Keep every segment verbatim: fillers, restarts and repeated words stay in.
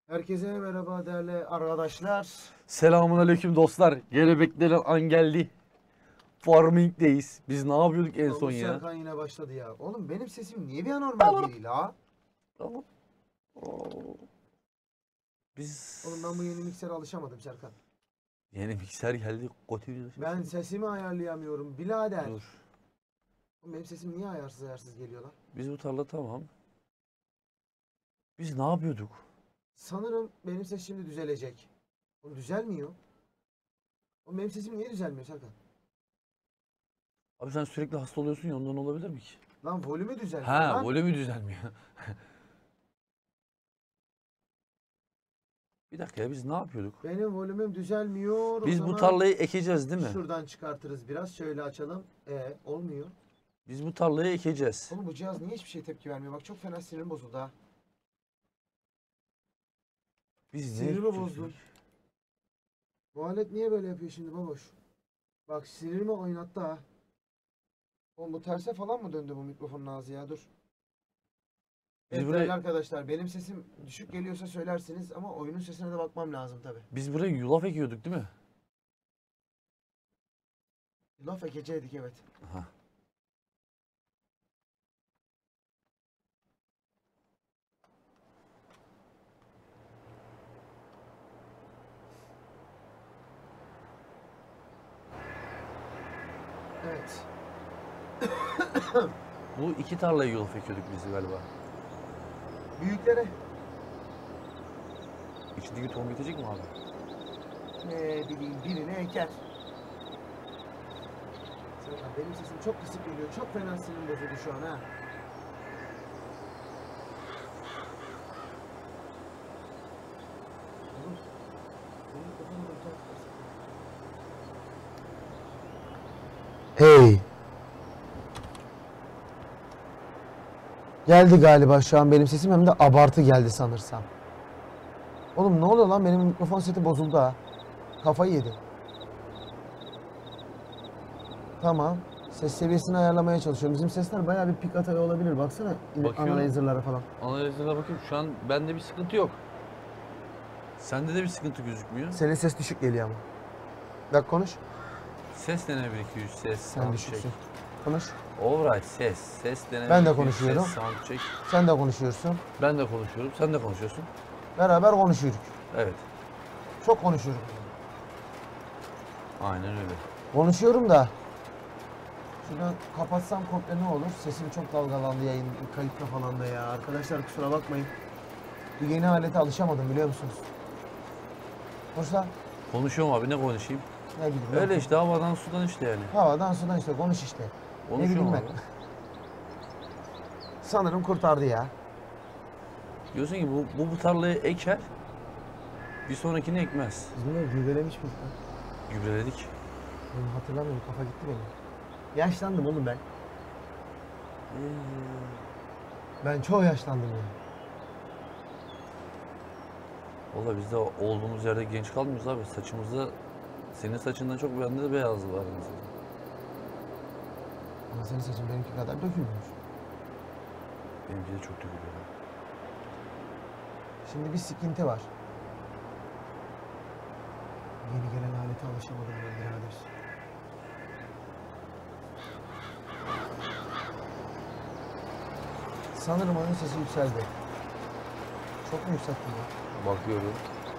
Herkese merhaba değerli arkadaşlar. Selamun aleyküm dostlar. Gene beklenen an geldi. Farming'deyiz. Biz ne yapıyorduk en Oğlum son bu ya? Serkan yine başladı ya. Oğlum benim sesim niye bir anormal değil ha? Tamam. Oo. Biz... Oğlum ben bu yeni miksere alışamadım Serkan. Yeni mikser geldi. Koti Ben sesimi ayarlayamıyorum birader. Dur. Oğlum benim sesim niye ayarsız ayarsız geliyor lan? Biz bu tarla tamam. Biz ne yapıyorduk? Sanırım benim ses şimdi düzelecek. Oğlum düzelmiyor. Oğlum benim sesim niye düzelmiyor Serkan? Abi sen sürekli hasta oluyorsun ya, ondan olabilir mi ki? Lan volümü düzelmiyor Ha, lan. volümü düzelmiyor. Bir dakika ya, biz ne yapıyorduk? Benim volümüm düzelmiyor. O Biz bu zaman tarlayı ekeceğiz değil mi? şuradan çıkartırız biraz. Şöyle açalım. E olmuyor. Biz bu tarlayı ekeceğiz. Oğlum bu cihaz niye hiçbir şey tepki vermiyor? Bak çok fena sinirim bozuldu ha. Biz ne Sinirimi yapacaktık? bozdun. Bu alet niye böyle yapıyor şimdi baboş? Bak sinirimi oynattı ha. Oğlum bu terse falan mı döndü bu mikrofonun ağzı ya? Dur. Biz Evet buraya- değerli arkadaşlar, benim sesim düşük geliyorsa söylersiniz ama oyunun sesine de bakmam lazım tabi. Biz buraya yulaf ekiyorduk değil mi? Laf ekeceydik evet. Aha. Evet. Bu iki tarlayı yulaf ekiyorduk biz galiba. Büyüklere. İçindeki tohum bitecek mi abi? Ne bileyim birine eker. Serkan benim sesim çok kısık geliyor. Çok fena sinirim bozuldu şu an ha. Oğlum, bu mikrofonu da uzağa tutarsak. Hey. Geldi galiba şu an benim sesim, hem de abartı geldi sanırsam. Oğlum ne oluyor lan, benim mikrofon seti bozuldu ha. Kafayı yedi. Tamam. Ses seviyesini ayarlamaya çalışıyorum. Bizim sesler bayağı bir pik atıyor olabilir. Baksana Bakıyorum. analyzer'lara falan. Analizlere bakayım, şu an bende bir sıkıntı yok. Sende de bir sıkıntı gözükmüyor. Senin ses düşük geliyor ama. Bak konuş. Ses deneme bir iki yüz, ses, Sen sound düşüksün. check. Konuş. Alright, ses, ses deneme Ben de bir iki yüz, konuşuyorum. ses, sound check. Sen de konuşuyorsun. Ben de konuşuyorum, sen de konuşuyorsun. Beraber konuşuyoruz. Evet, Çok konuşuyorum. aynen öyle. Konuşuyorum da. Şuradan kapatsam komple ne olur? Sesim çok dalgalandı yayın kayıtta falan da ya. Arkadaşlar kusura bakmayın. Bu yeni alete alışamadım biliyor musunuz? Konuş lan. Konuşuyorum abi, ne konuşayım? Ne bileyim. Öyle ben. işte, havadan sudan işte yani. Havadan sudan işte konuş işte. Ne Konuşuyorum bileyim abi. ben. Sanırım kurtardı ya. Diyorsun ki bu, bu, bu tarlayı eker, bir sonrakini ekmez. Biz bunu gübrelemiş miyiz lan? Gübreledik. Ben hatırlamıyorum, kafa gitti benim. Yaşlandım oğlum ben. Ee, Ben çok yaşlandım ya. Valla biz de olduğumuz yerde genç kalmıyoruz abi. Saçımızda senin saçından çok bende de beyaz var mesela. Ama senin saçın benimki kadar dökülmüş. Benimki de çok dökülüyor. Şimdi bir sıkıntı var. Yeni gelen alete alışamadım ben birader. Sanırım onun sesi yükseldi. Çok mu yükselttim ya? Bakıyorum.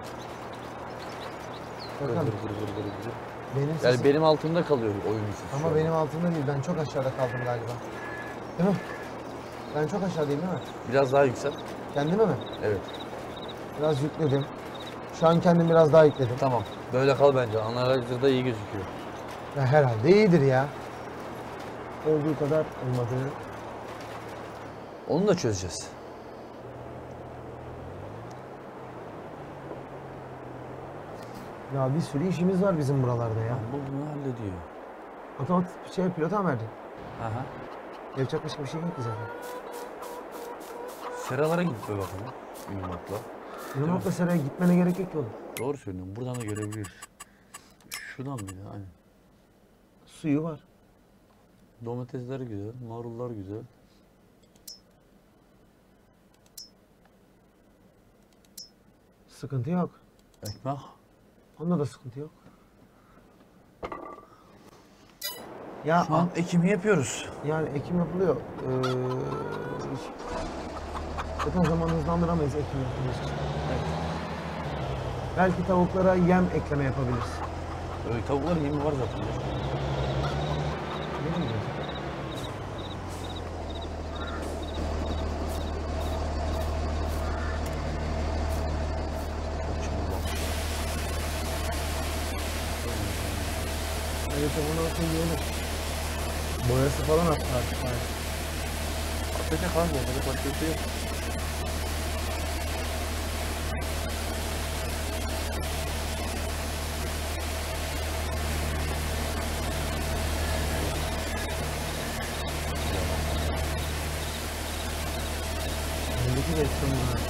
Gır Bakalım. gır gır gır gır gır. Benim sesim... Yani benim altımda kalıyor oyunun sesi. şu Ama an. benim altımda değil. Ben çok aşağıda kaldım galiba. Değil mi? Ben çok aşağıdayım değil mi? Biraz daha yüksel. Kendime mi? Evet. Biraz yükledim. Şu an kendim biraz daha yükledim. Tamam. Böyle kal bence. Analyzer'da iyi gözüküyor. Ya herhalde iyidir ya. Olduğu kadar olmadığı. Onu da çözeceğiz. Ya bir sürü işimiz var bizim buralarda ya. Bu bunu hallediyor. Otomatik şey pilota mı verdin? Aha. Yapacak başka bir şey yok ki zaten. Seralara gidip bir bakalım. Ünlümatla. Yunanlıkla seraya gitmene gerek yok ki oğlum. Doğru söylüyorum. Buradan da görebiliriz. Şuradan mıydı? Aynen. Suyu var. Domatesler güzel. Marullar güzel. Sıkıntı yok. Ekmek. Onda da sıkıntı yok. Ya Şu an ekimi yapıyoruz. yani ekim yapılıyor. Ee, zaten zaman hızlandıramayız ekim yaptığımız için. Evet. Belki tavuklara yem ekleme yapabiliriz. Öyle tavukların yemi var zaten. Ne bileyim. Çok çabuk. Evet, onu atın iyi olur. Boyası falan attı artık. Yani. Atacak kanka ortada başka bir şey yok. Öndeki de ekstrem var.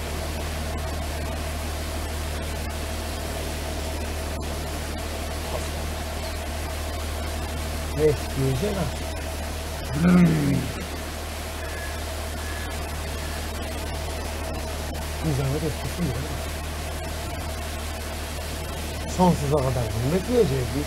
Evet, diyeceğim ha. Bir zahmet etsin ya. Sonsuza kadar bunu bekleyeceğiz biz.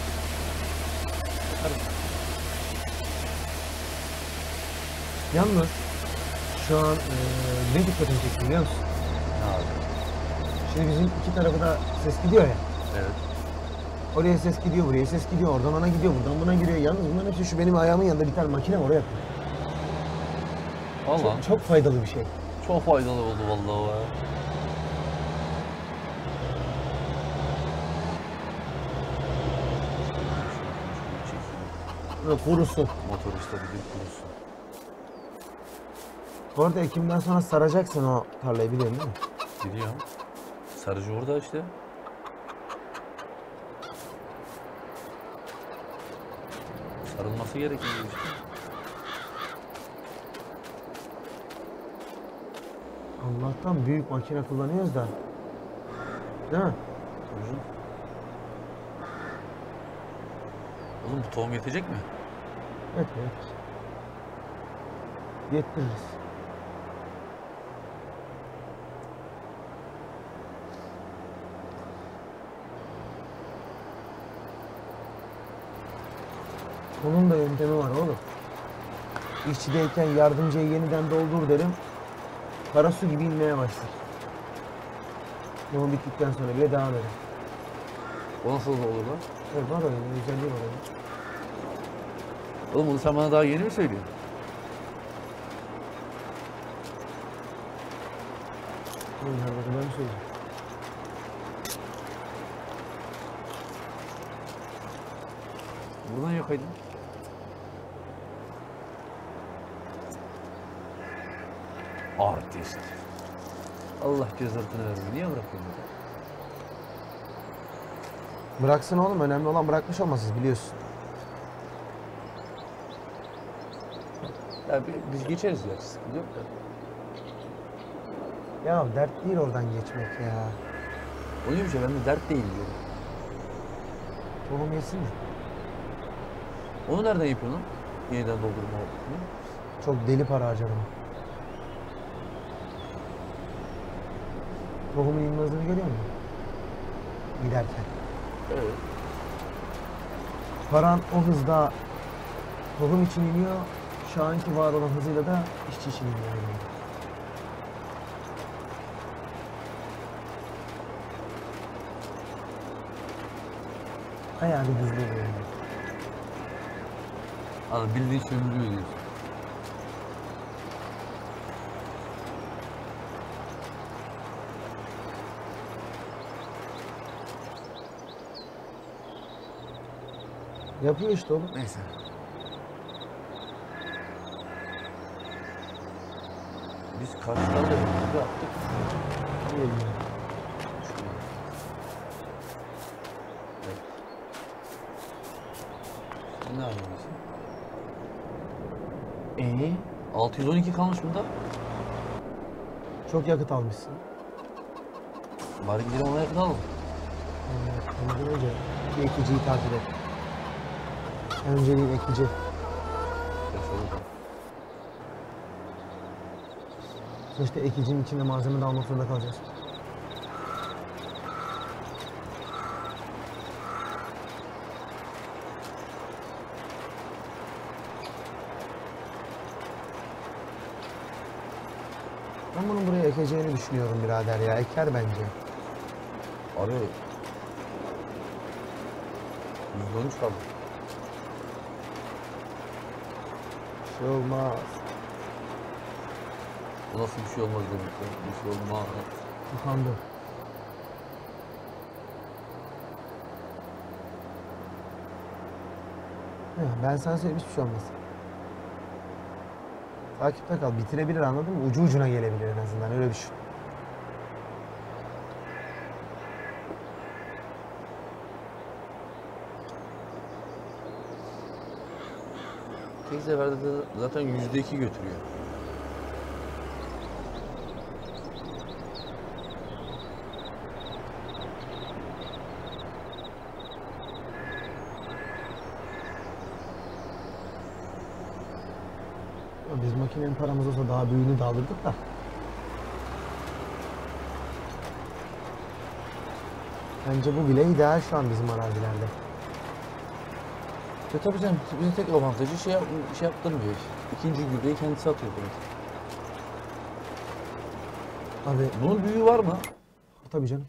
Yalnız şu an e, ne dikkatimi çekti biliyor musun? Ne abi? Şimdi bizim iki tarafı da ses gidiyor ya. Evet. Oraya ses gidiyor, buraya ses gidiyor, oradan ona gidiyor, buradan buna giriyor. Yalnız bunların hepsi şu benim ayağımın yanında bir tane makine var, oraya yapıyor. Valla Çok, çok, çok faydalı bir şey. faydalı oldu vallahi o ya. Böyle kurusun. Motorista bir gün kurusun. Bu arada Ekim'den sonra saracaksın o tarlayı, biliyorsun değil mi? Biliyorum. Sarıcı orada işte. Sarılması gerekiyor işte. Allah'tan büyük makine kullanıyoruz da. Değil mi? Uzun. Oğlum bu tohum yetecek mi? Evet, evet. Yettiririz. Onun da yöntemi var oğlum. İşçideyken yardımcıyı yeniden doldur derim. Kara su gibi inmeye başlar. Tohum bittikten sonra bile devam eder. O nasıl olur lan? Evet, var öyle bir özelliği var öyle. Oğlum bunu sen bana daha yeni mi söylüyorsun? Oğlum her bakın ben mi söyleyeyim? Buradan yakaydın. Artist. Allah cezasını versin. Niye bırakıyorsun bunu? Bıraksın oğlum, önemli olan bırakmış olmasız, biliyorsun. Ya bi- biz geçeriz ya. Sıkıntı yok da. Ya dert değil oradan geçmek ya. O neymiş ya, ben de dert değil diyorum. Tohum yesin mi? Onu nereden yapıyorsun lan? Yeniden doldurma. Hı? Çok deli para harcarım. Tohumun inme hızını görüyor musun? Giderken. Evet. Paran o hızda tohum için iniyor, şu anki var olan hızıyla da işçi için iniyor. Yani. Ayağı düzlüğü böyle. Anladım, bildiğin sömürüyor diyorsun. Yapıyor işte oğlum. Neyse. Biz karşıdan da bir yaptık. Bilmiyorum. Şuraya. Evet. Sen ne yapıyorsun? Ee, altı yüz on iki kalmış bunda. çok yakıt almışsın. Bari gidelim ona yakın alalım. Evet, ondan önce bir ekiciyi takip et. Önceliğin ekici. Yaşadık da. Sonuçta ekicinin içinde malzeme de almak zorunda kalacağız. Ben bunun buraya ekeceğini düşünüyorum birader ya. Eker bence. Abi yüzde on üç kaldı. Bir şey olmaz. Bu nasıl bir şey olmaz demek ya. Bir şey olmaz. Tıkandı. Ya ben sana söyleyeyim hiçbir şey olmaz. Takipte kal. Bitirebilir anladın mı? Ucu ucuna gelebilir en azından. Öyle düşün. Tek seferde de zaten yüzde iki götürüyor. Ya biz makinenin paramız olsa daha büyüğünü de alırdık da. Bence bu bile ideal şu an bizim arazilerde. E tabii canım bizim tek avantajı şey, yap, şey yaptırmıyor. İkinci gübreyi kendisi atıyor direkt. Abi Bunun büyüğü var mı? tabii canım.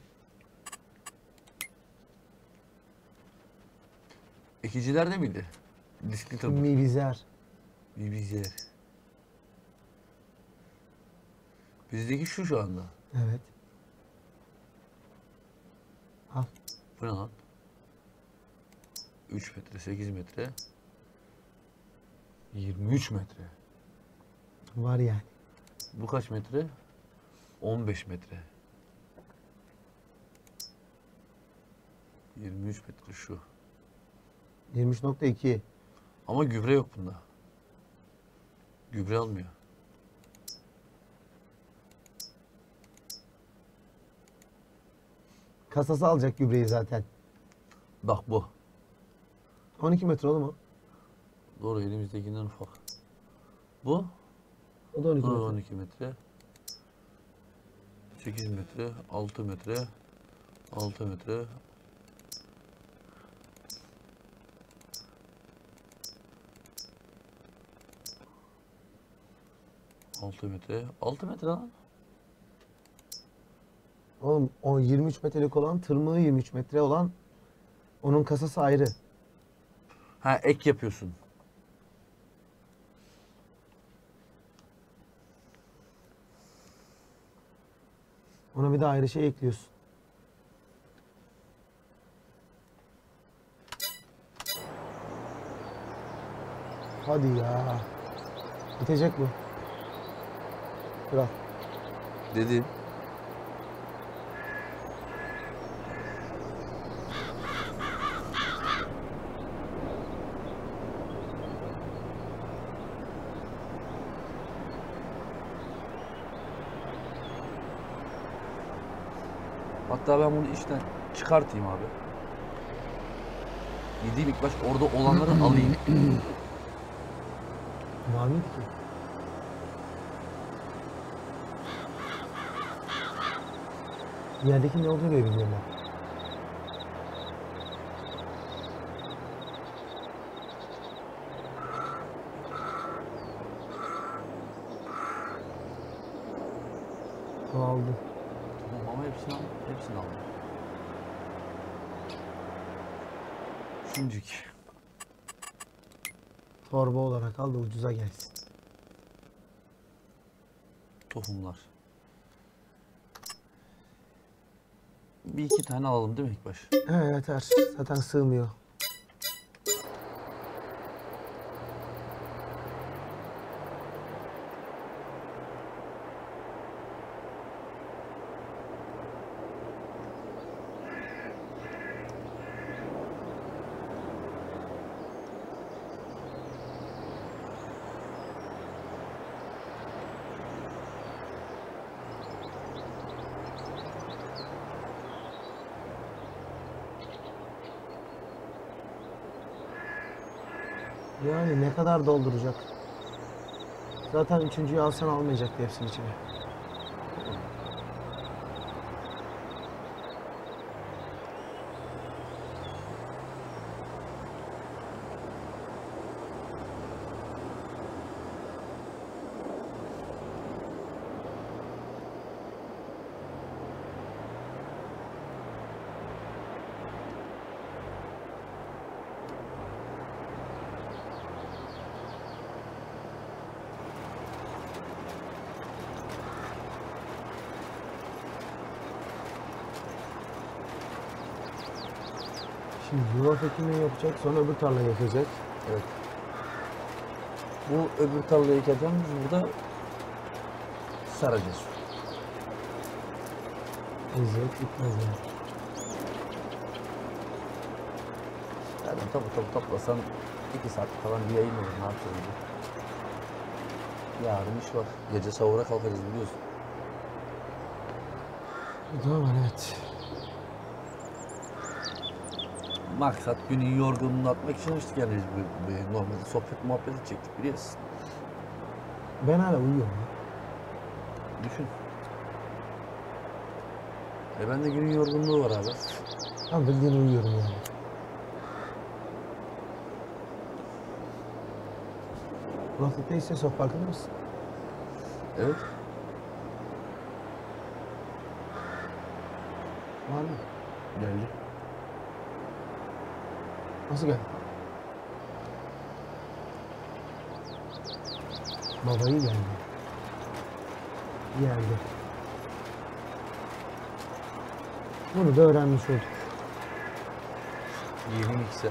Ekicilerde miydi? Diskli tabii. Mivizer. Bibizer. Bizdeki şu şu anda. Evet. Al. Bu ne lan? üç metre, sekiz metre. yirmi üç metre. Var yani. Bu kaç metre? on beş metre. yirmi üç metre şu. yirmi üç nokta iki. Ama gübre yok bunda. Gübre almıyor. Kasası alacak gübreyi zaten. Bak bu. on iki metre oğlum o. Doğru elimizdekinden ufak. Bu? O da on iki Bu metre. on iki metre. sekiz metre, altı metre. altı metre. altı metre. altı metre lan. Oğlum o yirmi üç metrelik olan tırmığı yirmi üç metre olan onun kasası ayrı. Ha ek yapıyorsun. Ona bir de ayrı şey ekliyorsun. Hadi ya. Bitecek bu. Kral. Dedim. Hatta ben bunu işten çıkartayım abi. Gideyim ilk baş orada olanları alayım. Var mıydı ki? Yerdeki ne olduğunu bile bilmiyorum ben. O aldı. Tamam ama hepsini al, hepsini aldım. Şimdiki. Torba olarak al da ucuza gelsin. Tohumlar. Bir iki tane alalım değil mi ilk baş? He yeter. Zaten sığmıyor. Yani ne kadar dolduracak? Zaten üçüncüyü alsan almayacaktı hepsini içine. Şimdi yulaf ekimi yapacak, sonra öbür tarlayı yakacak. Evet. Bu öbür tarlayı yıkarken biz burada saracağız. İzzet gitmez yani. Yani tapu tapu toplasan iki saat falan bir yayın olur. Ne yapacağız burada? Yarın iş var. Gece sahura kalkarız biliyorsun. Doğru, evet. Maksat günün yorgunluğunu atmak için işte yani biz bu- bu- normalde sohbet muhabbet edecektik biliyorsun. Ben hala uyuyorum. ya. Düşün. E ben de günün yorgunluğu var abi. Tam bildiğin uyuyorum yani. Kulaklıkta ise sok, farkında mısın? Evet. Var mı? Geldi. Nasıl geldi? Babayı geldi. Geldi. Bunu da öğrenmiş olduk. Yeni mikser.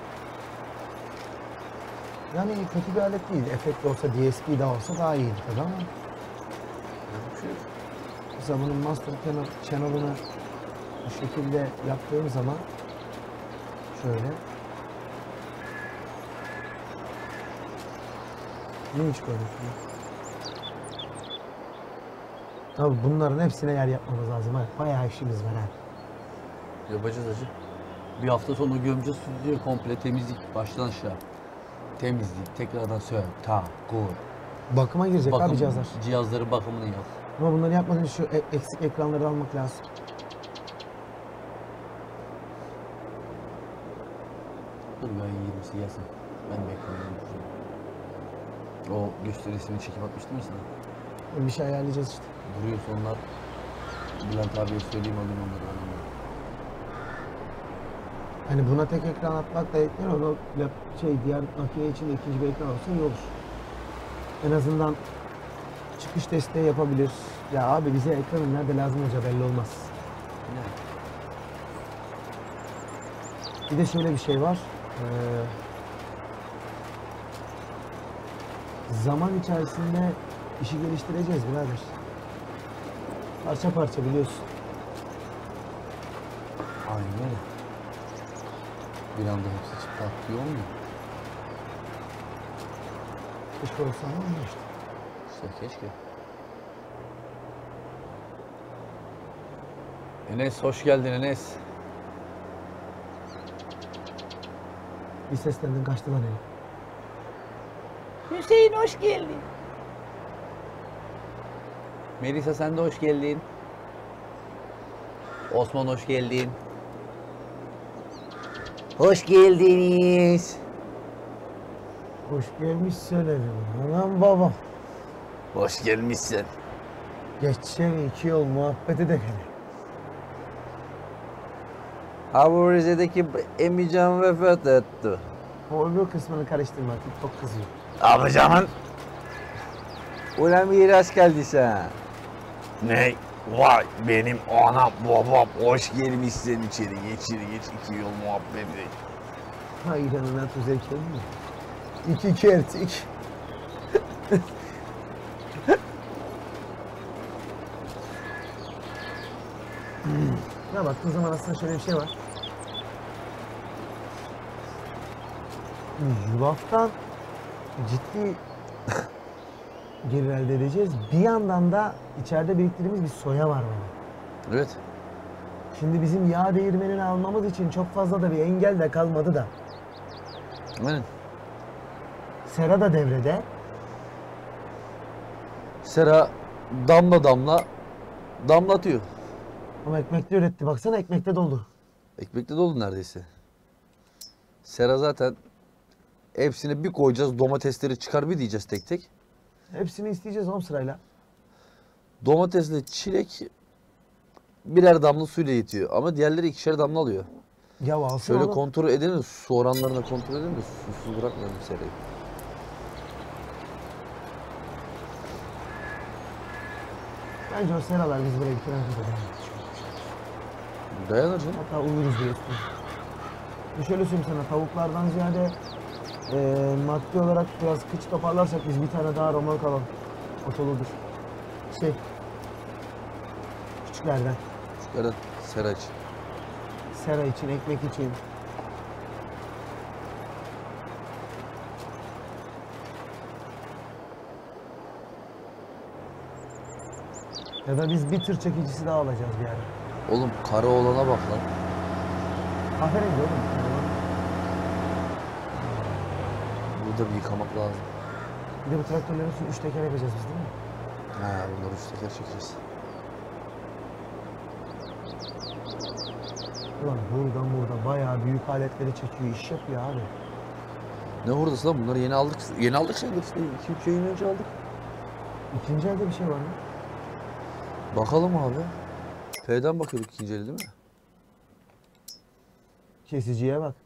Yani kötü bir alet değil. Efekt olsa, D S P de olsa daha iyiydi tabii ama. Yok bir şey yok. Mesela bunun master channel, channel'ını bu şekilde yaptığım zaman şöyle minicik oynatıyor. Tabii bunların hepsine yer yapmamız lazım. Ha. Bayağı işimiz var ha. Yapacağız acı. Bir hafta sonra gömeceğiz stüdyoyu komple temizlik baştan aşağı. Temizlik, tekrardan sök, ta, kur. Bakıma girecek abi cihazlar. Cihazların bakımını yap. Ama bunları yapmadan önce şu e- eksik ekranları almak lazım. Dur ben yirmisi gelsin. Ben bekliyorum. O gösterisini çekip atmıştım ya sana. Bir şey ayarlayacağız işte. Duruyorsa onlar. Bülent abiye söyleyeyim alayım onları. onları. Hani buna tek ekran atmak da yetmiyor. Onu lap- şey diğer makine için de ikinci bir ekran olsa iyi olur. En azından çıkış desteği yapabilir. Ya abi bize ekranın nerede lazım olacağı belli olmaz. Ne? Bir de şöyle bir şey var. Ee, zaman içerisinde işi geliştireceğiz birader. Parça parça biliyorsun. Aynen öyle. Bir anda hepsi çıktı atlıyor mu? Keşke olsa ama olmuyor işte. İşte keşke. Enes hoş geldin Enes. Bir seslendin kaçtı lan eli. Hüseyin hoş geldin. Melisa sen de hoş geldin. Osman hoş geldin. Hoş geldiniz. Hoş gelmişsin evim. Anam babam. Hoş gelmişsin. Geçen iki yol muhabbet edelim. Ha bu Rize'deki Emican vefat etti. O öbür kısmını karıştırma. TikTok kızıyor. Amcamın. Ulan miras geldi sana. Ne? Vay benim anam babam hoş gelmişsin içeri geç içeri geç iki yol muhabbeti. Hayranına tuz erkeği mi? İki kertik. Ya baktığın zaman aslında şöyle bir şey var. Yulaftan ciddi gelir elde edeceğiz. Bir yandan da içeride biriktirdiğimiz bir soya var baba. Evet. Şimdi bizim yağ değirmenini almamız için çok fazla da bir engel de kalmadı da. Aynen. Sera da devrede. Sera damla damla damlatıyor. Ama ekmekte üretti. Baksana ekmekte doldu. Ekmekte dolu neredeyse. Sera zaten hepsini bir koyacağız domatesleri çıkar bir diyeceğiz tek tek. Hepsini isteyeceğiz on sırayla. Domatesle çilek birer damla suyla yetiyor ama diğerleri ikişer damla alıyor. Ya alsın Şöyle oğlum. kontrol edelim de su oranlarını kontrol edelim de susuz bırakmayalım serayı. Bence o seralar biz buraya bitiren kadar dayanır. Dayanır canım. Hatta uyuruz bile üstüne. Şöyle söyleyeyim sana, tavuklardan ziyade e, maddi olarak biraz kıç toparlarsak biz bir tane daha roman alalım. Otoludur. Şey, küçüklerden. Çıkarın. Seraç. Sera için, ekmek için. Ya da biz bir tır çekicisi daha alacağız bir ara. Oğlum kara olana bak lan. Kahverengi oğlum. Burada bir yıkamak lazım. Bir de bu traktörlerin üstüne üç teker yapacağız biz değil mi? Ha bunları üç teker çekeceğiz. Ulan buradan burada bayağı büyük aletleri çekiyor, iş yapıyor abi. Ne hurdası lan bunları yeni aldık. Yeni aldık şey işte. iki üç yayın önce aldık. İkinci elde bir şey var mı? Bakalım abi. F'den bakıyorduk ikinci eli değil mi? Kesiciye bak.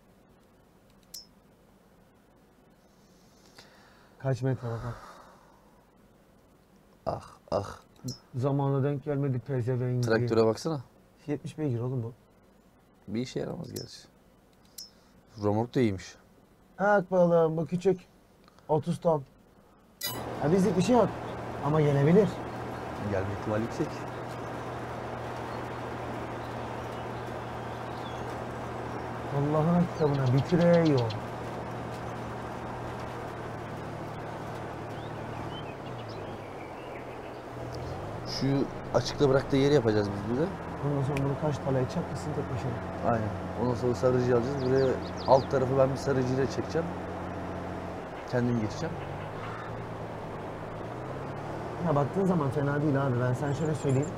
Kaç metre bak bak. Ah ah. Zamanla denk gelmedi pezevenk. Traktöre baksana. yetmiş beygir oğlum bu. Bir işe yaramaz gerçi. Romork da iyiymiş. Bak bakalım bu küçük. otuz ton. Ha bizlik bir şey yok. Ama gelebilir. Gelme ihtimali yüksek. Allah'ın kitabına bitiriyor. Şu açıkta bıraktığı yeri yapacağız biz burada. Ondan sonra bunu kaç talaya çakmışsın tek başına. Aynen. Ondan sonra sarıcı alacağız. Buraya alt tarafı ben bir sarıcıyla çekeceğim. Kendim geçeceğim. Ya baktığın zaman fena değil abi. Ben sana şöyle söyleyeyim.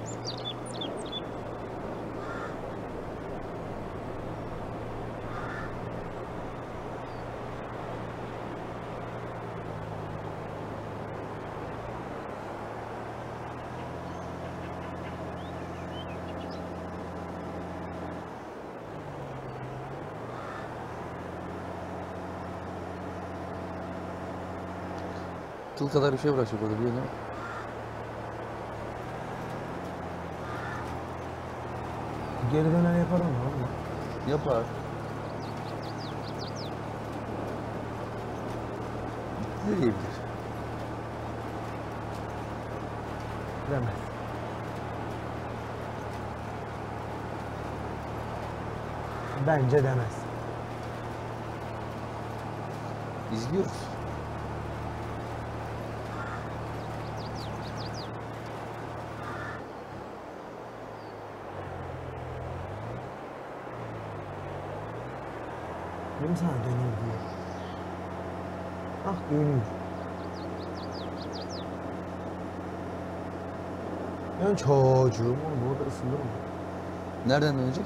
Kıl kadar bir şey bırakacak orada biliyor musun? Geri döner yapar onu ama. Yapar. Ne diyebilir? Demez. Bence demez. İzliyoruz. Benim sana dönüyor diye. Ah dönüyor. Ben çocuğum oğlum orada ısındı mı? Nereden dönecek?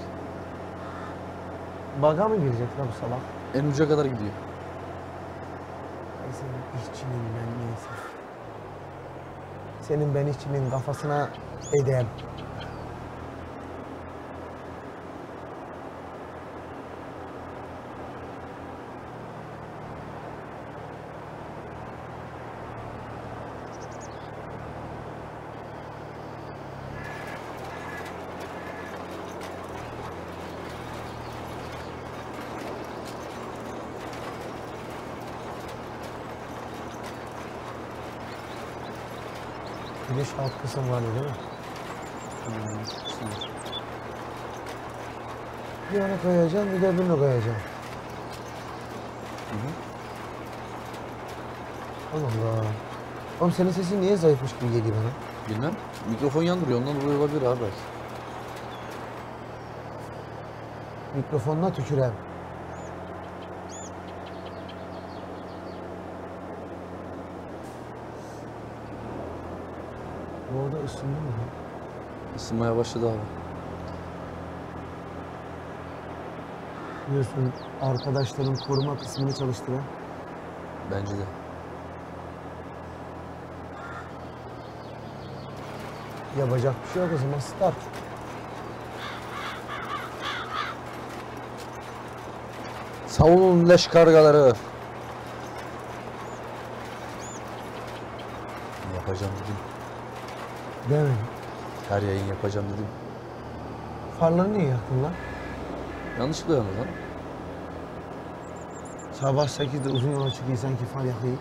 Baga mı girecek lan bu salak? En uca kadar gidiyor. Ay senin işçinin ben neyse. Senin ben işçinin kafasına edem. Güneş alt kısım var değil mi? Hmm, şimdi. Bir onu koyacağım, bir de bunu koyacağım. Hı hı. Allah Allah. Oğlum senin sesin niye zayıfmış gibi geliyor bana? Bilmem. Mikrofon yandırıyor. Ondan dolayı olabilir abi belki. Mikrofonuna tükürem. Bu orada ısındı mı? lan? Isınmaya başladı abi. Biliyorsun arkadaşların koruma kısmını çalıştıran. Bence de. Yapacak bir şey yok o zaman start. Savunun leş kargaları. Yapacağım dedim. Demedim. Her yayın yapacağım dedim. Farları niye yaktın lan? Yanlışlıkla yandı lan. Sabah sekizde uzun yola çıkıysan ki far yakayım.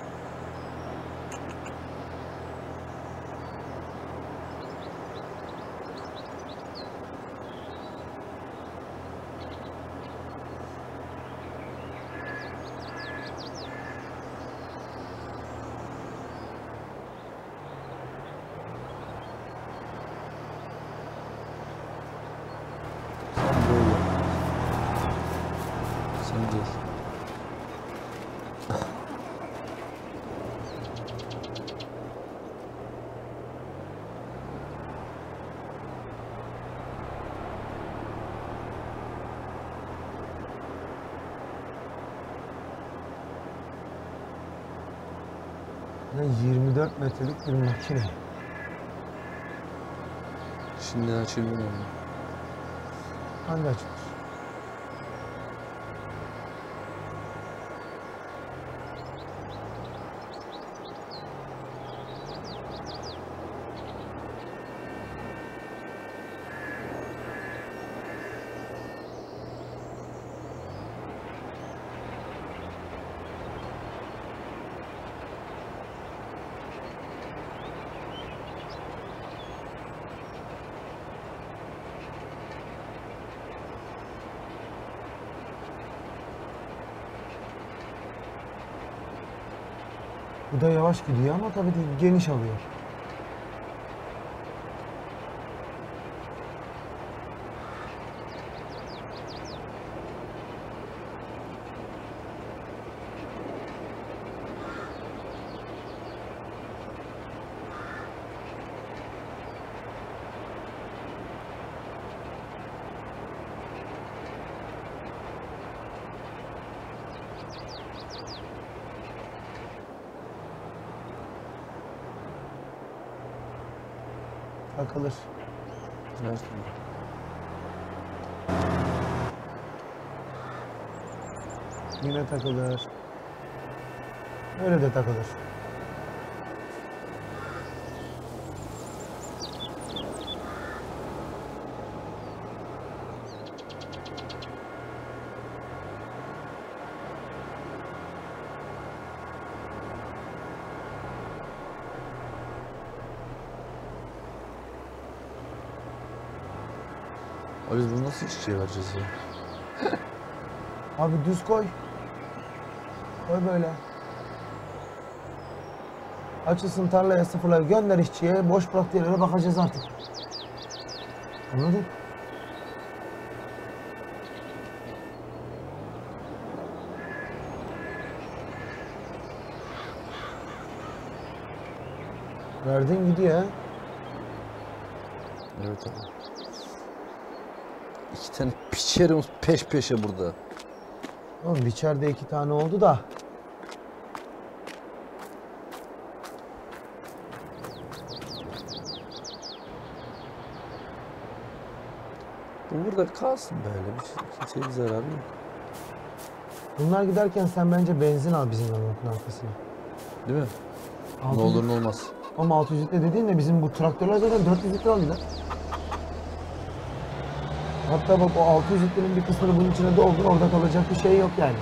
Sen dur. Ne yirmi dört metrelik bir makine. Şimdi açılmıyor mu? Hangi açılır? Bu da yavaş gidiyor ama tabii değil, geniş alıyor. Takılır. Evet. Yine takılır. Öyle de takılır. Abi biz bunu nasıl işçiye vereceğiz ya? Abi düz koy. Koy böyle. Açılsın tarlaya sıfırlar, gönder işçiye, boş bırak yerlere bakacağız artık. Anladın? Verdin gidiyor ha. Evet abi. İki tane piçerimiz peş peşe burada. Oğlum içeride iki tane oldu da. Bu burada kalsın böyle. Bir şey, kimseye bir zararı yok. Bunlar giderken sen bence benzin al bizim yanımızın arkasına. Değil mi? altı Ne yüz olur ne olmaz. Ama altı yüz litre dediğin de bizim bu traktörler zaten dört yüz litre alıyorlar. Hatta bak o altı yüz litrenin bir kısmını bunun içine doldur, orada kalacak bir şey yok yani.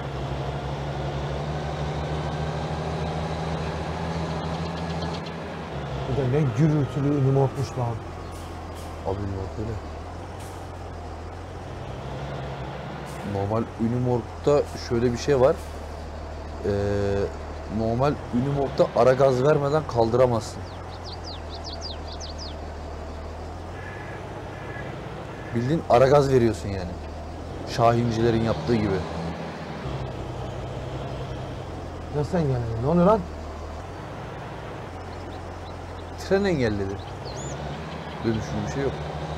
Bu da ne gürültülü ünümortmuş lan. Abi yok öyle. Normal Unimog'da şöyle bir şey var. Ee, normal Unimog'da ara gaz vermeden kaldıramazsın. Bildiğin ara gaz veriyorsun yani. Şahincilerin yaptığı gibi. Nasıl engelledi? Ne oluyor lan? Tren engelledi. Dönüşüm bir şey yok.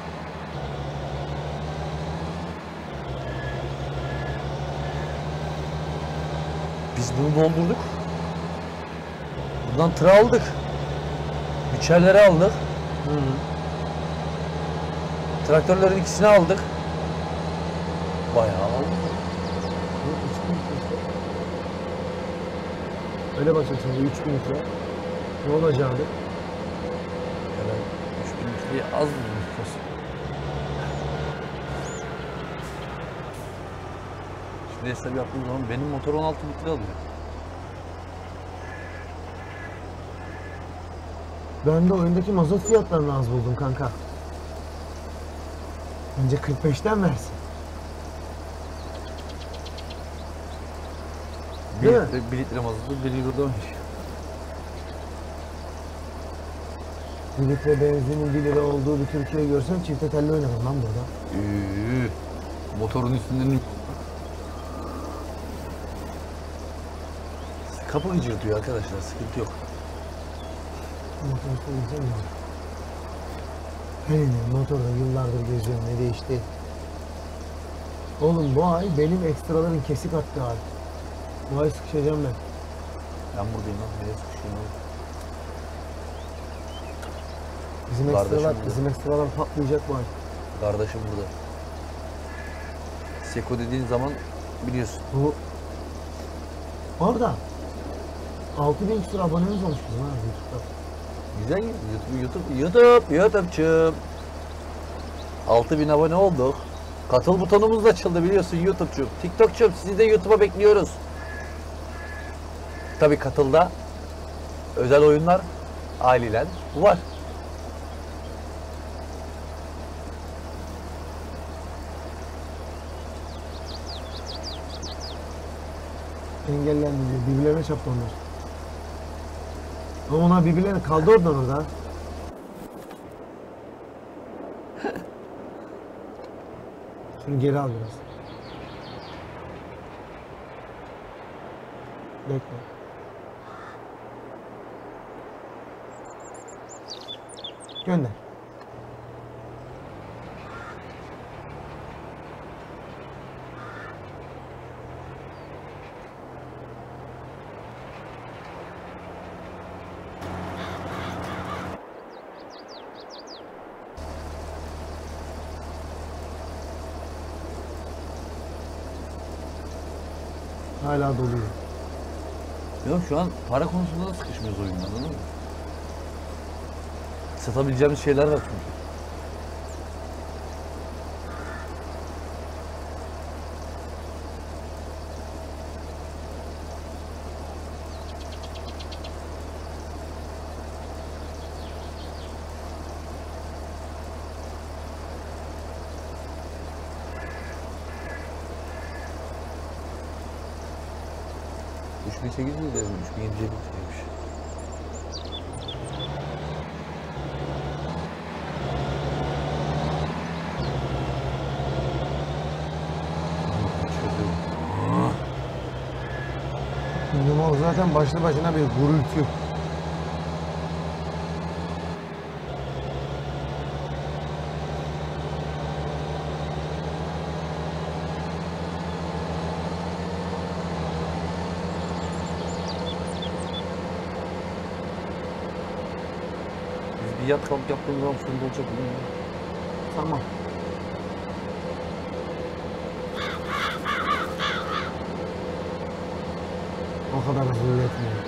Biz bunu doldurduk. Buradan tır aldık. Biçerleri aldık. Hı hı. Traktörlerin ikisini aldık. Bayağı aldık. Öyle bakacak şimdi üç bin litre. Ne olacak abi? Herhalde üç bin litreye az mı nüfus? Şimdi litre hesabı yaptığım zaman benim motor on altı litre alıyor. Ben de oyundaki mazot fiyatlarını az buldum kanka. Bence kırk beşten versin. Bir Değil mi? litre, bir litre mazotu bir euro olmuş. Bir litre benzinin bir lira olduğu bir Türkiye görsem çifte telli oynarım lan burada. Üü, motorun üstünden kapı gıcırtıyor arkadaşlar, sıkıntı yok. Motor üstüne mi? Hani motorda yıllardır geziyorum, ne değişti? Oğlum bu ay benim ekstraların kesik attığı ay. Bu ay sıkışacağım ben. Ben buradayım lan, nereye sıkışayım oğlum? Bizim Kardeşim ekstralar, burada. bizim ekstralar patlayacak bu ay. Kardeşim burada. Seko dediğin zaman biliyorsun. Bu orada altı bin küsur abonemiz olmuş bizim ha YouTube'da. Güzel YouTube, YouTube, YouTube, YouTube'cum. altı bin abone olduk. Katıl butonumuz da açıldı biliyorsun YouTube'cum. TikTok'cum sizi de YouTube'a bekliyoruz. Tabii katılda özel oyunlar aileler var. Engellendi diyor. Birbirlerine çarptı onlar. Ama onlar birbirlerine kaldı oradan orada. Şunu geri al biraz. Bekle. Gönder. Hala doluyor. Yok şu an para konusunda da sıkışmıyoruz oyunda, anladın mı? Satabileceğimiz şeyler var çünkü. üç bin sekiz yüz yazmış, üç bin yedi yüz elli Bizim o zaten başlı başına bir gürültü. Biz bir yat kalk yaptığımız zaman sonunda olacak mı? Tamam. O kadar hızlı üretmiyor.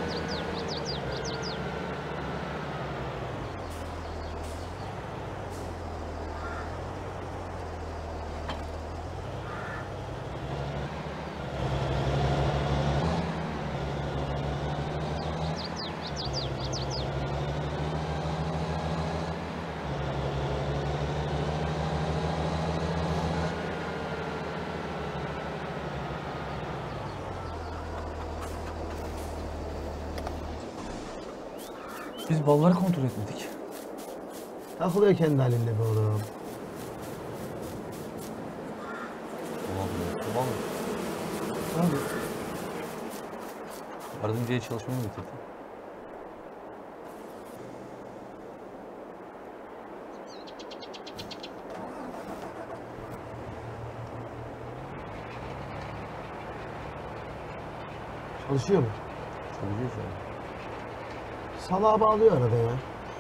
Biz balları kontrol etmedik. Takılıyor kendi halinde be oğlum. Tamam mı? Tamam mı? Abi. Yardımcıya çalışmamı bitirdim. Çalışıyor mu? Çalışıyor şu an. Salağa bağlıyor arada ya.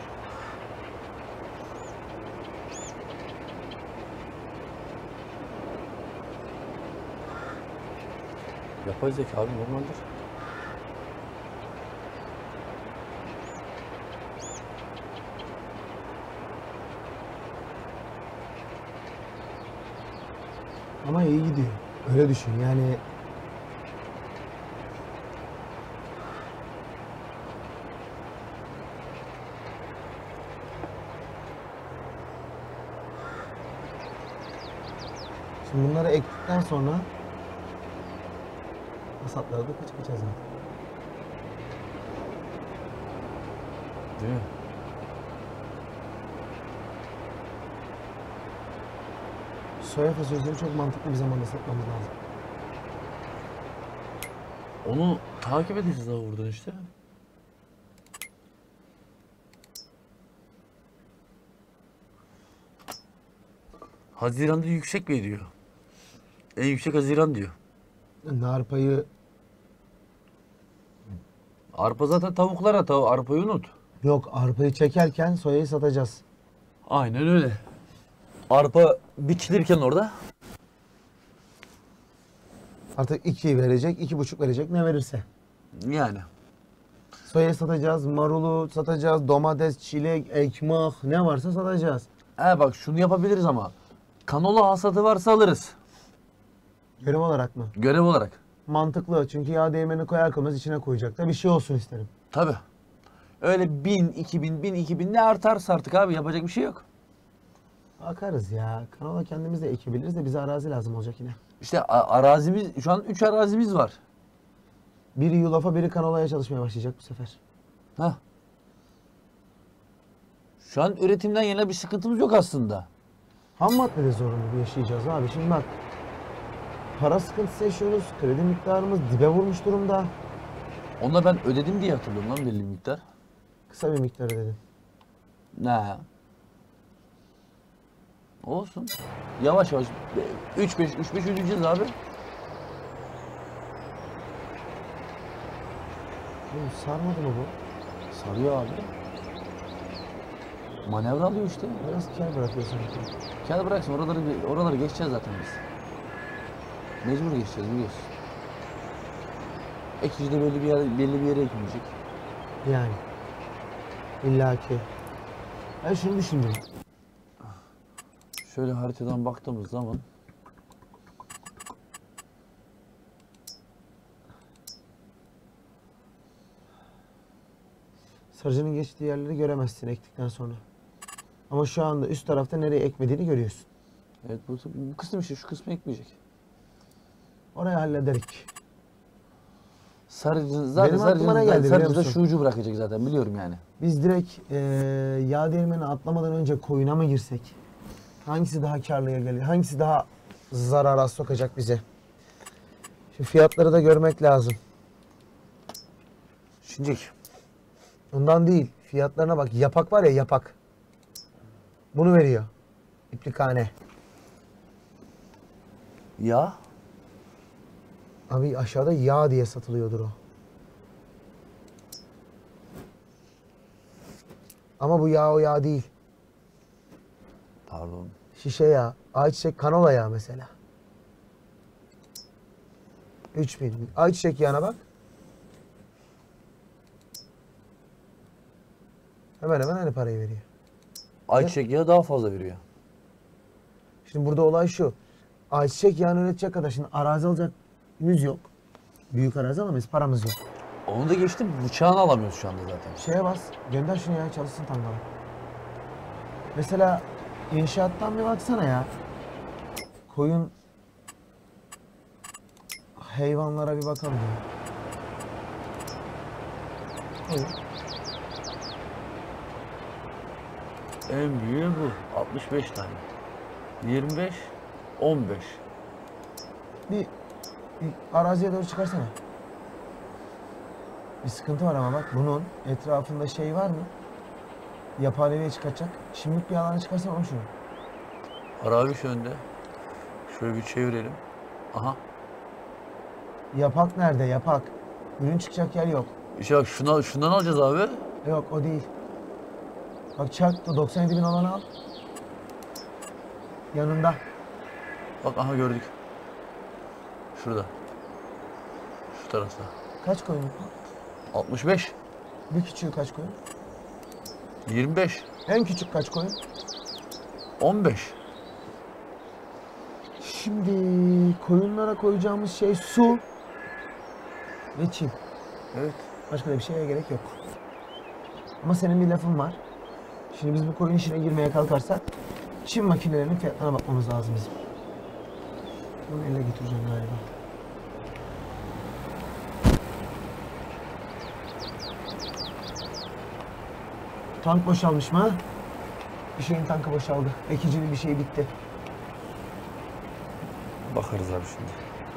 Yapay zeka abi normaldir. Ama iyi gidiyor. Öyle düşün yani Şimdi bunları ektikten sonra hasatları da kaçacağız zaten. Değil mi? Soya fasulyesini çok mantıklı bir zamanda satmamız lazım. Onu takip edeceğiz abi buradan işte. Haziran'da yüksek mi diyor? En yüksek Haziran diyor. Yani arpayı Arpa zaten tavuklara, tav arpayı unut. yok, arpayı çekerken soyayı satacağız. Aynen öyle. Arpa biçilirken orada. Artık iki verecek, iki buçuk verecek, ne verirse. Yani. Soyayı satacağız, marulu satacağız, domates, çilek, ekmek, ne varsa satacağız. He bak şunu yapabiliriz ama. Kanola hasatı varsa alırız. Görev olarak mı? Görev olarak. Mantıklı, çünkü yağ değirmeni koyar koymaz içine koyacak da bir şey olsun isterim. Tabii. Öyle bin, iki bin, bin, iki bin ne artarsa artık abi yapacak bir şey yok. Bakarız ya. Kanola kendimiz de ekebiliriz de bize arazi lazım olacak yine. İşte a- arazimiz, şu an üç arazimiz var. Biri yulafa, biri kanolaya çalışmaya başlayacak bu sefer. Hah. Şu an üretimden yana bir sıkıntımız yok aslında. Ham maddede zorunlu yaşayacağız abi. Şimdi bak. Para sıkıntısı yaşıyoruz. Kredi miktarımız dibe vurmuş durumda. Onu da ben ödedim diye hatırlıyorum lan belli bir miktar. Kısa bir miktar ödedim. Ne? Olsun. Yavaş yavaş. üç beş üç beş ödeyeceğiz abi. Oğlum sarmadı mı bu? Sarıyor abi. Manevra alıyor işte. Biraz kâr bırakıyor sanki. Kendi bıraksın oraları oraları geçeceğiz zaten biz. Mecbur geçeceğiz biliyorsun. Ekici de belli bir yer, belli bir yere ekmeyecek. Yani. İlla ki. Ben şunu düşündüm. Şöyle haritadan baktığımız zaman Sarıcının geçtiği yerleri göremezsin ektikten sonra. Ama şu anda üst tarafta nereye ekmediğini görüyorsun. evet bu, bu kısım işte şu kısmı ekmeyecek. Orayı hallederik. Sarıcı zaten Benim aklıma ne sarıcı geldi biliyor sarıcı da musun? şu ucu bırakacak zaten biliyorum yani. Biz direkt eee yağ değirmeni atlamadan önce koyuna mı girsek? Hangisi daha karlıya gelir? Hangisi daha zarara sokacak bize? Şu fiyatları da görmek lazım. Şimdi Ondan değil. Fiyatlarına bak. Yapak var ya, yapak. Bunu veriyor. İplikhane. ya Abi aşağıda yağ diye satılıyordur o. Ama bu yağ o yağ değil. pardon. Şişe yağı. Ayçiçek kanola yağı mesela. üç bin. Ayçiçek yağına bak. Hemen hemen aynı parayı veriyor. Ayçiçek yağı daha fazla veriyor. Şimdi burada olay şu. Ayçiçek yağını üretecek kadar şimdi arazi alacak yüz yok. Büyük arazi alamayız. Paramız yok. Onu da geçtim bıçağını alamıyoruz şu anda zaten. Şeye bas. Gönder şunu ya, çalışsın tangala. Mesela inşaattan bir baksana ya. Koyun hayvanlara bir bakalım ya. Koyun. En büyüğü bu. altmış beş tane. yirmi beş, on beş. Bir, bir araziye doğru çıkarsana. Bir sıkıntı var ama bak, bunun etrafında şey var mı? Yaphaneliğe çıkacak. Şimdilik bir alana çıkarsana oğlum şunu. Arabi şu önde. Şöyle bir çevirelim. Aha. Yapak nerede? Yapak. Ürün çıkacak yer yok. İşte bak şuna, şundan alacağız abi. Yok, o değil. Bak çak, doksan yedi bin olanı al. Yanında. Bak aha gördük. Şurada. Şu tarafta. Kaç koyun? altmış beş, Bir küçüğü kaç koyun? yirmi beş, En küçük kaç koyun? on beş. Şimdi koyunlara koyacağımız şey su ve çim. Evet. Başka da bir şeye gerek yok. Ama senin bir lafın var. Şimdi biz bu koyun işine girmeye kalkarsak çim makinelerinin fiyatlarına bakmamız lazım bizim. Bunu ele getireceğim galiba. Tank boşalmış mı? Bir şeyin tankı boşaldı. Ekicinin bir şeyi bitti. Bakarız abi şimdi.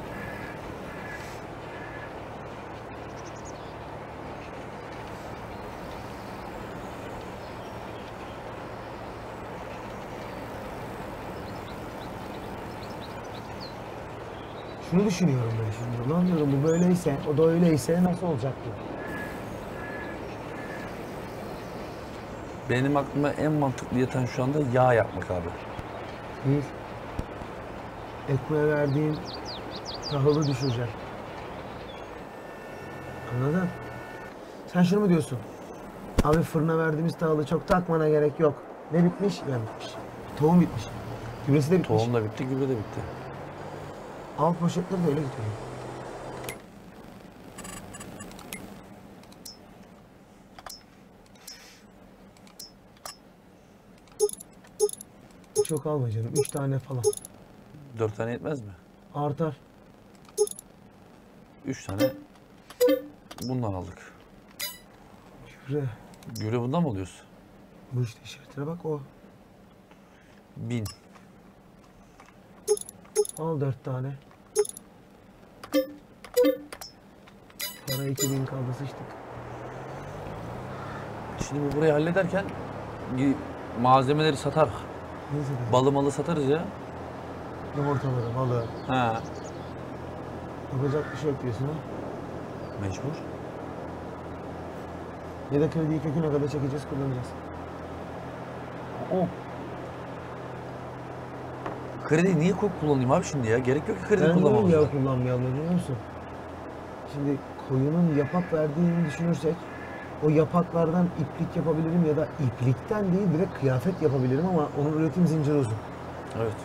Şunu düşünüyorum ben şimdi. Ulan diyorum bu böyleyse, o da öyleyse nasıl olacak diyor. Benim aklıma en mantıklı yatan şu anda yağ yapmak abi. Bir, ekmeğe verdiğin tahılı düşürecek. Anladın? Sen şunu mu diyorsun? Abi fırına verdiğimiz tahılı çok takmana gerek yok. Ne bitmiş? Ne bitmiş? Tohum bitmiş. Gübresi de bitmiş. Tohum da bitti, gübre de bitti. Alt poşetleri de öyle gidiyor. Çok alma canım. Üç tane falan. Dört tane yetmez mi? Artar. Üç tane bundan aldık. Gübre. Gübre bundan mı alıyoruz? Bu işte işaretine bak o. Bin. Al dört tane. Para iki bin kaldı, sıçtık. Şimdi bu burayı hallederken bir malzemeleri satar. Neyse de. Balı malı satarız ya. Yumurtaları, balığı. Ha. Yapacak bir şey yok diyorsun ha. Mecbur. Ya da krediyi köküne kadar çekeceğiz, kullanacağız. O. Kredi niye kok kullanayım abi şimdi ya? Gerek yok ki kredi Ben diyorum kullanmamıza. ya kullanmayalım, biliyor musun? Şimdi koyunun yapak verdiğini düşünürsek o yapaklardan iplik yapabilirim ya da iplikten değil direkt kıyafet yapabilirim ama onun üretim zinciri uzun. Evet.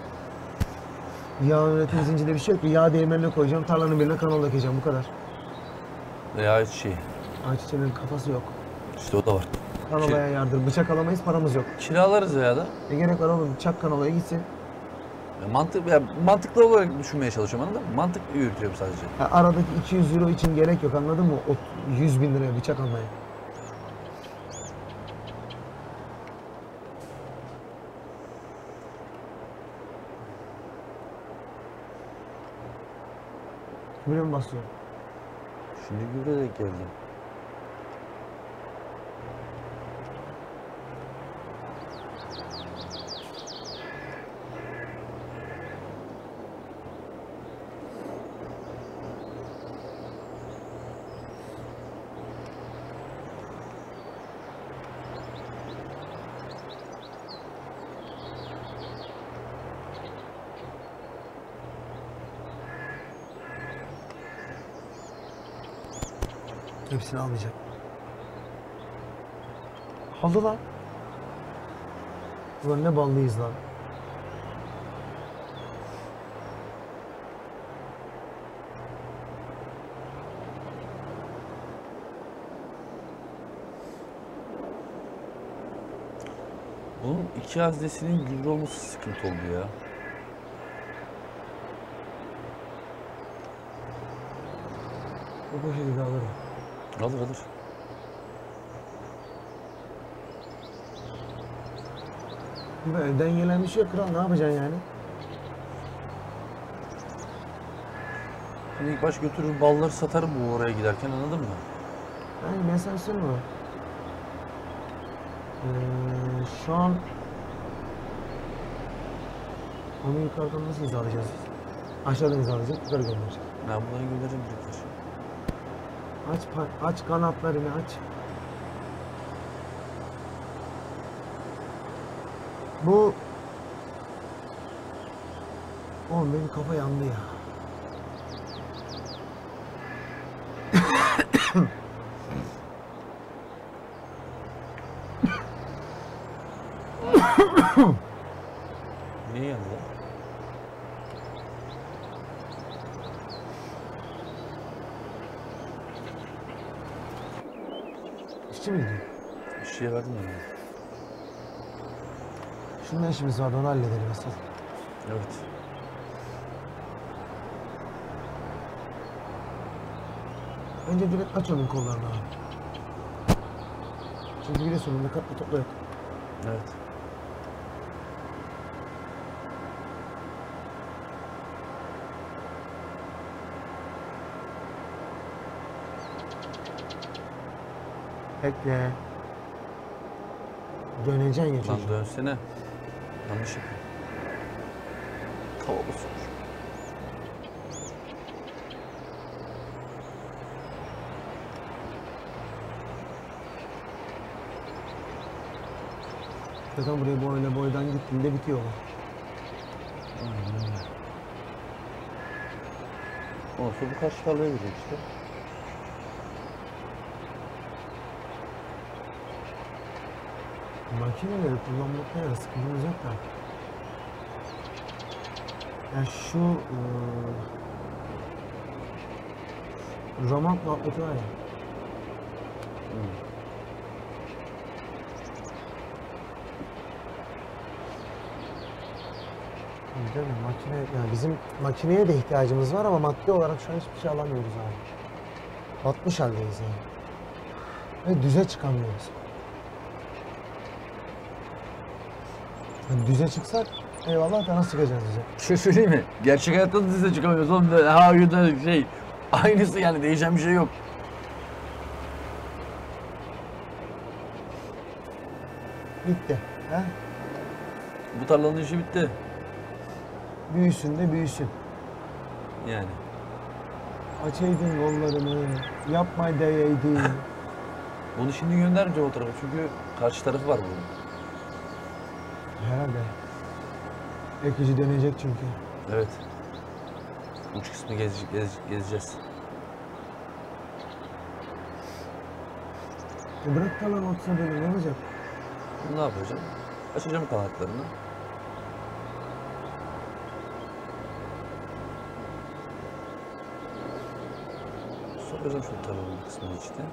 Yağ üretim zincirinde bir şey yok ki. Yağ değirmenine koyacağım, tarlanın birine kanal dökeceğim, bu kadar. Veya hiç şey. Ayçiçeğinin kafası yok. İşte o da var. Kanalaya yardır. Bıçak alamayız, paramız yok. Kiralarız ya da. Ne gerek var oğlum? Çak kanalaya gitsin. Ya mantık, ya mantıklı olarak düşünmeye çalışıyorum, anladın mı? Mantık yürütüyorum sadece. Ya aradaki iki yüz euro için gerek yok, anladın mı? O yüz bin liraya bıçak almaya. Gübre mi basıyor? Şimdi gübre de geldi. Hepsini almayacak. Aldı lan. Ulan ne ballıyız lan. Bunun iki haznesinin gübre olması sıkıntı oldu ya. Bu poşeti de alırım. Alır alır. Bu evden gelen bir şey yok kral, ne yapacaksın yani? Hani ilk baş götürür balları satarım bu oraya giderken, anladın mı? Yani ben sana söyleyeyim mi? Ee, şu an onu yukarıdan nasıl hizalayacağız? Aşağıdan hizalayacağız, yukarı göndereceğiz. Ben bunları gönderirim tekrar. Aç, pa- aç kanatlarını aç. Bu... Oğlum benim kafa yandı ya. Niye yandı lan? İşçi miydi? Bir şeye verdim ben. Şunun işimiz vardı, onu halledelim asıl. Evet. Önce direkt aç onun kollarını abi. Çünkü bir de sonunda katlı topla yok. Evet. Bekle. Döneceksin ya Lan çocuk. dönsene. Yanlış yapıyor. Havalı sonuç. Zaten buraya boyla boydan gittiğinde bitiyor o. Aynen öyle. Ondan sonra bu karşı tarlaya girecek işte. Makineleri kullanmakta yana sıkıntımız yok da. Ya şu ıı, roman muhabbeti var ya. Hmm. Değil mi? Makine, yani bizim makineye de ihtiyacımız var ama maddi olarak şu an hiçbir şey alamıyoruz abi. Batmış haldeyiz yani. Ve düze çıkamıyoruz. Yani düze çıksak eyvallah da nasıl çıkacağız düze? Bir şey söyleyeyim mi? Gerçek hayatta da size çıkamıyoruz oğlum. Da, ha yüzden şey. Aynısı yani, değişen bir şey yok. Bitti. He? Bu tarlanın işi bitti. Büyüsün de büyüsün. Yani. Açaydın kollarını, yapma diyeydin. Bunu şimdi göndermeyeceğim o tarafa çünkü karşı tarafı var bunun. Herhalde. Ekici dönecek çünkü. Evet. Uç kısmı gez, gez, gezeceğiz. E bırak da lan otsa böyle ne olacak? Ne yapacağım? Açacağım kanatlarını. Sokacağım şu tarlanın kısmını işte.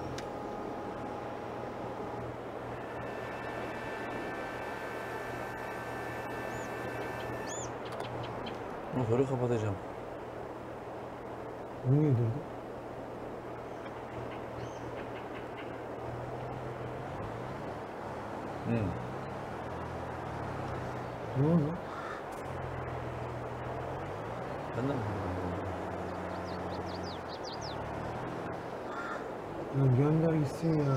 Motoru kapatacağım. Niye durdu? Hmm. Ne oldu? Ben de mi? Ya gönder gitsin ya.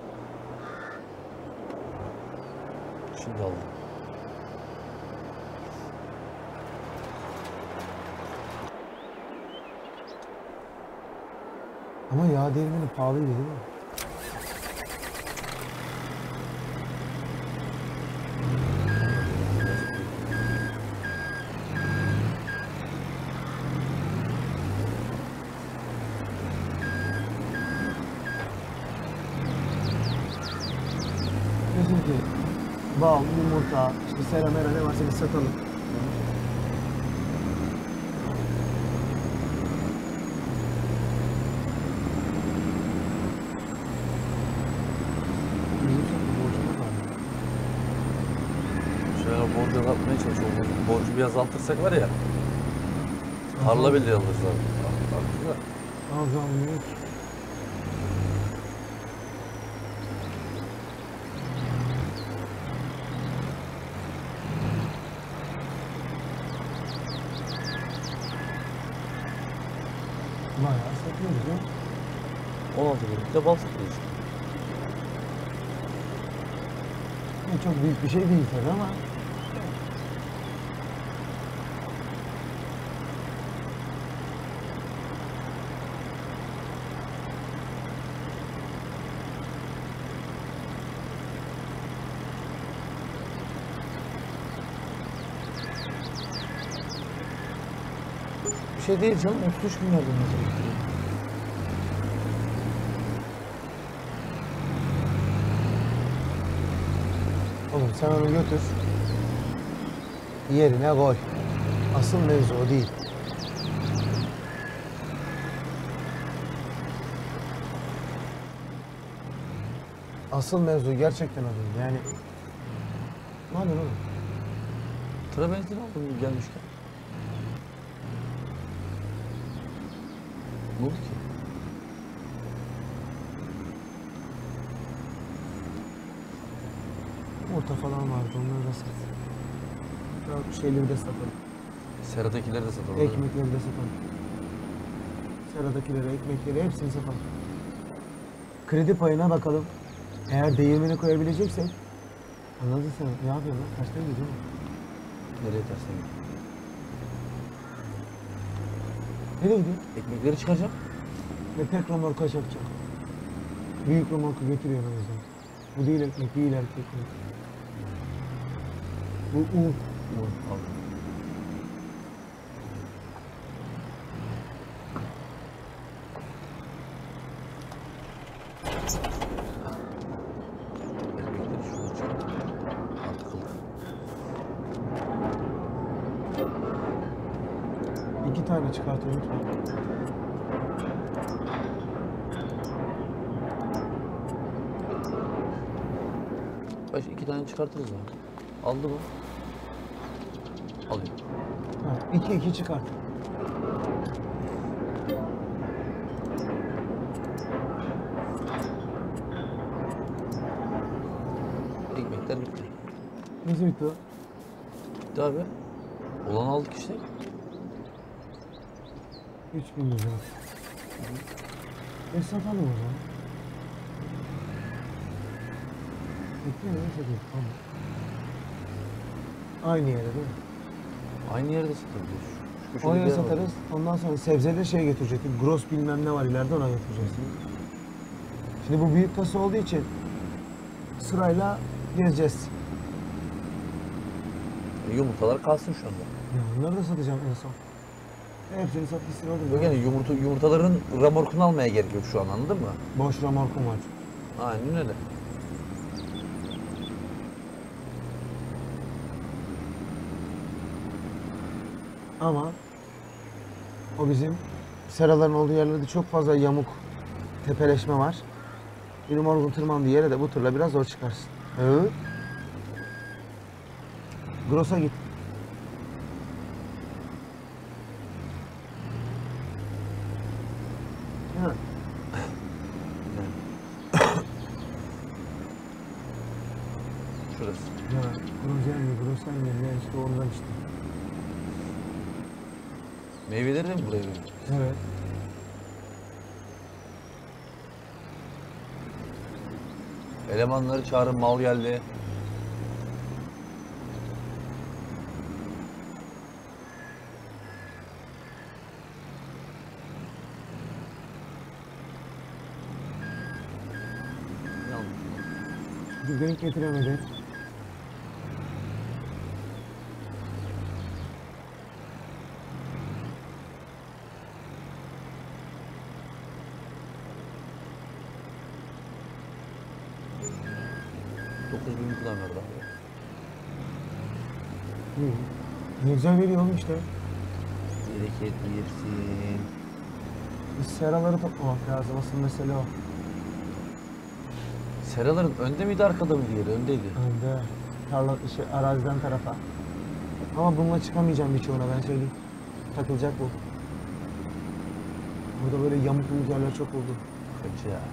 Şimdi aldım. Ama yağ değirmeni pahalıydı değil mi? Diyorsun ki bal, yumurta, işte sera mera ne varsa biz satalım. Şöyle borcu azaltmaya çalışıyorum. Borcu bir azaltırsak var ya, tarla bile alırız abi. Aslında Azalmıyor ki. Bayağı satıyoruz ya. on altı günlükte bal satıyoruz. Bu çok büyük bir şey değil tabii ama. Bir şey değil canım. otuz üç bin lira mesela. Oğlum sen onu götür. Yerine koy. Asıl mevzu o değil. Asıl mevzu gerçekten o değil. Yani ne yapıyorsun oğlum? Tıra benzin aldım gelmişken. Ne oldu ki? Orta falan vardı, onları da sat. Ya şeyleri de satalım. Seradakileri de satalım. Ekmekleri de satalım. Seradakileri, ekmekleri hepsini satalım. Kredi payına bakalım. Eğer değirmeni koyabileceksek. Anladın sen, ne yapıyorsun lan? Kaçtan gidiyorsun? Nereye tersen git. Nereye gidiyor? Ekmekleri çıkaracağım. Ve tek romorka çakacağım. Büyük romorku getiriyor o yüzden. Bu değil ekmek, değil erkek ekmek. Bu un. Un aldım. Ekmekleri şuraya çıkardım. Artık oldu. İki tane çıkartıyor lütfen. Baş iki tane çıkartırız ya. Aldı mı? Alıyor. Ha, iki iki çıkart. Ekmekler bitti. Nasıl bitti o? Bitti abi. Olan aldık işte. Üç bin lira. E satalım o zaman. Bekle ne satayım? Tamam. Aynı yere değil mi? Aynı yerde satabiliyoruz. Şu köşede bir Oraya yer var. satarız. Ondan sonra sebzeleri şey götürecektik. Gross bilmem ne var ileride, ona götüreceğiz. Şimdi bu büyük kasa olduğu için sırayla gezeceğiz. E, Yumurtalar kalsın şu anda. Ya bunları da satacağım en son. Hepsini sat gitsin oğlum. Yok yani yumurta, yumurtaların ramorkunu almaya gerek yok şu an, anladın mı? Boş remorkum var. Aynen öyle. Ama o bizim seraların olduğu yerlerde çok fazla yamuk tepeleşme var. Bir morgun tırmandığı yere de bu tırla biraz zor çıkarsın. Hı? Gross'a git. Ha. Şurası. Ya Gross gelmiyor, Gross gelmiyor. Ya işte ondan işte. Meyveleri de mi buraya veriyor? Evet. Elemanları çağırın, mal geldi. Ne olmuş? Bir denk getiremedi. dokuz bin falan verdi abi. İyi. Ne güzel veriyor oğlum işte. Bereket versin. Biz seraları toplamak lazım. Asıl mesele o. Seraların önde miydi, arkada mı diğeri? Öndeydi. Önde. Tarla, şey, araziden tarafa. Ama bununla çıkamayacağım birçoğuna, ben söyleyeyim. Takılacak bu. Burada böyle yamuk yumuk yerler çok oldu. Kaçacağız.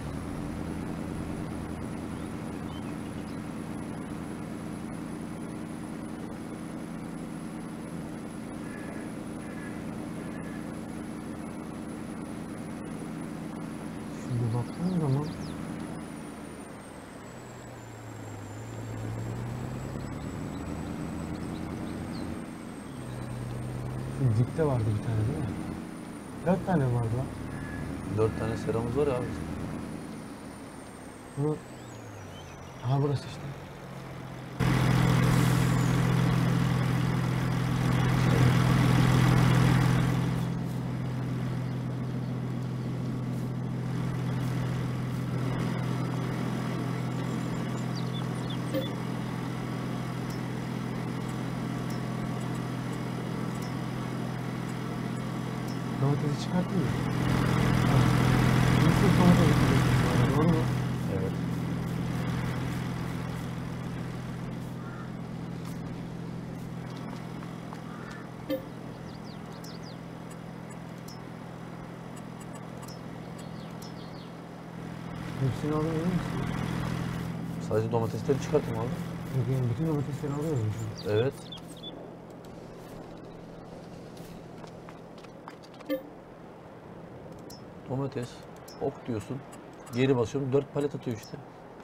Şimdi baktığım zaman şu dipte vardı bir tane değil mi? Dört tane mi vardı lan? Dört tane seramız var ya abi. Bunu... Aha burası işte. Domatesi çıkarttın mı? Nasıl domates çıkarttın bu arada, doğru mu? Evet. Hepsini alır mı? Sadece domatesleri çıkarttım abi. Bugün bütün domatesleri alıyoruz mu şimdi? Evet. Domates, ok diyorsun. Geri basıyorum, dört palet atıyor işte.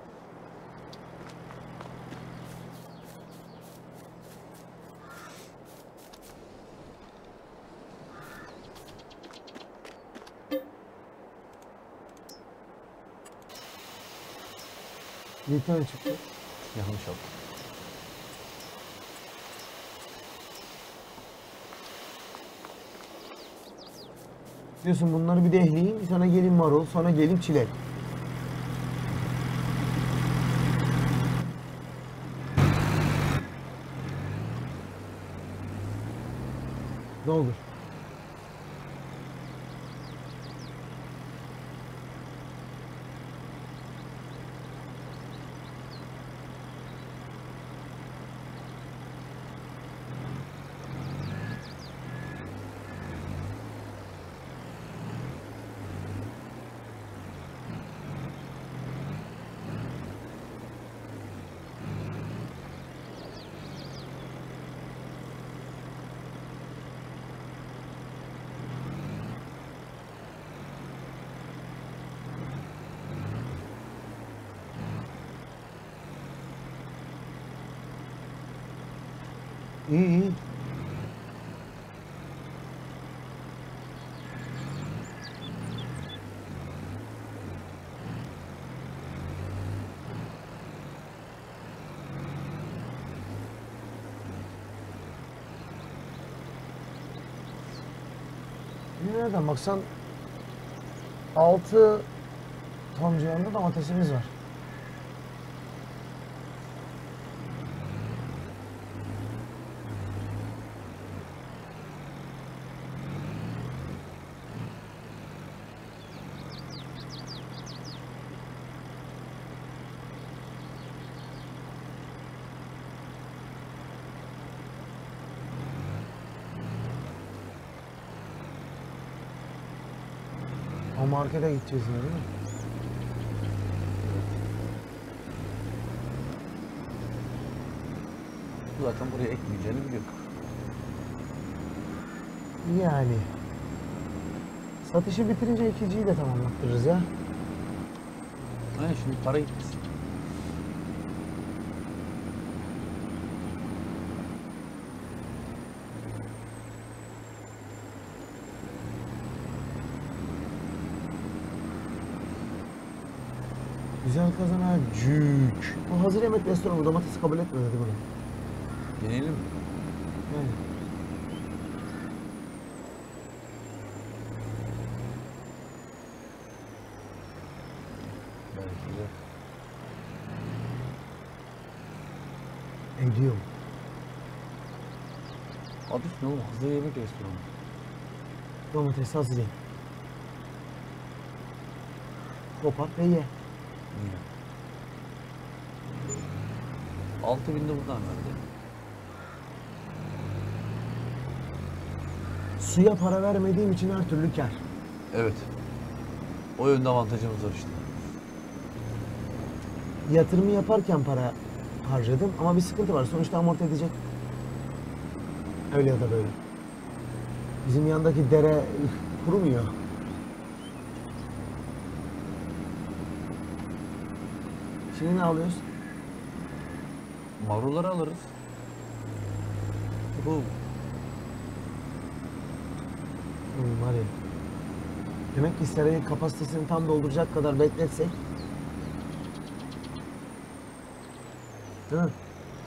Bir tane çıktı. Yanlış yaptım. Diyorsun bunları bir de ehleyeyim, sonra gelin marul, sonra gelin çilek. Doldur. İyi iyi. Nereden baksan altı ton civarında domatesimiz var. O markete gideceğiz yine değil mi? Zaten buraya ekmeyeceğini biliyorum. Yani. Satışı bitirince ikiciyi de tamamlattırırız ya. Aynen, şimdi para gitmesin. Güzel kazanacak. Bu hazır yemek restoranı domatesi kabul etmedi dedi bunu. Deneyelim mi? Yani. Belki de. Ediyor. Adı ne oğlum? Hazır yemek restoranı. Domates hazır ye. Kopar ve ye. Niye? Altı binde buradan verdi. Suya para vermediğim için her türlü kar. Evet. O yönde avantajımız var işte. Yatırımı yaparken para harcadım ama bir sıkıntı var. Sonuçta amorti edecek. Öyle ya da böyle. Bizim yandaki dere üf, kurumuyor. Şimdi ne alıyoruz? Marulları alırız. Bu Hmm, var ya. Demek ki serayın kapasitesini tam dolduracak kadar bekletsek. Değil mi?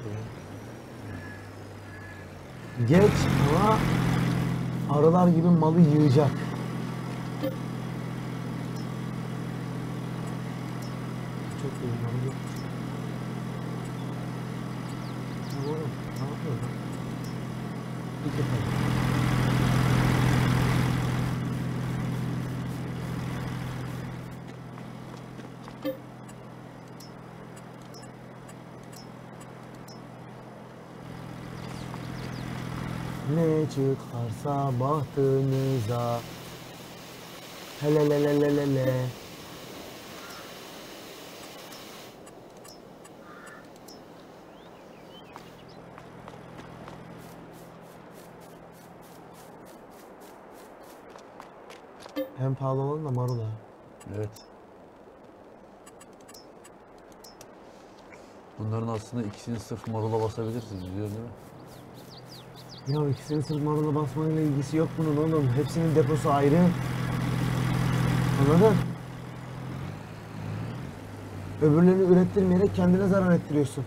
Geç ama arılar gibi malı yığacak. Çok iyi malı yok. Ya oğlum, ne yapıyorsun? Bir kere. Ne çıkarsa bahtınıza. Hele le le le le le. En pahalı olan da marula. Evet. Bunların aslında ikisini sırf marula basabilirsiniz, biliyorsun değil mi? Ya ikisinin sırf marula basmayla ilgisi yok bunun oğlum. Hepsinin deposu ayrı. Anladın? Öbürlerini ürettirmeyerek kendine zarar ettiriyorsun.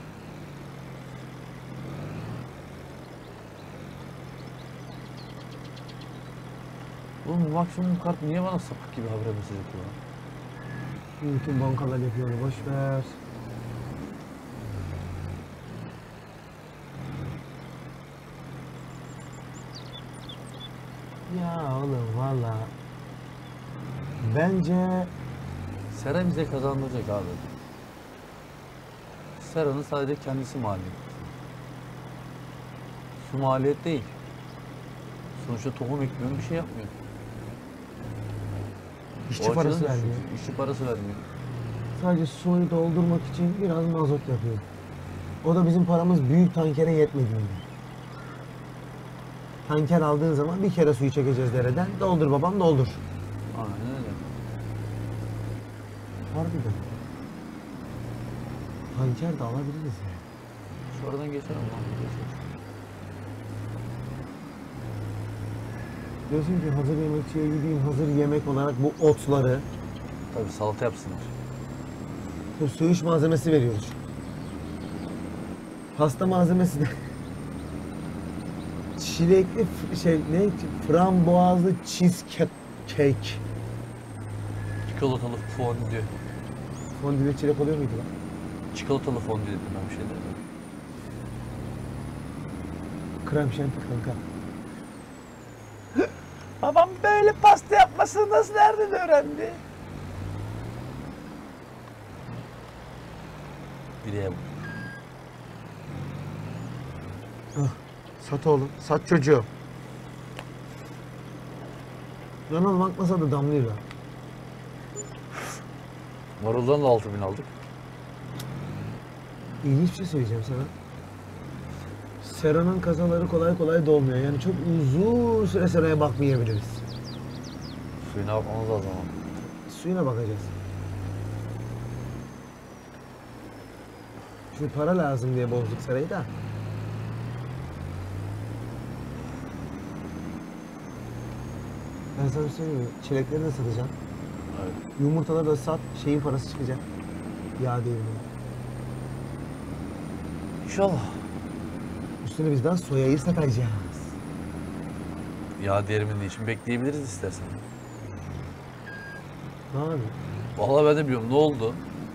Oğlum maksimum kart niye bana sapık gibi habire mesaj atıyor lan? Bütün bankalar yapıyor, boş ver. Ya oğlum valla. Bence Sera bize kazandıracak abi. Sera'nın sadece kendisi maliyet. Su maliyet değil. Sonuçta tohum ekmiyor, bir şey yapmıyor. işçi O parası açıdan vermiyor. düşün, İşçi parası vermiyor. Sadece suyu doldurmak için biraz mazot yapıyor. O da bizim paramız büyük tankere yetmediğinde. Tanker aldığın zaman bir kere suyu çekeceğiz dereden. Doldur babam doldur. Aynen öyle. Harbiden. Tanker de alabiliriz yani. Sonradan geçelim lan. Geçelim. Diyorsun ki hazır yemekçiye gideyim, hazır yemek olarak bu otları, Tabii salata yapsınlar. bu söğüş malzemesi veriyoruz. Pasta malzemesi de çilekli f- şey ne frambuazlı cheesecake. Çikolatalı fondü. Fondüle çilek oluyor muydu lan? Çikolatalı fondü dedim ben bir şey dedim. Krem şanti kanka. Babam böyle pasta yapmasını nasıl nereden öğrendi? Bireye bak. Ah, sat oğlum, sat çocuğu. Ronald bakmasa da damlıyor lan. Maruldan da altı bin aldık. İlginç bir şey söyleyeceğim sana. Sera'nın kasaları kolay kolay dolmuyor. Yani çok uzun süre Sera'ya bakmayabiliriz. Suyuna bakmamız lazım ama. Suyuna bakacağız. Şimdi para lazım diye bozduk Sera'yı da. Ben sana söyleyeyim mi? Çilekleri de satacağım. Evet. Yumurtaları da sat, şeyin parası çıkacak. Yağ değil mi? İnşallah. Üstüne bizden soyayı satacağız. Ya diğerimin için bekleyebiliriz istersen. Ne abi? Vallahi ben de biliyorum ne oldu?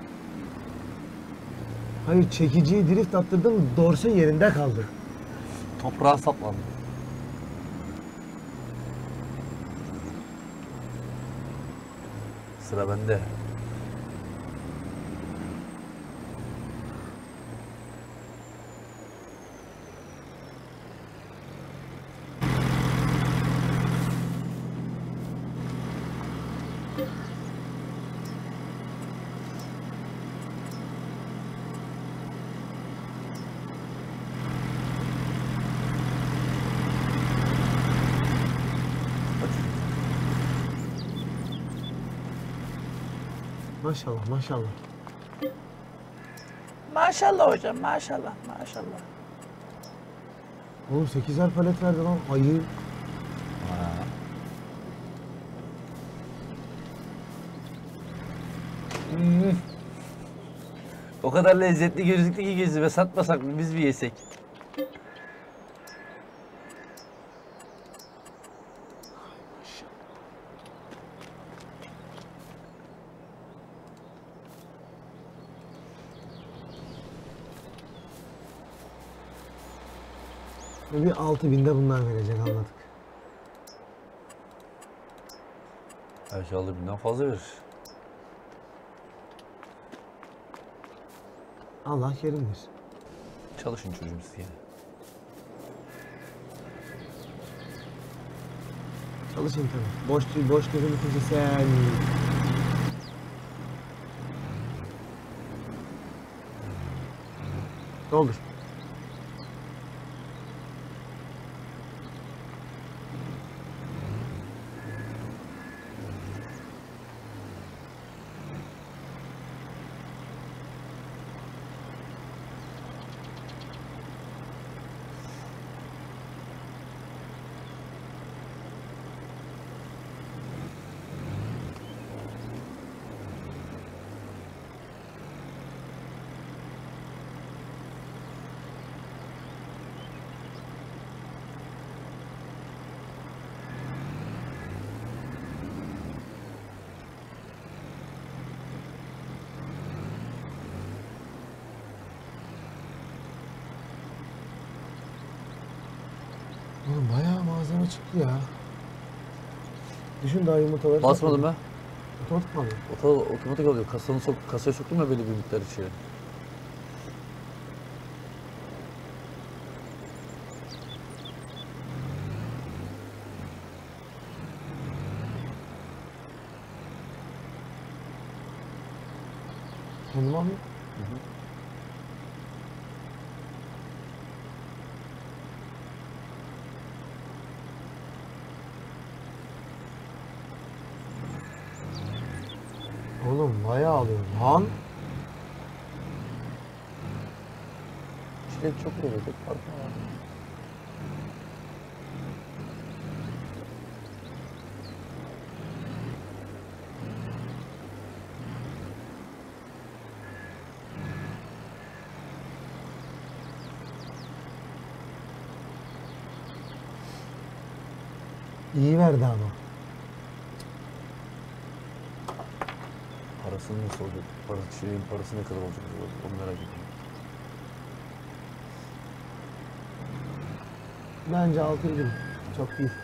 Hayır, çekiciyi drift attırdım, dorse yerinde kaldı. Toprağa saplandı. Sıra bende. Maşallah, maşallah. Maşallah hocam, maşallah, maşallah. Oğlum sekizer palet verdi lan, ayı. Hmm. O kadar lezzetli gözüktü ki gözüme, satmasak mı biz bir yesek? Bir altı binde bunlar verecek, anladık. Belki aldı binden fazla verir. Allah kerimdir. Çalışın çocuğum siz yani. Çalışın tabii. Boş boş gözünü sen. Doldur. Oğlum bayağı malzeme çıktı ya. Düşün daha yumurtaları Basmadım ben. Otomatik mi alıyor? Oto, otomatik alıyor. Kasanı sok, kasaya soktum ya belli bir miktar içeri. Kendim almıyor. Hı hı. Oğlum bayağı alıyor lan. Çilek çok böyle tek farkı var. İyi verdi ama. Parasını nasıl olacak? Parası, çileğin parası ne kadar olacak? Onu merak ediyorum. Bence altı yedi. Çok değil.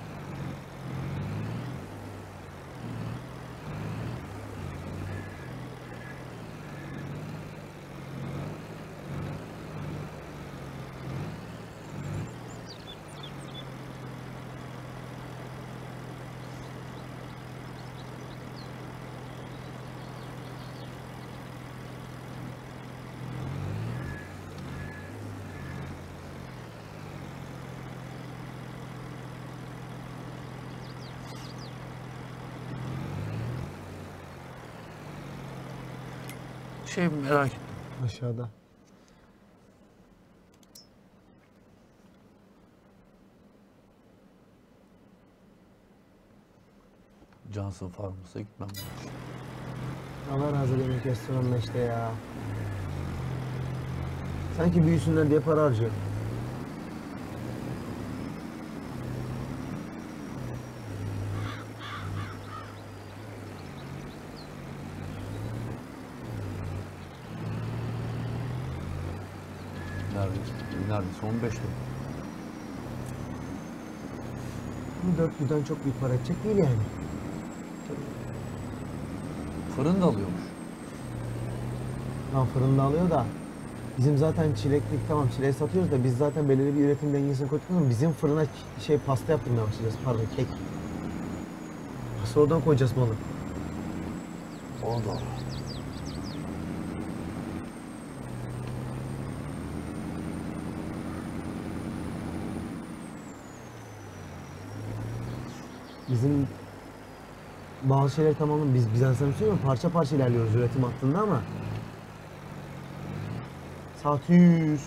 Şey merak ettim. Aşağıda. Johnson Farms'a gitmem lazım. Allah razı olsun restoranla işte ya. Sanki büyüsünler diye para harcıyor. Neredeyse, neredeyse on beş lira. Bu dört yüzden çok büyük para edecek değil yani. Fırın da alıyormuş. Lan fırında alıyor da bizim zaten çileklik tamam çileği satıyoruz da biz zaten belirli bir üretim dengesini koyduk ama bizim fırına şey pasta yaptırmaya başlayacağız pardon kek. Sonradan koyacağız malı. O da. Bizim bazı şeyler tamamen biz biz sana söylüyorum parça parça ilerliyoruz üretim hattında ama saat yüz.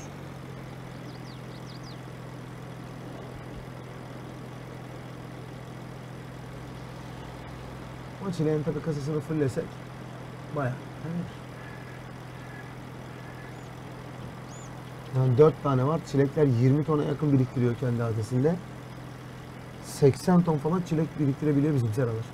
O çileğin tabi kasasını fullesek bayağı. Evet. Yani dört tane var. Çilekler yirmi tona yakın biriktiriyor kendi adresinde. seksen ton falan çilek biriktirebiliyor bizim seralar.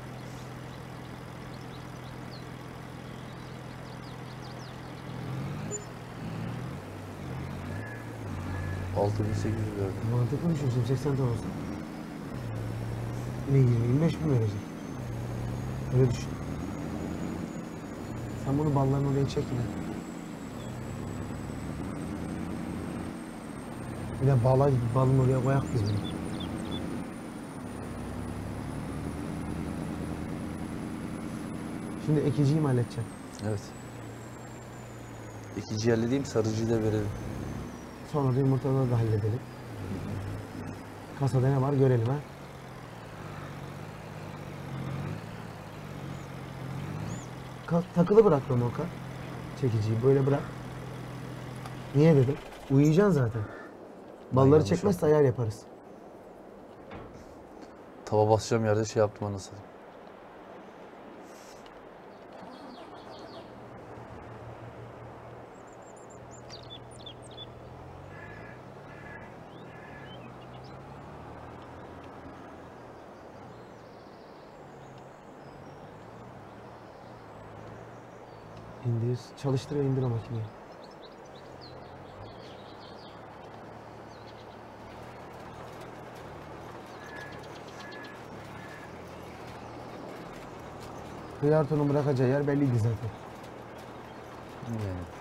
altı bin sekiz yüz verdim. Mantıklı düşünsün seksen ton olsa. Yine yirmi yirmi beş bin verecek. Öyle düşün. Sen bunu balların oraya çek yine. Bir de bala balın oraya koyak biz bunu. Şimdi ekiciyi mi halledeceğim? Evet. İkinci halledeyim, sarıcıyı da verelim. Sonra da yumurtaları da halledelim. Kasada ne var görelim ha. Ka takılı bırak Romoka. Çekiciyi böyle bırak. Niye dedim? Uyuyacaksın zaten. Balları yanlış çekmezse ayar yaparız. Tava basacağım yerde şey yaptım anasını. İndir, çalıştır ve indir o makineyi. Hıyartonun bırakacağı yer belliydi zaten. Yani.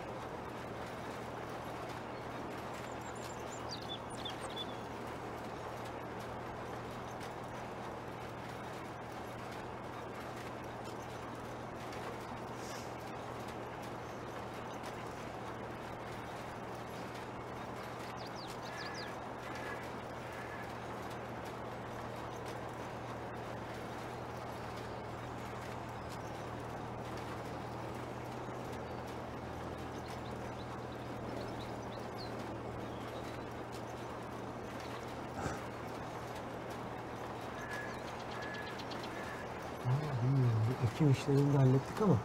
Ekim işlerini de hallettik ama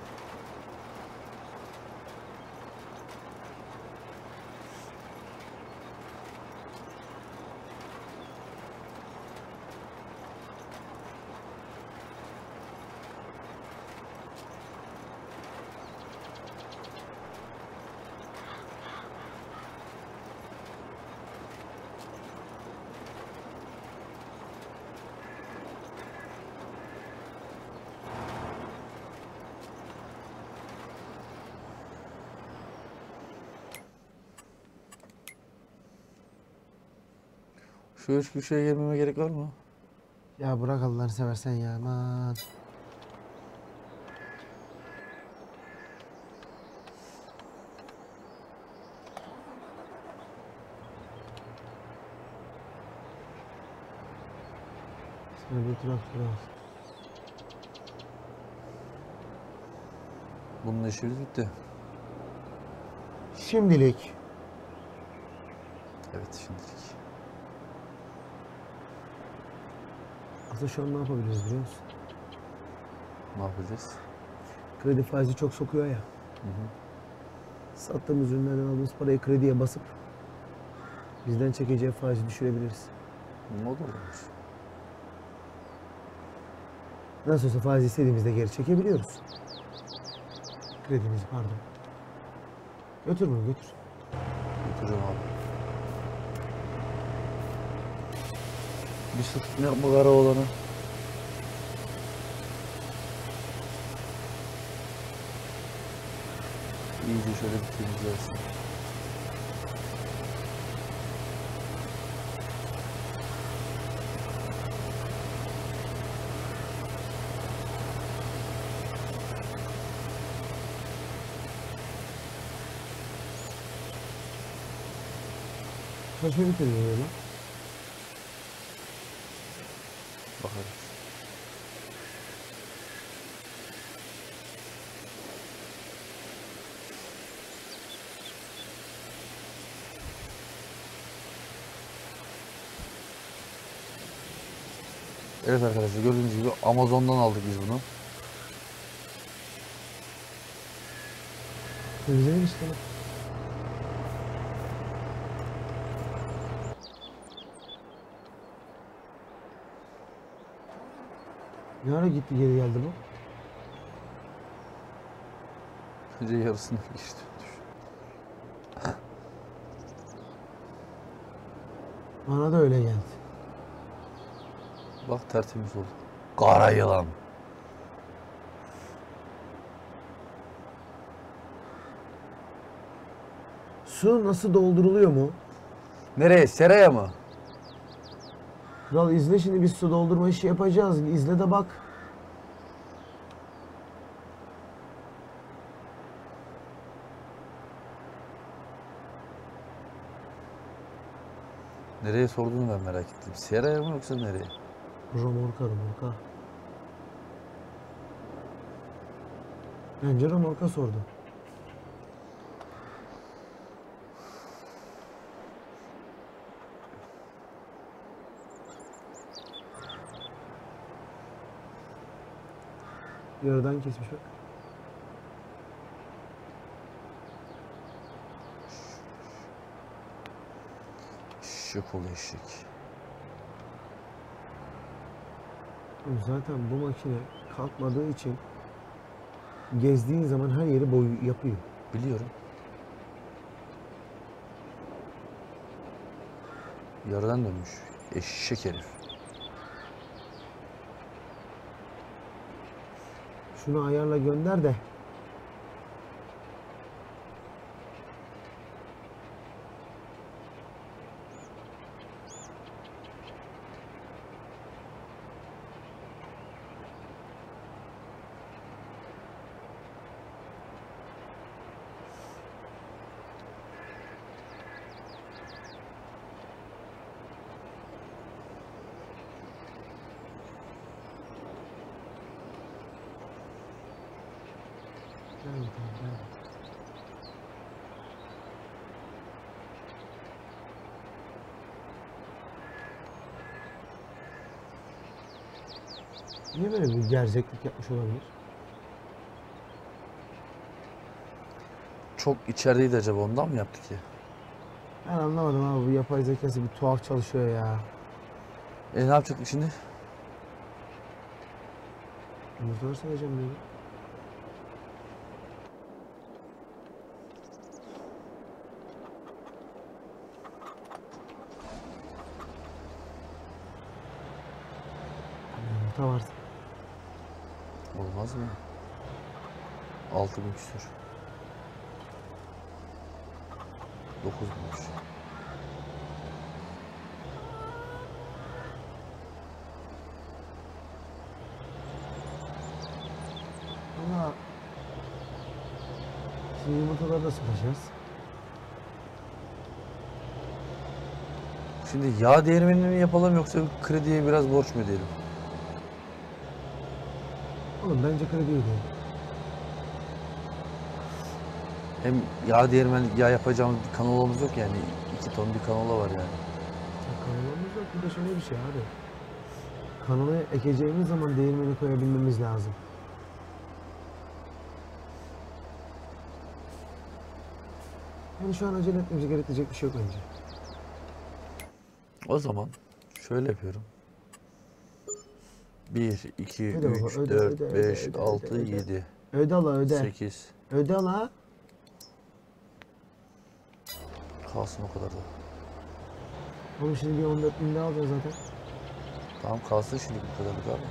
Şu üç köşeye girmeme gerek var mı? ya bırak Allah'ını seversen ya aman. Sana bir traktör al. Bunun işimiz bitti. Şimdilik. Evet şimdilik. Aslında şu an ne yapabiliriz biliyor musun? Ne yapacağız? Kredi faizi çok sokuyor ya. Hı hı. Sattığımız ürünlerden aldığımız parayı krediye basıp bizden çekeceği faizi düşürebiliriz. Ne olur olur. Nasıl olsa faiz istediğimizde geri çekebiliyoruz. Kredimizi pardon. Götür bunu götür. Götüreceğim abi. Bir sırt ne yapma kara olanı. İyice şöyle bir temizlersin. Kaçma bitirdin öyle. Bakarız. Evet arkadaşlar gördüğünüz gibi Amazon'dan aldık biz bunu. Temizledin işte. Ne ara gitti geri geldi bu? Önce yarısını geçti. Bana da öyle geldi. Bak tertemiz oldu. Kara yılan. Su nasıl dolduruluyor mu? Nereye? Seraya mı? Kral izle şimdi biz su doldurma işi yapacağız. İzle de bak. Nereye sorduğunu ben merak ettim. Seraya mı yoksa nereye? Romorka romorka. Bence romorka sordu. Yarıdan kesmiş bak. Şık ol eşek. Zaten bu makine kalkmadığı için gezdiğin zaman her yeri boy yapıyor. Biliyorum. Yarıdan dönmüş. Eşek herif. Şunu ayarla gönder de. Evet, evet. Niye böyle bir gerzeklik yapmış olabilir? Çok içerideydi acaba, ondan mı yaptı ki? Ben anlamadım abi, bu yapay zekası bir tuhaf çalışıyor ya. E ne yapacaktık şimdi? Yumurtaları sayacağım dedi. Yumurta varsa. Olmaz mı? Altı bin küsür. Dokuz binmiş. Ama şimdi yumurtaları da satacağız. Şimdi yağ değirmenini mi yapalım yoksa krediye biraz borç mu ödeyelim? Oğlum bence kredi ödeyelim. Hem yağ değirmen yağ yapacağımız bir kanalımız yok yani. iki ton bir kanola var yani. Ya kanalımız yok. Bir de şöyle bir şey abi. Kanala ekeceğimiz zaman değirmeni koyabilmemiz lazım. Yani şu an acele etmemize gerekecek bir şey yok bence. O zaman şöyle yapıyorum. bir, iki, Öde baba, üç, öde, dört, öde, beş, öde, altı, öde, öde. yedi, Öde la öde. sekiz. Öde la. Kalsın o kadar da. Oğlum şimdi bir on dört bin daha alacağız zaten. Tamam kalsın şimdi bu kadarlık abi.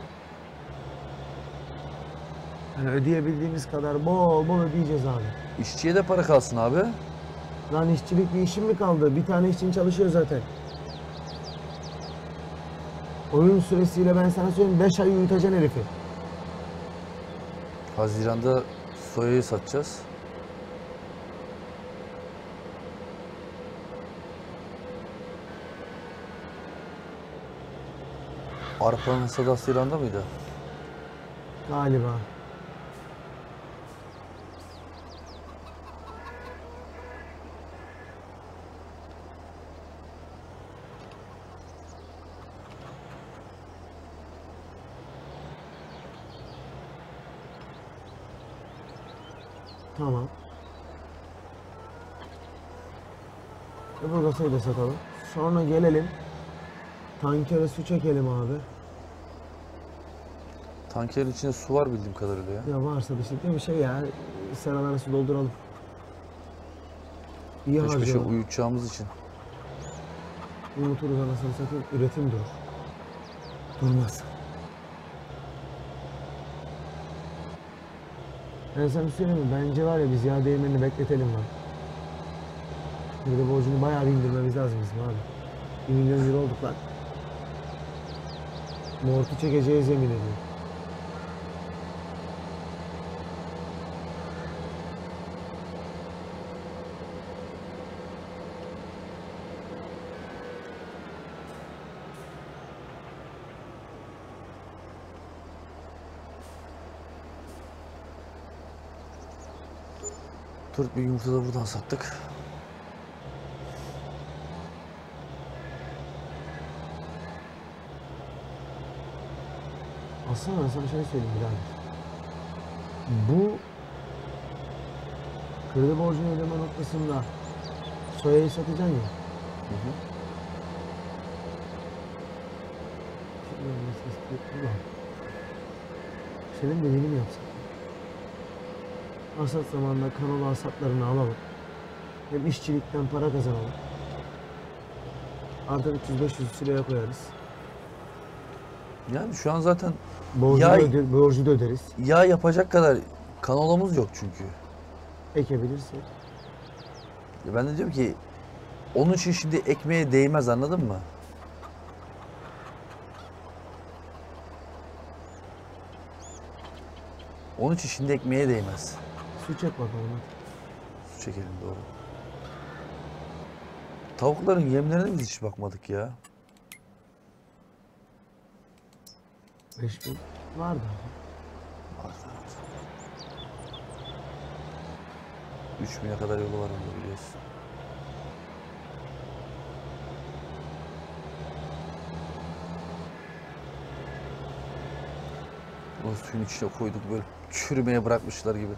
Yani ödeyebildiğimiz kadar bol bol ödeyeceğiz abi. İşçiye de para kalsın abi. Lan işçilik bir işim mi kaldı? Bir tane işçin çalışıyor zaten. Oyun süresiyle ben sana söyleyeyim beş ay uyutacaksın herifi. Haziran'da soyayı satacağız. Arpa'nın hasadı Haziran'da mıydı? Galiba. Tamam. Öbür kasayı da satalım. Sonra gelelim. Tankere su çekelim abi. Tankerin içinde su var bildiğim kadarıyla ya. Ya varsa bir şey değil mi şey ya. Seralara su dolduralım. İyi Peş peşe harcayalım. uyutacağımız için. Unuturuz anasını satayım. Üretim durur. Durmaz. Ben sana bir söyleyeyim mi? Bence var ya biz yağ değirmenini bekletelim lan. Bir de borcunu bayağı bir indirmemiz lazım bizim abi. Bir milyon euro olduk lan. Mortu çekeceğiz yemin ediyorum. Dört bir yumurta da buradan sattık. Aslında ben sana şey söyleyeyim birader. Bu kredi borcunu ödeme noktasında soyayı satacaksın ya. Hı hı. Şimdi ben ses duyuyorum da. Senin dediğini mi yapsak? Hasat zamanında kanola hasatlarını alalım. Hem işçilikten para kazanalım. Artı üç yüz beş yüz liraya koyarız. Yani şu an zaten Borcu, yağ, da, öde, borcu da öderiz. yağ yapacak kadar kanolamız yok çünkü. Ekebilirsin. Ya ben de diyorum ki onun için şimdi ekmeğe değmez, anladın mı? Onun için şimdi ekmeğe değmez. Su çek bakalım. Su çekelim, doğru. Tavukların yemlerine biz hiç bakmadık ya. beş bin vardı. üç bine kadar yolu var onda, biliyorsun. O suyun içine koyduk, böyle çürümeye bırakmışlar gibi.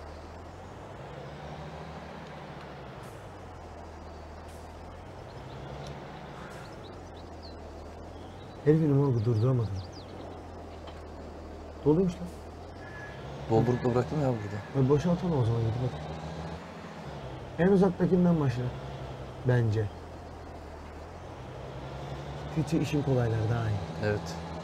Herifin morgu durduramadım. Doluymuş lan. Doldurup da bıraktım ya burada. E boşaltalım o zaman gidip bak. En uzaktakinden başla. Bence. Hiç işin kolayları daha iyi. Evet.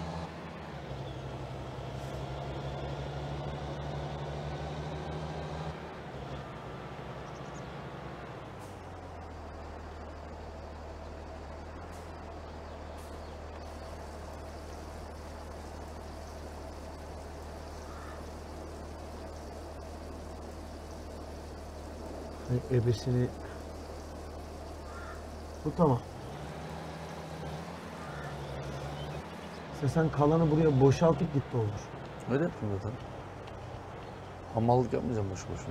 E, ebesini... Bu tamam. İşte sen kalanı buraya boşaltıp gitti olur. Öyle yapayım zaten. Hamallık yapmayacağım boşu boşuna.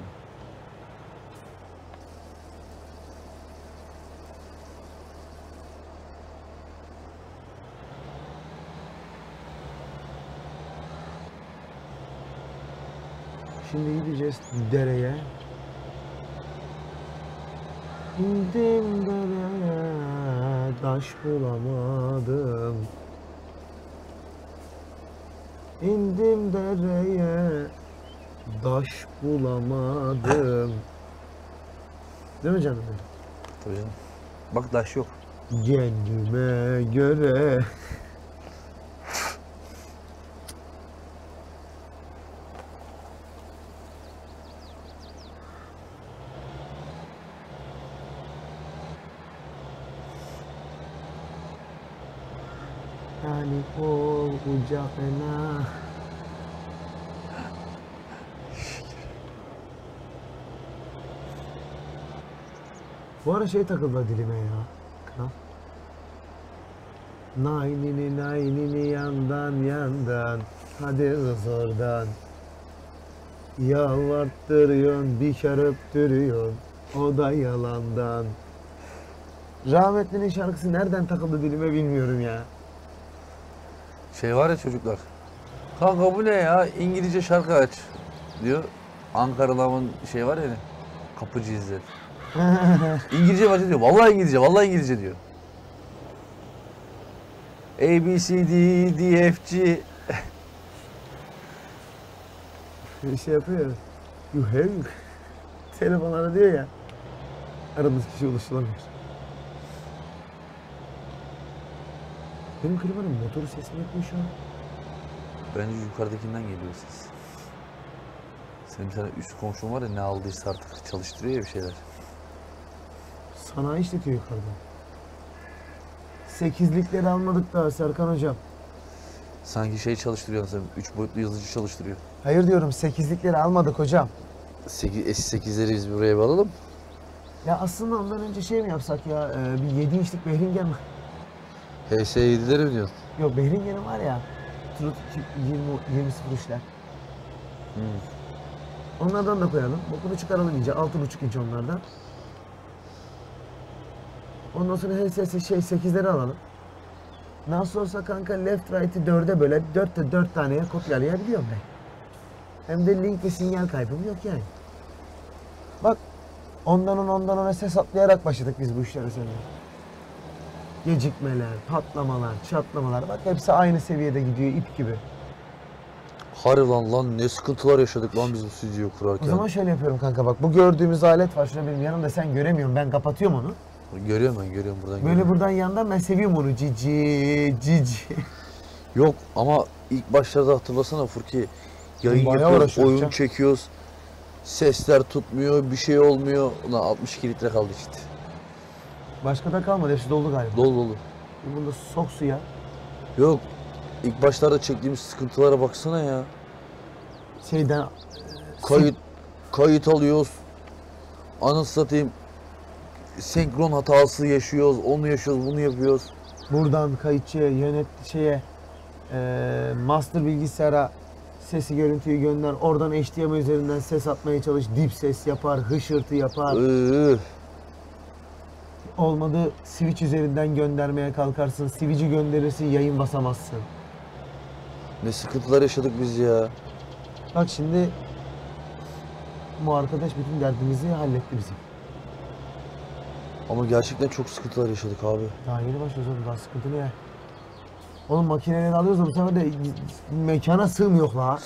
Şimdi gideceğiz dereye. İndim dereye, taş bulamadım. İndim dereye, taş bulamadım. Değil mi canım benim? Tabii canım. Bak taş yok. Kendime göre. Yani kol kucağına. Bu ara şey takıldı dilime ya. Kral. Naynini naynini yandan yandan. Hadi kız oradan. Yalvarttırıyorsun, bir kere öptürüyorsun. O da yalandan. Rahmetlinin şarkısı nereden takıldı dilime bilmiyorum ya. Şey var ya çocuklar. Kanka bu ne ya? İngilizce şarkı aç diyor. Ankaralı'nın şey var ya, Kapıcı İzzet. İngilizce mi diyor? Vallahi İngilizce, vallahi İngilizce diyor. A, B, C, D, D, F, G. Bir şey yapıyor ya. You have. Telefonlara diyor ya. Aradığınız kişi ulaşılamıyor. Benim klimanın motoru sesini yapıyor şu an. Bence yukarıdakinden geliyor ses. Senin bir tane üst komşun var ya, ne aldıysa artık çalıştırıyor ya bir şeyler. Sanayi işletiyor yukarıda. Sekizlikleri almadık daha Serkan hocam. Sanki şey çalıştırıyor sen, üç boyutlu yazıcı çalıştırıyor. Hayır diyorum, sekizlikleri almadık hocam. S sekizleri biz buraya bir alalım. Ya aslında ondan önce şey mi yapsak ya, e, bir yedi inçlik Behringen mi? H S yedileri mi diyorsun? Yok, Behringen'im var ya. Trut yirmi, yirmi sıfır üçler. Hmm. Onlardan da koyalım. Bokunu çıkaralım iyice. altı buçuk inç onlardan. Ondan sonra H S şey sekizleri alalım. Nasıl olsa kanka left right'i dörde böler. Dörtte dört taneye kopyalayabiliyorum ben. Hem de link ve sinyal kaybım yok yani. Bak, ondan ona ondan ona ses atlayarak başladık biz bu işlere seninle. Gecikmeler, patlamalar, çatlamalar. Bak hepsi aynı seviyede gidiyor, ip gibi. Harbiden lan, ne sıkıntılar yaşadık lan biz bu stüdyoyu kurarken. O zaman şöyle yapıyorum kanka, bak bu gördüğümüz alet var. Şurada benim yanımda, sen göremiyorsun. Ben kapatıyorum onu. Görüyorum ben, görüyorum buradan. Böyle görüyorum. buradan yandan ben seviyorum onu. Cici, cici. Yok ama ilk başlarda hatırlasana Furki. Yayın Bayağı yapıyoruz, uğraşıyoruz oyun ya. çekiyoruz. Sesler tutmuyor, bir şey olmuyor. Ulan altmış iki litre kaldı işte. Başka da kalmadı. Hepsi doldu galiba. Dolu dolu. Bunu da sok suya. Yok. İlk başlarda çektiğimiz sıkıntılara baksana ya. Şeyden... Kayıt kayıt alıyoruz. Anasını satayım. Senkron hatası yaşıyoruz. Onu yaşıyoruz, bunu yapıyoruz. Buradan kayıtçıya, yönet şeye, e, master bilgisayara sesi görüntüyü gönder. Oradan H D M I üzerinden ses atmaya çalış. Dip ses yapar, hışırtı yapar. Üf. Olmadı switch üzerinden göndermeye kalkarsın. Switch'i gönderirsin, yayın basamazsın. Ne sıkıntılar yaşadık biz ya. Bak şimdi bu arkadaş bütün derdimizi halletti bizim. Ama gerçekten çok sıkıntılar yaşadık abi. Daha yeni başlıyoruz oğlum, daha sıkıntı ne ya? Oğlum makineleri alıyoruz da bu sefer de mekana sığmıyor la.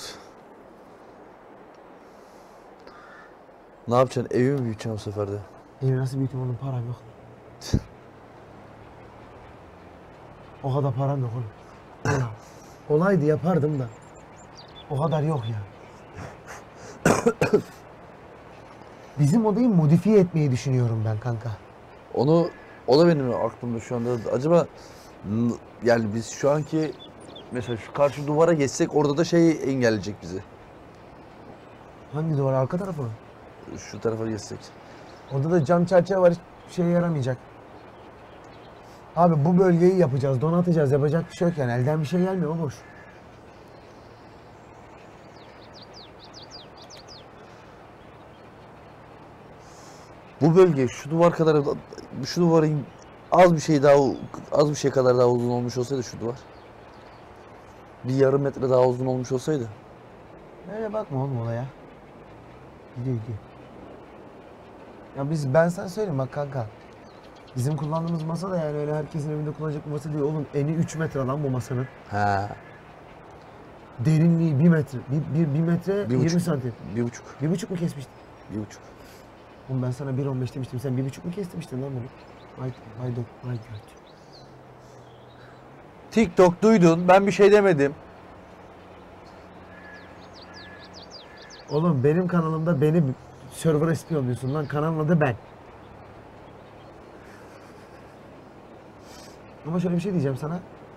Ne yapacaksın? Evi mi büyüteceksin bu sefer de? Evi nasıl büyüteyim oğlum, param yok. O kadar param yok oğlum. Ya, olaydı yapardım da. O kadar yok ya. Bizim odayı modifiye etmeyi düşünüyorum ben kanka. Onu, o da benim aklımda şu anda. Acaba n- yani biz şu anki mesela şu karşı duvara geçsek orada da şey engelleyecek bizi. Hangi duvar, arka tarafı mı? Şu tarafa geçsek. Orada da cam çerçeve var, hiçbir şeye yaramayacak. Abi bu bölgeyi yapacağız, donatacağız, yapacak bir şey yok yani. Elden bir şey gelmiyor, o boş. Bu bölge şu duvar kadar, şu duvarın az bir şey daha, az bir şey kadar daha uzun olmuş olsaydı şu duvar. Bir yarım metre daha uzun olmuş olsaydı. Öyle bakma oğlum olaya. Gidiyor gidiyor. Ya biz, ben sana söyleyeyim bak kanka. Bizim kullandığımız masa da yani öyle herkesin evinde kullanacak bir masa değil. Oğlum eni üç metre lan bu masanın. Ha, Derinliği bir metre. Bir, bir, bir metre Bir yirmi buçuk. santim. bir buçuk, Bir buçuk mu kesmiştin? bir buçuk. Oğlum ben sana bir on beş demiştim. Sen bir buçuk mu kesmiştin lan bunu? Vay, vay dok, vay göt. TikTok duydun, ben bir şey demedim. Oğlum benim kanalımda beni server'a ispiyonluyorsun lan. Kanalın adı ben. Ama şöyle bir şey diyeceğim sana.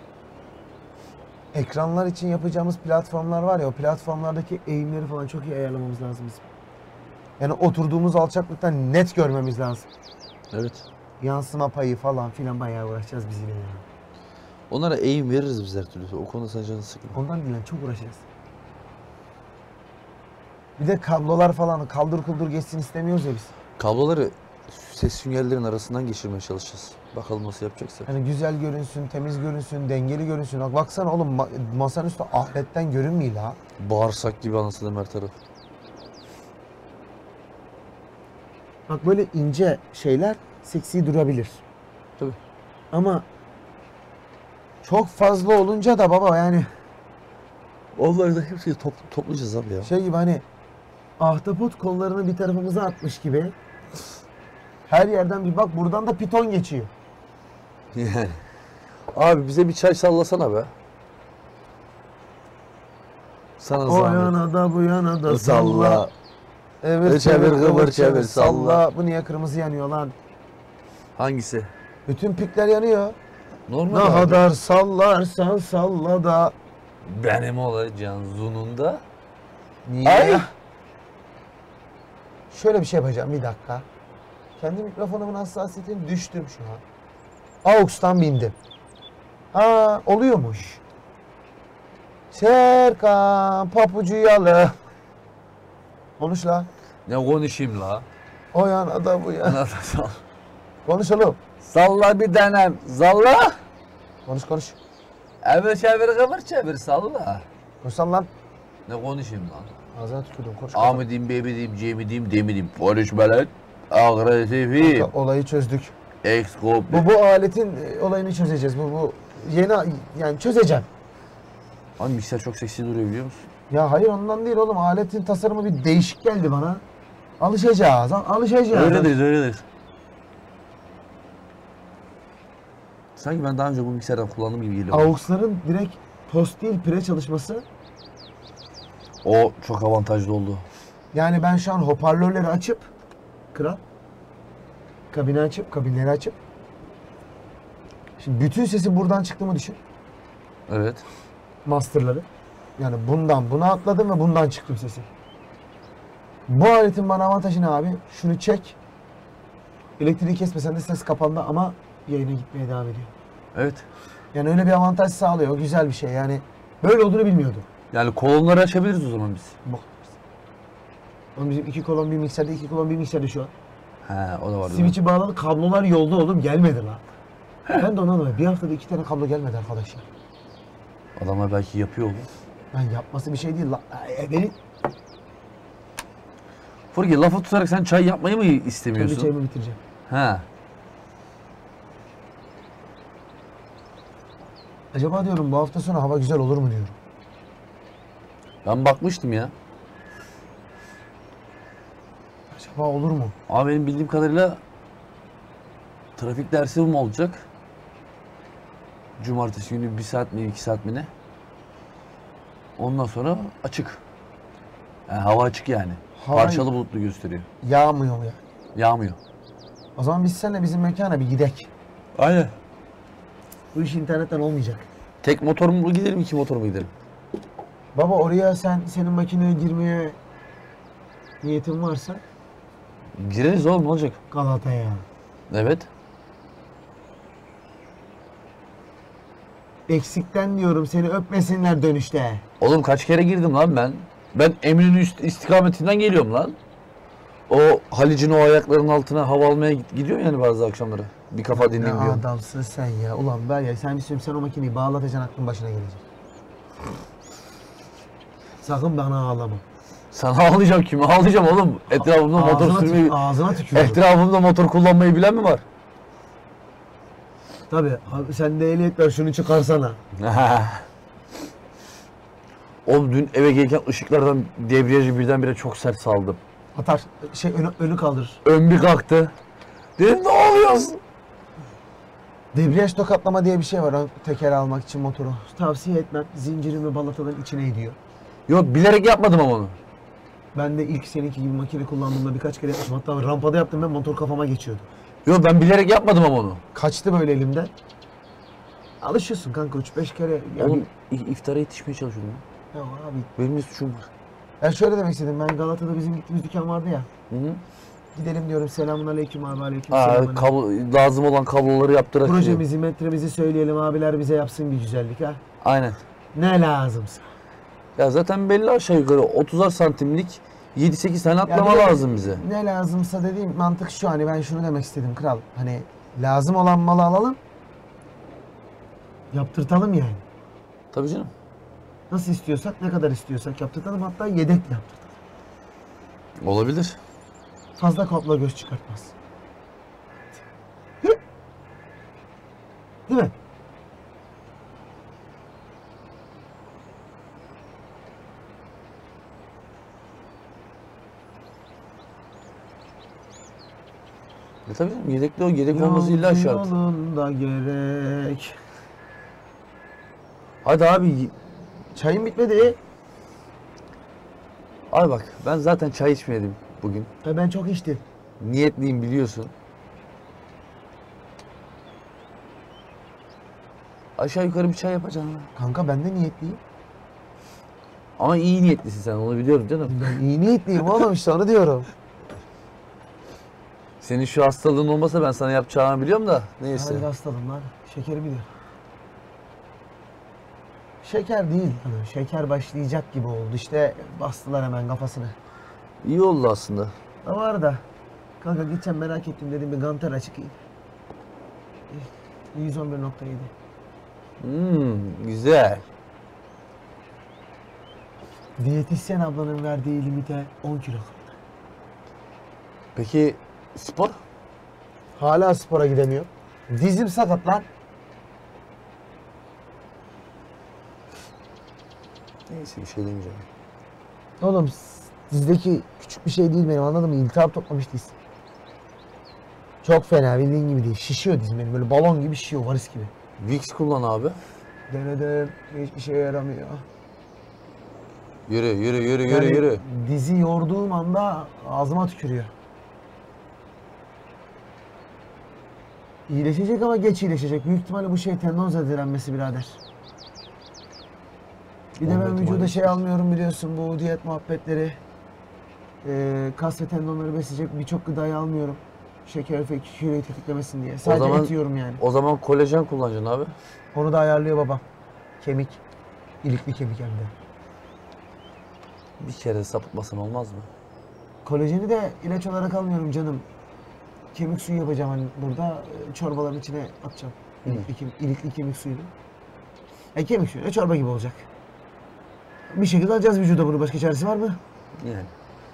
Ekranlar için yapacağımız platformlar var ya, o platformlardaki eğimleri falan çok iyi ayarlamamız lazım bizim. Yani oturduğumuz alçaklıktan net görmemiz lazım. Evet. Yansıma payı falan filan bayağı uğraşacağız biz yine ya. Onlara eğim veririz biz her türlü. O konuda sen canını sıkma. Ondan değil lan, çok uğraşacağız. Bir de kablolar falan kaldır kuldur geçsin istemiyoruz ya biz. Kabloları ses süngerlerin arasından geçirmeye çalışacağız. Bakalım nasıl yapacaksak. Yani güzel görünsün, temiz görünsün, dengeli görünsün. Bak baksana oğlum ma- masanın üstü ahletten görünmüyor la. Bağırsak gibi anasını her taraf. Bak böyle ince şeyler seksi durabilir. Tabii. Ama çok fazla olunca da baba yani Onları da hepsini top, toplayacağız abi ya. şey gibi hani ahtapot kollarını bir tarafımıza atmış gibi. Her yerden bir bak, buradan da piton geçiyor. Yani. Abi bize bir çay sallasana be. Sana O zahmet. yana da bu yana da salla. Salla. Evet Çevir, çevir kıvır, kıvır çevir, çevir salla. salla. Bu niye kırmızı yanıyor lan? Hangisi? Bütün pikler yanıyor. Normal Ne abi. kadar sallarsan salla da. Benim olacağın zununda. Niye? Ay! Şöyle bir şey yapacağım, bir dakika. Kendi mikrofonumun hassasiyetini düştüm şu an. Aux'tan bindim. Ha, oluyormuş. Serkan papucu yalı. Konuş la. Ne konuşayım la? O yana da bu yana. Nasıl sal? Konuş oğlum. Salla bir tanem. Salla. Konuş konuş. Evet çevir kıvır çevir salla. Konuşsan lan. Ne konuşayım lan? Ağzına tükürdüm, konuş. A mı diyeyim, B mi diyeyim, C mi diyeyim, D mi diyeyim? Konuşma lan. Agresifim. Kanka, olayı çözdük. Ekskop. Bu bu aletin e, olayını çözeceğiz. Bu bu yeni yani çözeceğim. Abi mikser çok seksi duruyor biliyor musun? Ya hayır ondan değil oğlum. Aletin tasarımı bir değişik geldi bana. Alışacağız. al- Alışacağız. Öyledir, öyledir. Sanki ben daha önce bu mikserden kullandım gibi geliyor. Aux'ların direkt post değil pre çalışması. O çok avantajlı oldu. Yani ben şu an hoparlörleri açıp kral kabini açıp kabinleri açıp şimdi bütün sesi buradan çıktığımı düşün. Evet. Masterları. Yani bundan buna atladım ve bundan çıktım sesi. Bu aletin bana avantajı ne abi? Şunu çek. Elektriği kesmesen de ses kapandı ama yayına gitmeye devam ediyor. Evet. Yani öyle bir avantaj sağlıyor. O güzel bir şey. Yani böyle olduğunu bilmiyordum. Yani kolonları açabiliriz o zaman biz. Bak. Oğlum bizim iki kolon bir mikserde, iki kolon bir mikserde şu an. He, o da var. Switch'i bağladı, kablolar yolda oğlum gelmedi lan. Ben de ona anlamadım. Bir haftada iki tane kablo gelmedi arkadaşlar. Adamlar belki yapıyor oğlum. Yani yapması bir şey değil lan. E, beni Furki lafı tutarak sen çay yapmayı mı kendi istemiyorsun? çayımı bitireceğim. He. Acaba diyorum bu hafta sonu hava güzel olur mu diyorum. Ben bakmıştım ya. Acaba olur mu? Ama benim bildiğim kadarıyla trafik dersi mi olacak? Cumartesi günü bir saat mi iki saat mi ne? Ondan sonra açık. Yani hava açık yani. Hava Parçalı bulutlu gösteriyor. yağmıyor ya. Yağmıyor. O zaman biz seninle bizim mekana bir gidek. Aynen. Bu iş internetten olmayacak. Tek motor mu gidelim, iki motor mu gidelim? Baba oraya sen senin makineye girmeye niyetin varsa Gireriz oğlum, ne olacak? Galata'ya. Evet. Eksikten diyorum seni öpmesinler dönüşte. Oğlum kaç kere girdim lan ben? Ben Eminönü üst istikametinden geliyorum lan. O Halic'in o ayaklarının altına hava almaya gid- gidiyorum yani bazı akşamları. Bir kafa dinleyeyim Ne diyorum. adamsın sen ya. Ulan var ya sen bir sen o makineyi bağlatacaksın aklın başına gelecek. Sakın bana ağlama. Sana ağlayacağım, kime ağlayacağım oğlum? Etrafımda motor Ağzına, sürmeyi, tük, ağzına tükürüyorum. etrafımda motor kullanmayı bilen mi var? Tabii abi sen de ehliyet ver şunu çıkarsana. Oğlum dün eve gelirken ışıklardan debriyajı birdenbire çok sert saldım. Atar şey önü, önü kaldırır. Ön bir kalktı. Dedim ne oluyorsun? Debriyaj tokatlama diye bir şey var ha, teker almak için motoru. Tavsiye etmem. Zincirimi balataların içine ediyor. Yok bilerek yapmadım ama onu. Ben de ilk seninki gibi makine kullandığımda birkaç kere yapmışım. Hatta rampada yaptım ben motor kafama geçiyordu. Yok ben bilerek yapmadım ama onu. Kaçtı böyle elimden. Alışıyorsun kanka üç beş kere. Yani, Oğlum i- iftara yetişmeye çalışıyordum ya. Ya abi. Benim bir suçum var. Ya şöyle demek istedim. Ben Galata'da bizim gittiğimiz dükkan vardı ya. Hı hı. Gidelim diyorum. Selamun aleyküm abi aleyküm Aa, selam. kablo, lazım olan kabloları yaptırak. Projemizi, metremizi söyleyelim abiler bize yapsın bir güzellik ha. Aynen. Ne lazımsa. Ya zaten belli aşağı yukarı otuzar santimlik yedi sekiz tane atlama bir de lazım bize. Ne lazımsa dediğim mantık şu, hani ben şunu demek istedim kral. Hani lazım olan malı alalım. Yaptırtalım yani. Tabii canım. Nasıl istiyorsak, ne kadar istiyorsak yaptırtalım, hatta yedek de yaptırtalım. Olabilir. Fazla kopla göz çıkartmaz. Değil mi? E tabii canım, yedekli o. Yedek olması illa Yolcu şart. yolunda gerek. Hadi abi. Çayın bitmedi. Abi bak ben zaten çay içmedim bugün. E ben çok içtim. Niyetliyim biliyorsun. Aşağı yukarı bir çay yapacaksın. lan. Kanka ben de niyetliyim. Ama iyi niyetlisin sen, onu biliyorum canım. Ben iyi niyetliyim oğlum, işte onu diyorum. Senin şu hastalığın olmasa ben sana yapacağımı biliyorum da neyse. Hangi hastalığım lan? Şekeri biliyor. Şeker değil. Hani şeker başlayacak gibi oldu. İşte bastılar hemen kafasını. İyi oldu aslında. Ne var da? Kanka gideceğim merak ettim dedim, bir Ganter açık. yüz on bir nokta yedi. Hmm, güzel. Diyetisyen ablanın verdiği limite on kilo kaldı. Peki spor? Hala spora gidemiyor. Dizim sakat lan. Neyse bir şey demeyeceğim. Oğlum dizdeki küçük bir şey değil benim, anladın mı? İltihap toplamış diz. Çok fena, bildiğin gibi değil. Şişiyor dizim benim, böyle balon gibi şişiyor, varis gibi. Vicks kullan abi. Denedim. Hiçbir şeye yaramıyor. Yürü yürü yürü yürü Yani yürü. dizi yorduğum anda ağzıma tükürüyor. İyileşecek ama geç iyileşecek. Büyük ihtimalle bu şey tendon zedelenmesi birader. Bir de Olma ben ihtimali vücuda şey yüksek. almıyorum biliyorsun bu diyet muhabbetleri. Ee, kas ve tendonları besleyecek birçok gıdayı almıyorum. Şeker ve kiloyu tetiklemesin diye. Sadece zaman- et yiyorum yani. O zaman kolajen kullanacaksın abi. Onu da ayarlıyor babam. Kemik. İlikli kemik hem de. Bir kere sapıtmasan olmaz mı? Kolajeni de ilaç olarak almıyorum canım. Kemik suyu yapacağım hani burada e, çorbaların içine atacağım. Hı. İlikli, kemik, ilikli kemik suyunu. E kemik suyuyla çorba gibi olacak. Bir şekilde alacağız vücuda bunu. Başka çaresi var mı? Yani.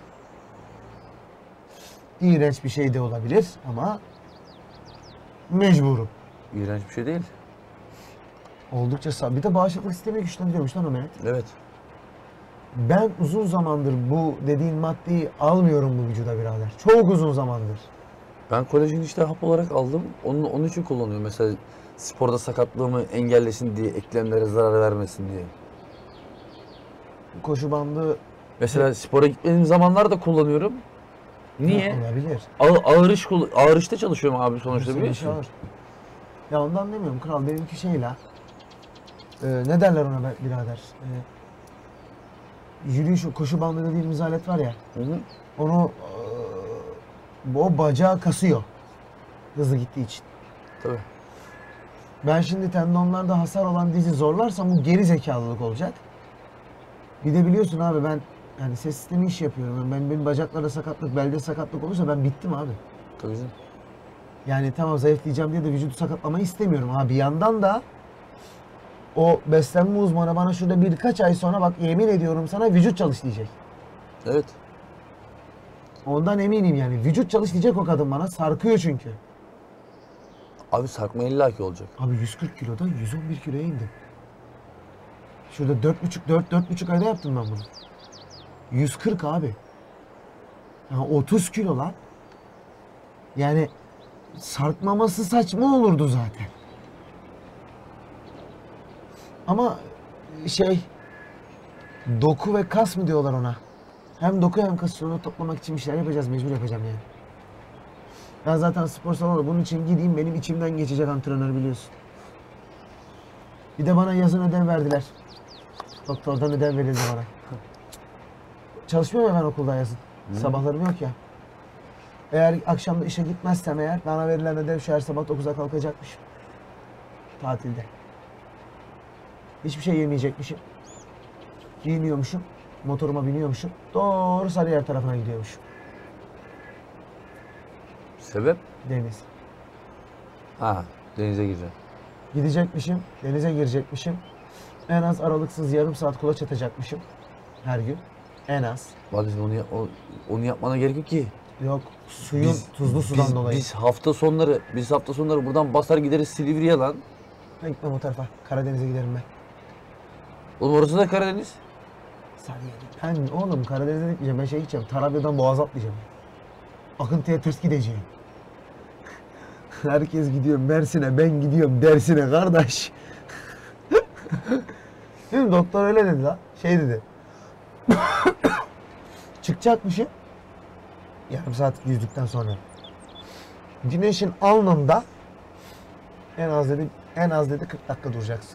İğrenç bir şey de olabilir ama mecburum. İğrenç bir şey değil. Oldukça sağ. Bir de bağışıklık sistemi güçlendiriyormuş lan o Mehmet. Evet. Ben uzun zamandır bu dediğin maddeyi almıyorum bu vücuda birader. Çok uzun zamandır. Ben kolajeni işte hap olarak aldım. Onun, onun için kullanıyorum. Mesela sporda sakatlığımı engellesin diye, eklemlere zarar vermesin diye. Koşu bandı Mesela spora gitmediğim zamanlarda kullanıyorum. Niye? Ha, olabilir. Ağır, ağır iş kul- ağır işte çalışıyorum abi sonuçta Senin biliyorsun. işi ağır. Ya ondan demiyorum kral. Benimki şey la. Ee, ne derler ona be- birader? Ee, yürüyüş, koşu bandı dediğimiz alet var ya. Hı hı. Onu ee, o bacağı kasıyor. Hızlı gittiği için. Tabii. Ben şimdi tendonlarda hasar olan dizi zorlarsam bu geri zekalılık olacak. Bir de biliyorsun abi ben yani ses sistemi iş yapıyorum. Yani ben benim bacaklarda sakatlık, belde sakatlık olursa ben bittim abi. Tabii canım. Yani tamam zayıflayacağım diye de vücudu sakatlamayı istemiyorum. Ha bir yandan da o beslenme uzmanı bana şurada birkaç ay sonra bak yemin ediyorum sana vücut çalış diyecek. Evet. Ondan eminim yani. Vücut çalış diyecek o kadın bana. Sarkıyor çünkü. Abi sarkma illaki olacak. Abi yüz kırk kilodan yüz on bir kiloya indim. Şurada dört buçuk dört dört buçuk ayda yaptım ben bunu. yüz kırk abi. Yani otuz kilo lan. Yani sarkmaması saçma olurdu zaten. Ama şey doku ve kas mı diyorlar ona? Hem doku hem kas onu toplamak için bir şeyler yapacağız. Mecbur yapacağım yani. Ben zaten spor salonu bunun için gideyim benim içimden geçecek antrenör biliyorsun. Bir de bana yazın ödev verdiler. Doktordan ödev verildi bana. Çalışmıyorum ya ben okulda yazın. Sabahlarım yok ya. Eğer akşam da işe gitmezsem eğer bana verilen ödev şu her sabah dokuza kalkacakmışım. Tatilde. Hiçbir şey yemeyecekmişim. Giyiniyormuşum. Motoruma biniyormuşum. Doğru Sarıyer tarafına gidiyormuşum. Sebep? Deniz. Ha, denize gireceksin. Gidecekmişim. Denize girecekmişim. En az aralıksız yarım saat kulaç atacakmışım. Her gün. En az. Valla onu, yap- o- onu yapmana gerek yok ki. Yok suyun tuzlu sudan biz, dolayı. Biz hafta sonları, biz hafta sonları buradan basar gideriz Silivri'ye lan. Ben gitmem o tarafa. Karadeniz'e giderim ben. Oğlum orası da Karadeniz. Ben oğlum Karadeniz'e gitmeyeceğim. Ben şey gideceğim. Tarabya'dan Boğaz'a atlayacağım. Akıntıya ters gideceğim. Herkes gidiyor Mersin'e. Ben gidiyorum Dersin'e kardeş. Değil mi? Doktor öyle dedi la. Şey dedi. Çıkacakmışım. Yarım saat yüzdükten sonra. Güneşin alnında en az dedi en az dedi kırk dakika duracaksın.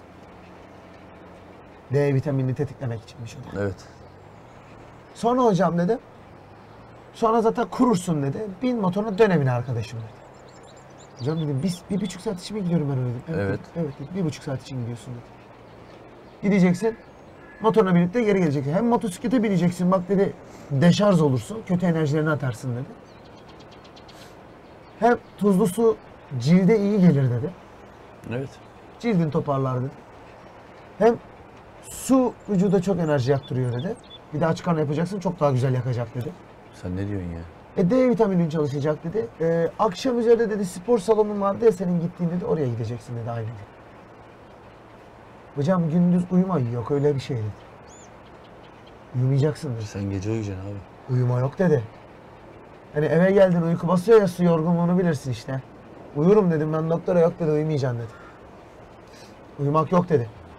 D vitaminini tetiklemek içinmiş o da. Evet. Sonra hocam dedim. Sonra zaten kurursun dedi. Bin motoruna dön evine arkadaşım dedi. Hocam dedim biz bir buçuk saat için mi gidiyorum ben öyle dedim. Evet. Evet, evet dedi. Bir buçuk saat için gidiyorsun dedi. Gideceksin. Motoruna binip de geri geleceksin. Hem motosiklete bineceksin bak dedi. Deşarj olursun. Kötü enerjilerini atarsın dedi. Hem tuzlu su cilde iyi gelir dedi. Evet. Cildin toparlar dedi. Hem su vücuda çok enerji yaktırıyor dedi. Bir de aç karnına yapacaksın çok daha güzel yakacak dedi. Sen ne diyorsun ya? E D vitaminin çalışacak dedi. E, akşam üzeri dedi spor salonun vardı ya senin gittiğin dedi oraya gideceksin dedi aynı gün. Hocam gündüz uyuma yok öyle bir şey dedi. Uyumayacaksın dedi. Sen gece uyuyacaksın abi. Uyuma yok dedi. Hani eve geldin uyku basıyor ya su yorgunluğunu bilirsin işte. Uyurum dedim ben doktora yok dedi uyumayacaksın dedi. Uyumak yok dedi.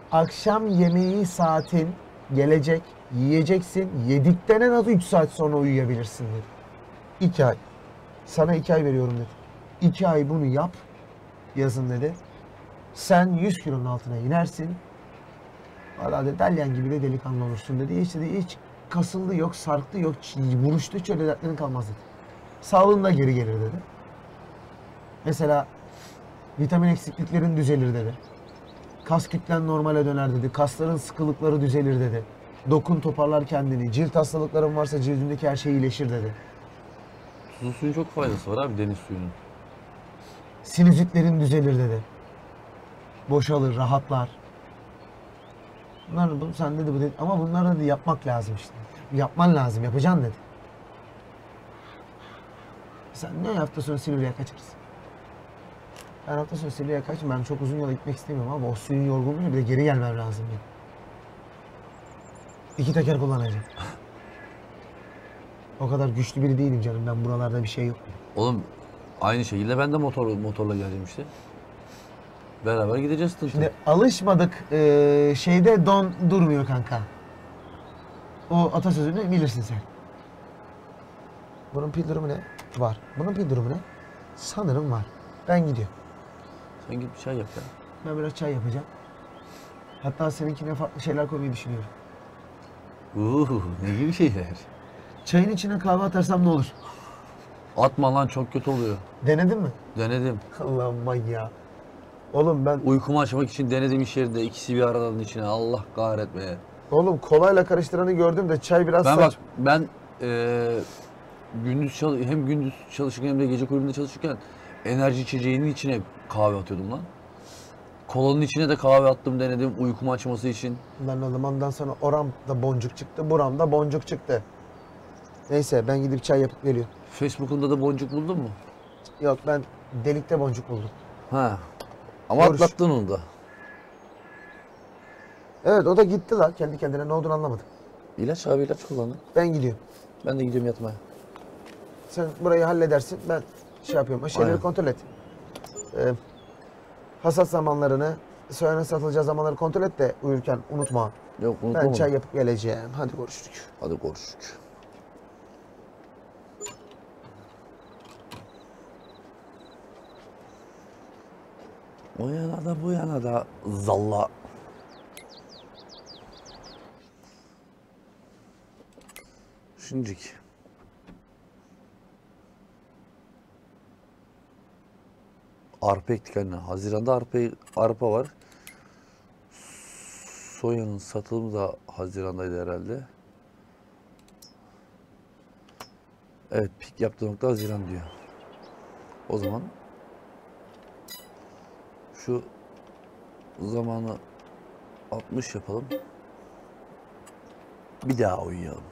Akşam yemeği saatin gelecek, yiyeceksin. Yedikten en az üç saat sonra uyuyabilirsin dedi. İki ay. Sana iki ay veriyorum dedi. İki ay bunu yap. Yazın dedi. Sen yüz kilonun altına inersin. Valla dedi dalyan gibi de delikanlı olursun dedi. Hiç dedi hiç kasıldı yok, sarktı yok, vuruştu hiç öyle dertlerin kalmaz dedi. Sağlığın da geri gelir dedi. Mesela vitamin eksikliklerin düzelir dedi. Kas kütlen normale döner dedi. Kasların sıkılıkları düzelir dedi. Dokun toparlar kendini. Cilt hastalıkların varsa cildindeki her şey iyileşir dedi. Tuzlu suyun çok faydası var abi, deniz suyunun. Sinüzitlerin düzelir dedi. Boşalır, rahatlar. Bunlar bu sen dedi bu dedi. Ama bunları dedi yapmak lazım işte. Yapman lazım, yapacaksın dedi. Sen ne hafta sonu Silivri'ye kaçarsın? Ben hafta sonu Silivri'ye kaçayım. Ben çok uzun yola gitmek istemiyorum ama o suyun yorgunluğuyla bir de geri gelmem lazım yani. İki teker kullanacağım. O kadar güçlü biri değilim canım. Ben buralarda bir şey yok. Oğlum aynı şekilde ben de motor motorla geleceğim işte. Beraber gideceğiz tın tın. Şimdi alışmadık eee, şeyde don durmuyor kanka. O atasözünü bilirsin sen. Bunun pil durumu ne? Var. Bunun pil durumu ne? Sanırım var. Ben gidiyorum. Sen git bir çay yap ya. Ben biraz çay yapacağım. Hatta seninkine farklı şeyler koymayı düşünüyorum. Uuu ne gibi şeyler. Çayın içine kahve atarsam ne olur? Atma lan, çok kötü oluyor. Denedin mi? Denedim. Allah'ım manyağı. Oğlum ben Uykumu açmak için denedim iş yerinde, ikisi bir aradanın içine. Allah kahretmeye. oğlum kolayla karıştıranı gördüm de çay biraz Ben saç. bak ben eee gündüz çal- hem gündüz çalışırken hem de gece kulübünde çalışırken enerji içeceğinin içine kahve atıyordum lan. Kolanın içine de kahve attım, denedim uykumu açması için. Lan oğlum ondan sonra oramda boncuk çıktı, buramda boncuk çıktı. Neyse ben gidip çay yapıp geliyorum. Facebook'unda da boncuk buldun mu? Yok ben delikte boncuk buldum. Ha. Ama Görüş. atlattın onu da. Evet o da gitti lan kendi kendine ne olduğunu anlamadım. İlaç abi, ilaç kullandım. Ben gidiyorum. Ben de gidiyorum yatmaya. Sen burayı halledersin ben şey yapıyorum. O şeyleri Aynen. kontrol et. Ee, hasat zamanlarını, sonra satılacağı zamanları kontrol et de uyurken unutma. Yok Ben unutma çay bunu. yapıp geleceğim. Hadi görüşürüz. Hadi görüşürüz. O yana da bu yana da zalla. Şimdilik. Arpa ektik anne. Haziran'da arpa, arpa var. Soyanın satılımı da Haziran'daydı herhalde. Evet, pik yaptığı nokta Haziran diyor. O zaman şu zamanı altmış yapalım. Bir daha uyuyalım.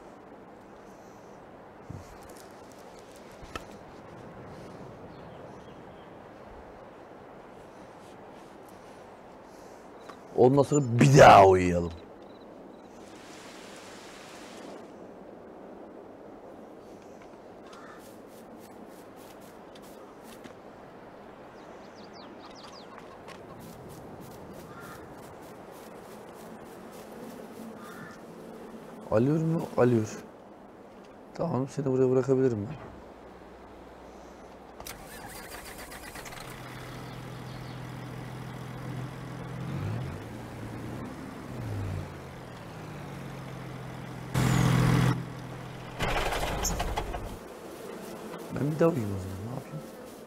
Ondan sonra bir daha uyuyalım. Alıyor mu? Alıyor. Tamam, seni buraya bırakabilirim ben. Ben bir daha uyuyayım o zaman. Ne yapayım?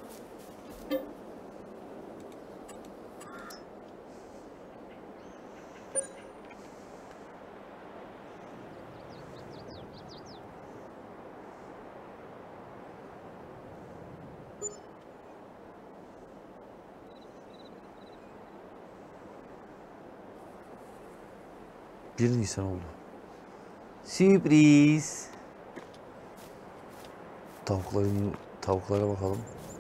bir Nisan oldu. Sürpriz. Tavukların tavuklara bakalım.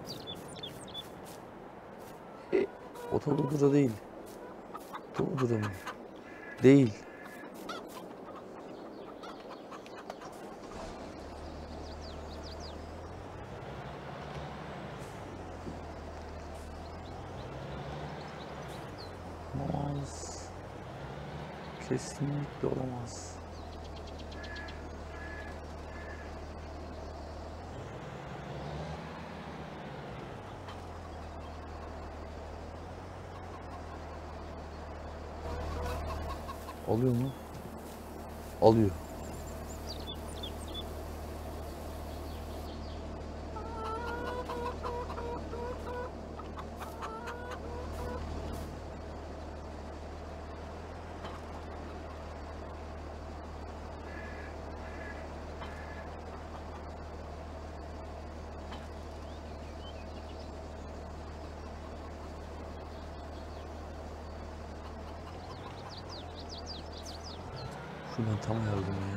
O Toludura değil. Toludura mı? Değil. Maz. Kesinlikle olamaz. Oluyor mu? Oluyor. Şuradan tam yardım ya.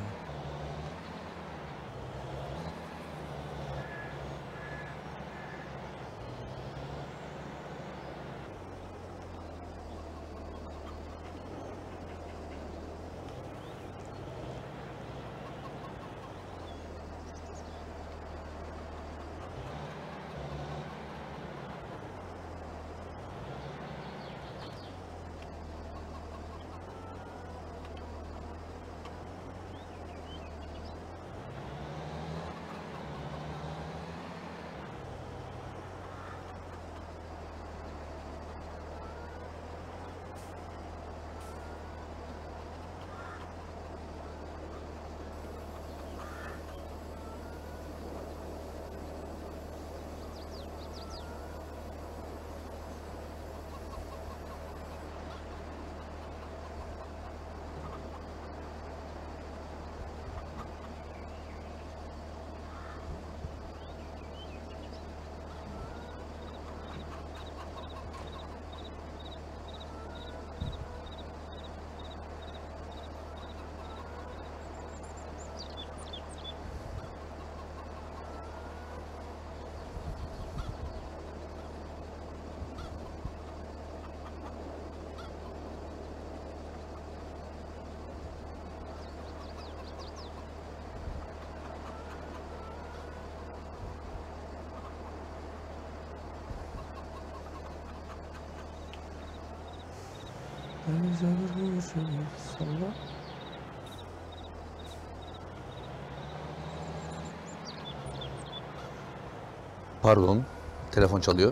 Pardon, telefon çalıyor.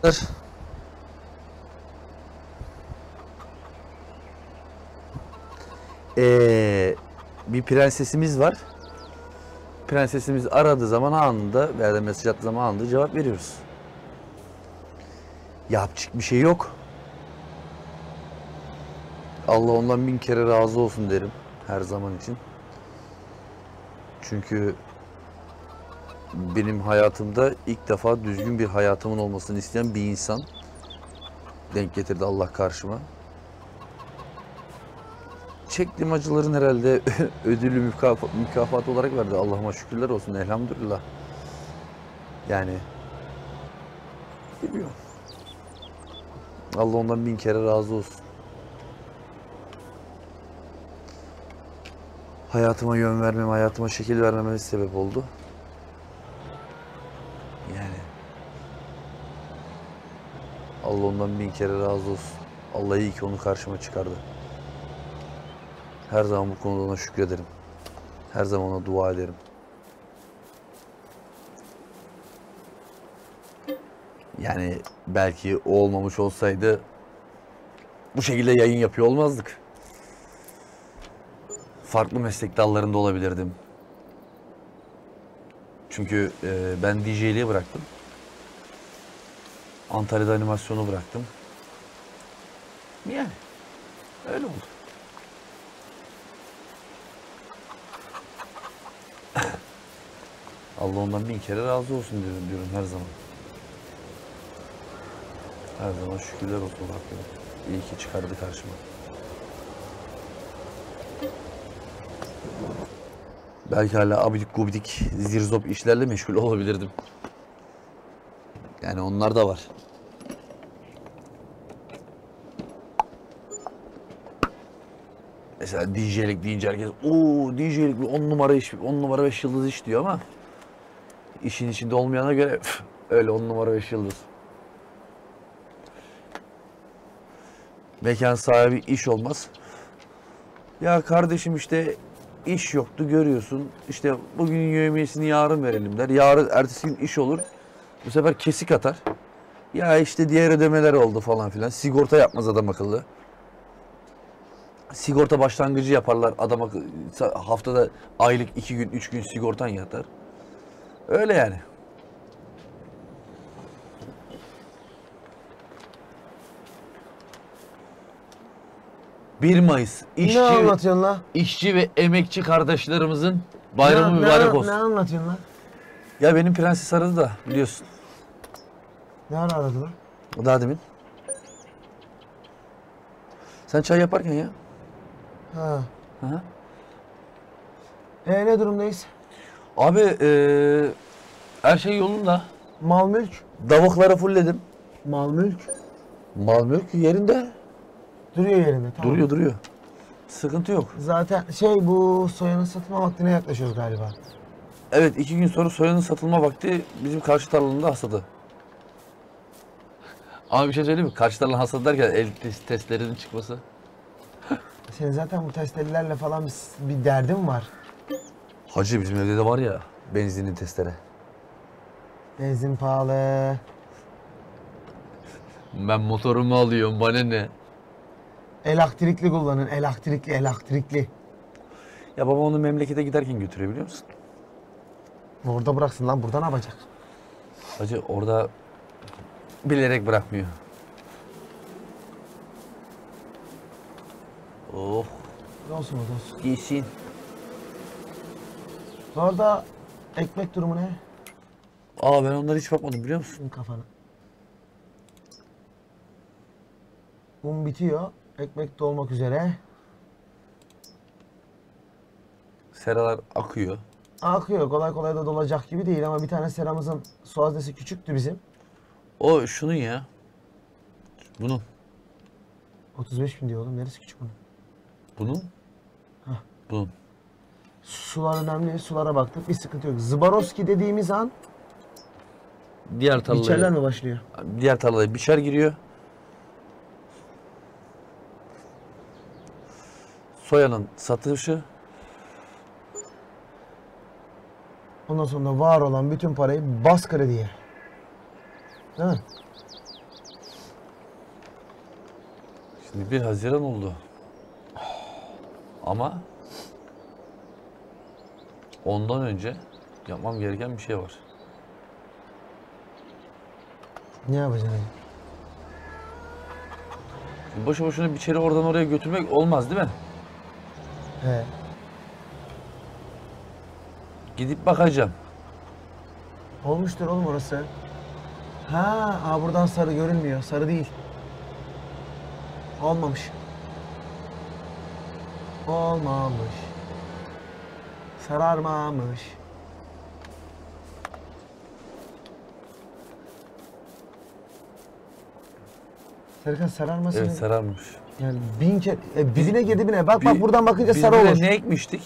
Ee, bir prensesimiz var. Prensesimiz aradığı zaman anında veya da mesaj attığı zaman anında cevap veriyoruz. Yapacak bir şey yok. Allah ondan bin kere razı olsun derim her zaman için. Çünkü benim hayatımda ilk defa düzgün bir hayatımın olmasını isteyen bir insan denk getirdi Allah karşıma. Çektiğim acıların herhalde ödülü mükafat, mükafat olarak verdi. Allah'ıma şükürler olsun, elhamdülillah. Yani bilmiyorum. Allah ondan bin kere razı olsun. Hayatıma yön vermem, hayatıma şekil vermeme sebep oldu. Yani Allah ondan bin kere razı olsun. Allah iyi ki onu karşıma çıkardı. Her zaman bu konuda ona şükrederim. Her zaman ona dua ederim. Yani belki o olmamış olsaydı bu şekilde yayın yapıyor olmazdık. Farklı meslek dallarında olabilirdim. Çünkü e, ben D J'liği bıraktım. Antalya'da animasyonu bıraktım. Yani öyle oldu. Allah ondan bin kere razı olsun diyorum, diyorum her zaman. Her zaman şükürler olsun Rabbime. İyi ki çıkardı karşıma. Belki hala abidik gubidik zirzop işlerle meşgul olabilirdim. Yani onlar da var. Mesela D J'lik deyince herkes ooo D J'lik bir on numara iş, on numara beş yıldız iş diyor ama işin içinde olmayana göre pf, öyle on numara beş yıldız. Mekan sahibi iş olmaz. Ya kardeşim işte iş yoktu görüyorsun. İşte bugün yevmiyesini yarın verelim der. Yarın ertesi gün iş olur. Bu sefer kesik atar. Ya işte diğer ödemeler oldu falan filan. Sigorta yapmaz adam akıllı. Sigorta başlangıcı yaparlar. Adam akıllı, haftada aylık iki gün, üç gün sigortan yatar. Öyle yani. bir Mayıs işçi, Ne anlatıyorsun la? işçi ve emekçi kardeşlerimizin bayramı ne, mübarek ne, olsun. Ne anlatıyorsun la? Ya benim prenses aradı da biliyorsun. Ne ara aradı lan? Daha demin. Sen çay yaparken ya. Ha. Hı. E ne durumdayız? Abi ee, her şey yolunda. Mal mülk? Davukları fullledim. Mal mülk. Mal mülk yerinde. Duruyor yerinde, tamam. Duruyor duruyor. Sıkıntı yok. Zaten şey bu soyanın satılma vaktine yaklaşıyoruz galiba. Evet, iki gün sonra soyanın satılma vakti bizim karşı tarlanın da hasadı. Ama bir şey söyleyeyim mi? Karşı tarlanın hasadı derken el test, testlerinin çıkması. Senin zaten bu testlerle falan bir, bir derdin var. Hacı bizim evde de var ya benzinli testere. Benzin pahalı. Ben motorumu alıyorum bana ne? Elektrikli kullanın. Elektrikli, elektrikli. Ya babam onu memlekete giderken götürüyor biliyor musun? Orada bıraksın lan. Burada ne yapacak? Hacı orada bilerek bırakmıyor. Oh. Ne olsun o da olsun. Giysin. Orada ekmek durumu ne? Aa ben onlara hiç bakmadım biliyor musun? Senin kafana. Un bitiyor. Ekmek de olmak üzere. Seralar akıyor. Akıyor. Kolay kolay da dolacak gibi değil ama bir tane seramızın su haznesi küçüktü bizim. O şunun ya. Bunun. otuz beş bin diyor oğlum. Neresi küçük bunun? Bunun. Hah. Bunun. Sular önemli. Sulara baktık. Bir sıkıntı yok. Zbarovski dediğimiz an Diğer biçerler tarlaya, mi başlıyor? diğer tarlaya biçer giriyor. Soyanın satışı. Ondan sonra var olan bütün parayı bas krediye. Değil mi? Şimdi bir Haziran oldu. Ama ondan önce yapmam gereken bir şey var. Ne yapacaksın? Şimdi boşu boşuna bir çeri oradan oraya götürmek olmaz değil mi? He. Gidip bakacağım. Olmuştur oğlum orası. Ha, aa buradan sarı görünmüyor. Sarı değil. Olmamış. Olmamış. Sararmamış. Serkan sararmasın. Evet, sararmış. Yani bin kere e, dibine gir dibine. Bak bak Bir- buradan bakınca biz sarı buraya olur. ne ekmiştik?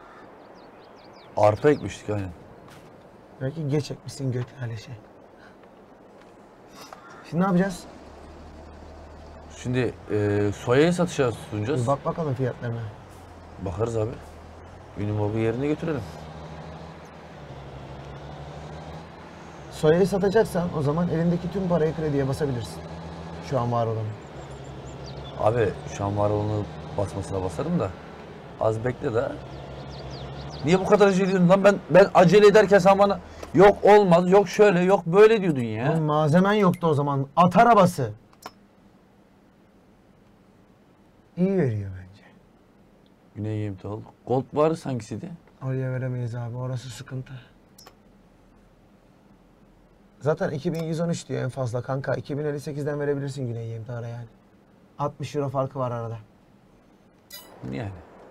Arpa ekmiştik aynen. Belki geç ekmişsin gök öyle şey. Şimdi ne yapacağız? Şimdi e, soyayı satışa sunacağız. Bir bak bakalım fiyatlarına. Bakarız abi. Ünümob'u yerine götürelim. Soyayı satacaksan o zaman elindeki tüm parayı krediye basabilirsin. Şu an var olanı. Abi şu an var olanı basmasına basarım da. Az bekle de. Niye bu kadar acele ediyorsun lan? Ben ben acele ederken sen bana yok olmaz, yok şöyle, yok böyle diyordun ya. Oğlum malzemen yoktu o zaman. At arabası. İyi veriyor bence. Güney Yemtal. Gold var hangisiydi? Oraya veremeyiz abi. Orası sıkıntı. Zaten iki bin yüz on üç diyor en fazla kanka. iki bin elli sekizden verebilirsin Güney Yemtar'a yani. altmış euro farkı var arada. Yani.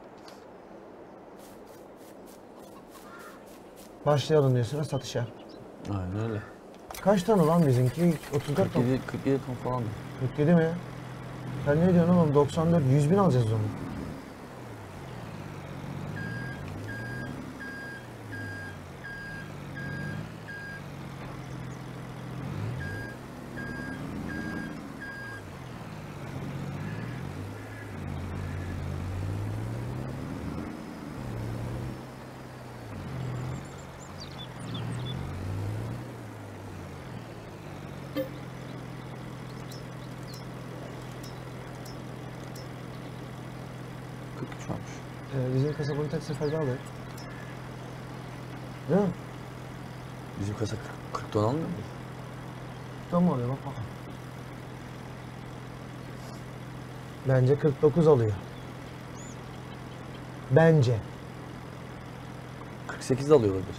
Başlayalım diyorsunuz satışa. Aynen öyle. Kaç ton lan bizimki? otuz dört ton. kırk yedi, kırk yedi ton falan. kırk yedi mi? Sen ne diyorsun oğlum? doksan dört, yüz bin alacağız onu. kırk üç olmuş. Ee, bizim kasabını tek seferde alıyor. Değil mi? Bizim kasa kırk ton almıyor mu? Tam mı alıyor? Bak bakalım. Bence kırk dokuz alıyor. Bence. kırk sekiz de alıyor olabilir.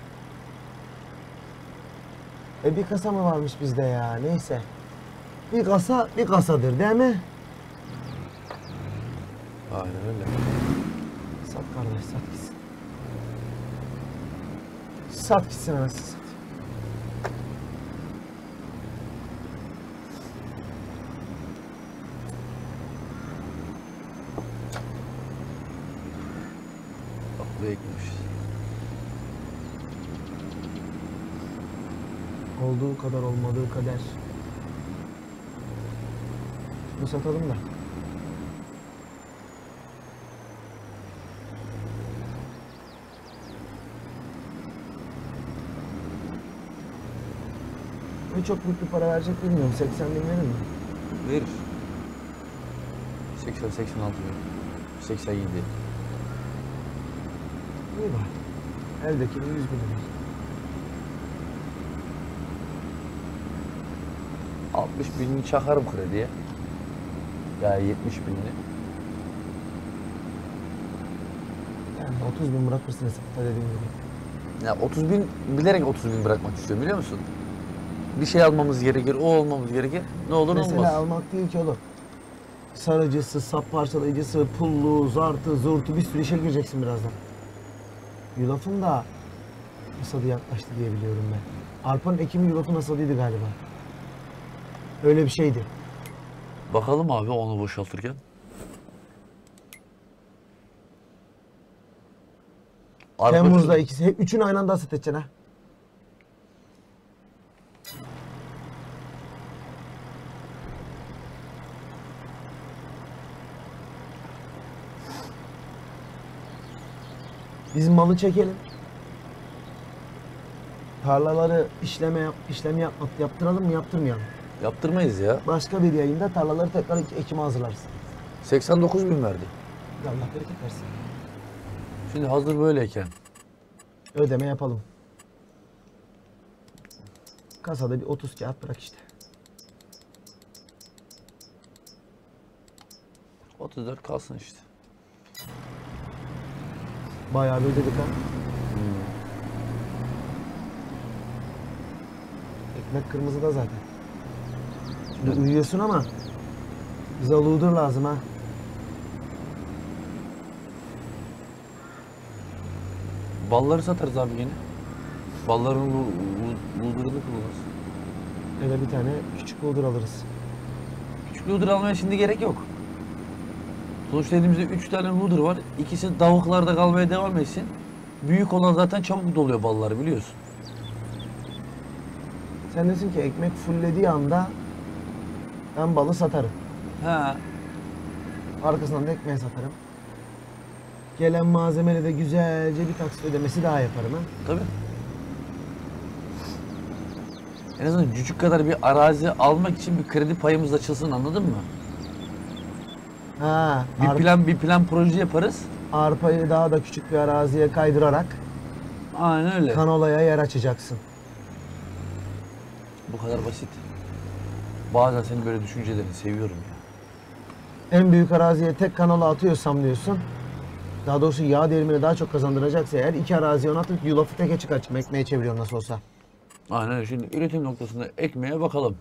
E bir kasa mı varmış bizde ya? Neyse. Bir kasa bir kasadır değil mi? Aynen öyle. Sat kardeş sat gitsin. Sat gitsin anasını satayım. Bak buraya ekmiş. Olduğu kadar olmadığı kader. Bu satalım da. Ne çok büyük bir para verecek bilmiyorum. seksen bin verir mi? Verir. seksen seksen altı bin. seksen yedi. İyi bak. Eldeki de yüz bin lira. altmış binini çakarım krediye. Ya yetmiş binini. Yani otuz bin bırakırsın hesapta dediğim gibi. Ya otuz bin bilerek otuz bin bırakmak istiyorum biliyor musun? Bir şey almamız gerekir, o olmamız gerekir. Ne olur Mesela olmaz. almak değil ki oğlum. Sarıcısı, sap parçalayıcısı, pullu, zartı, zurtu bir sürü işe gireceksin birazdan. Yulafın da hasadı yaklaştı diye biliyorum ben. Arpanın ekimi yulafın hasadıydı galiba. Öyle bir şeydi. Bakalım abi onu boşaltırken. Arpa Temmuz'da ikisi, hep üçünü aynı anda hasat edeceksin ha. Biz malı çekelim. Tarlaları işleme yap, işlem yap, yaptıralım mı yaptırmayalım. Yaptırmayız ya. Başka bir yayında tarlaları tekrar ek- ekime hazırlarız. seksen dokuz bin verdi. Allah bereket versin. Şimdi hazır böyleyken. Ödeme yapalım. Kasada bir otuz kağıt bırak işte. otuz dört kalsın işte. Bayağı bir ödedik ha. Ekmek kırmızı da zaten. Şimdi Evet. uyuyorsun ama bize ludur lazım ha. Balları satarız abi yine. Balların bu buldurunu kullanırız. Eve bir tane küçük ludur alırız. Küçük ludur almaya şimdi gerek yok. Sonuçta elimizde üç tane ludur var. İkisi davuklarda kalmaya devam etsin. Büyük olan zaten çabuk doluyor balları biliyorsun. Sen desin ki ekmek fullediği anda ben balı satarım. He. Arkasından da ekmeği satarım. Gelen malzemeyle de güzelce bir taksit ödemesi daha yaparım ha. Tabii. En azından cücük kadar bir arazi almak için bir kredi payımız açılsın, anladın mı? Ha, Bir ar- plan bir plan proje yaparız. arpayı daha da küçük bir araziye kaydırarak Aynen öyle. kanolaya yer açacaksın. Bu kadar basit. Bazen senin böyle düşüncelerini seviyorum ya. En büyük araziye tek kanola atıyorsam diyorsun. Daha doğrusu yağ değirmeni daha çok kazandıracaksa eğer iki araziye onu atıp yulafı teke çıkartacağım. Ekmeğe çeviriyorum nasıl olsa. Aynen öyle. Şimdi üretim noktasında ekmeğe bakalım.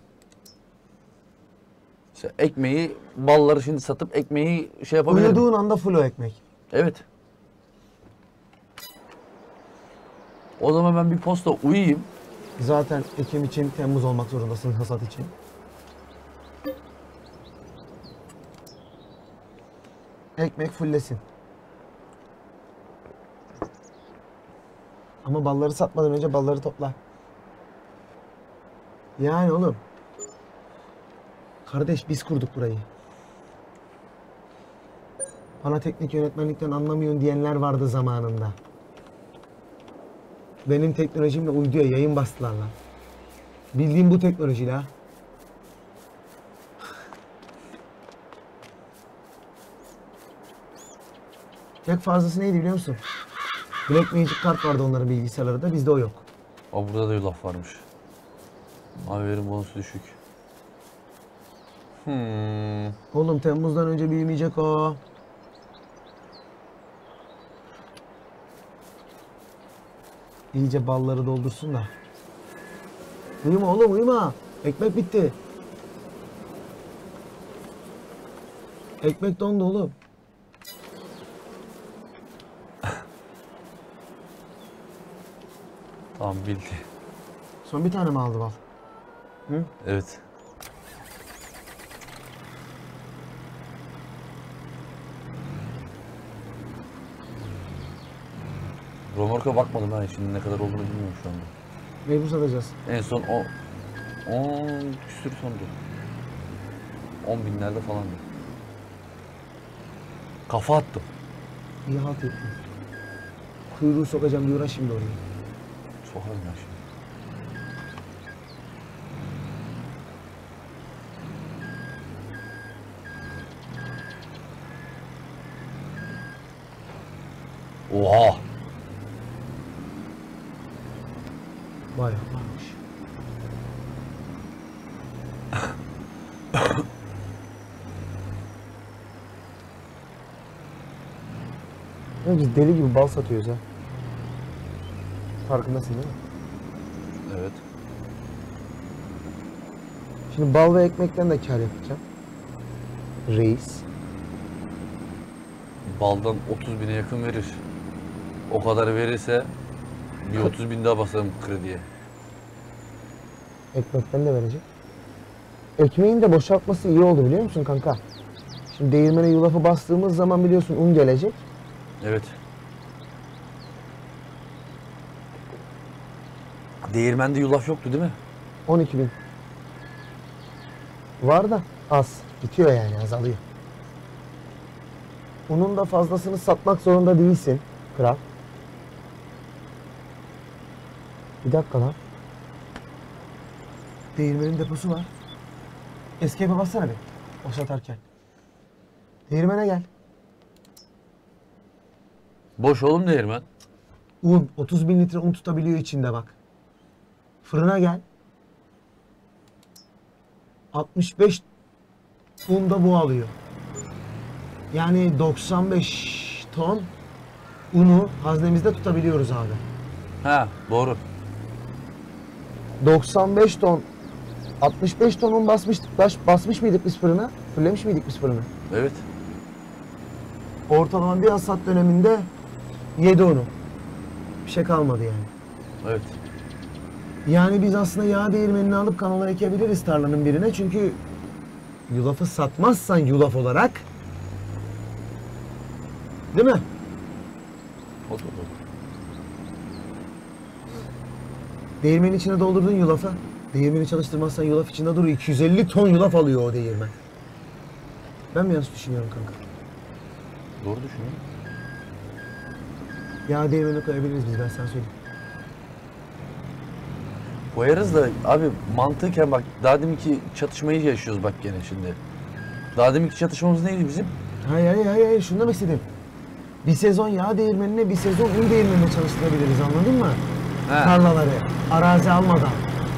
Mesela ekmeği, balları şimdi satıp ekmeği şey yapabilirim. Uyuduğun anda full o ekmek. Evet. O zaman ben bir posta uyuyayım. Zaten Ekim için Temmuz olmak zorundasın hasat için. Ekmek fullesin. Ama balları satmadan önce balları topla. Yani oğlum. Kardeş biz kurduk burayı. Bana teknik yönetmenlikten anlamıyorsun diyenler vardı zamanında. Benim teknolojimle uyduya yayın bastılar lan. Bildiğim bu teknolojiyle ha. Tek fazlası neydi biliyor musun? Black Magic kart vardı onların bilgisayarlarında, bizde o yok. Aa, burada da yulaf varmış. Abi verim bonusu düşük. Hmm. Oğlum Temmuz'dan önce büyümeyecek o. İyice balları doldursun da. Uyuma oğlum uyuma. Ekmek bitti. Ekmek dondu oğlum. Tamam bildi. Son bir tane mi aldı bal? Hı? Evet. Romorka bakmadım ben şimdi ne kadar olduğunu bilmiyorum şu anda. Mecbur satacağız. En son o on küsür sondu. on binlerde falandı. Kafa attım. İyi halt ettin. Kuyruğu sokacağım diye uğraş şimdi oraya. Sokarım ben şimdi. Oha! Bayağı varmış. Ya biz deli gibi bal satıyoruz ha. Farkındasın değil mi? Evet. Şimdi bal ve ekmekten de kar yapacağım. Reis. Baldan otuz bine yakın verir. O kadar verirse bir otuz bin daha basarım krediye. Ekmekten de verecek. Ekmeğin de boşaltması iyi oldu biliyor musun kanka? Şimdi değirmene yulafı bastığımız zaman biliyorsun un gelecek. Evet. Değirmende yulaf yoktu değil mi? on iki bin. Var da az. Bitiyor yani azalıyor. Unun da fazlasını satmak zorunda değilsin kral. Bir dakika lan. Değirmenin deposu var. Escape'e bassana bir. O satarken. Değirmene gel. Boş oğlum değirmen. Un, otuz bin litre un tutabiliyor içinde bak. Fırına gel. altmış beş un da bu alıyor. Yani doksan beş ton unu haznemizde tutabiliyoruz abi. Ha doğru. doksan beş ton, altmış beş ton un basmıştık. Baş, basmış mıydık biz fırına? Fırlamış mıydık biz fırına? Evet. Ortalama bir hasat döneminde yedi onu. Bir şey kalmadı yani. Evet. Yani biz aslında yağ değirmenini alıp kanala ekebiliriz tarlanın birine. Çünkü yulafı satmazsan yulaf olarak, değil mi? Olur olur. Değirmenin içine doldurdun yulafı. Değirmeni çalıştırmazsan yulaf içinde durur. iki yüz elli ton yulaf alıyor o değirmen. Ben mi yanlış düşünüyorum kanka? Doğru düşünüyorum. Yağ değirmeni koyabiliriz biz, ben sana söyleyeyim. Koyarız da abi mantıken bak daha deminki çatışmayı yaşıyoruz bak gene şimdi. Daha deminki çatışmamız neydi bizim? Hayır hayır hayır, hayır. Şunu demek istedim. Bir sezon yağ değirmenine, bir sezon un değirmenine çalıştırabiliriz, anladın mı? He. Tarlaları, arazi almadan.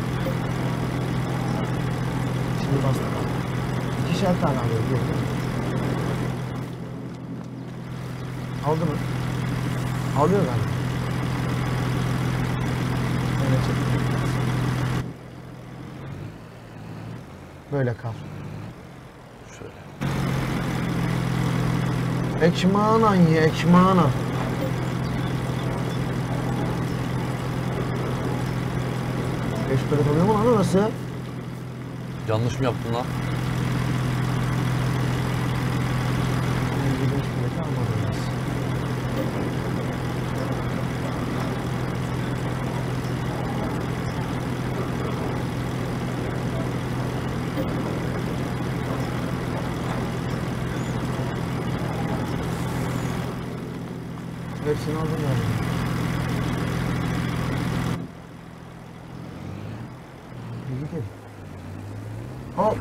Şimdi bastı. İkişer tane alıyor. Değil mi? Aldı mı? Alıyor galiba. Öyle çek. Böyle kal. Şöyle. Ekmağına ye, ekmağına. Beş böyle oluyor mu lan orası? Yanlış mı yaptın lan? Beş bileti almadınız. Hepsini aldım yani. İyi gidelim. Hop.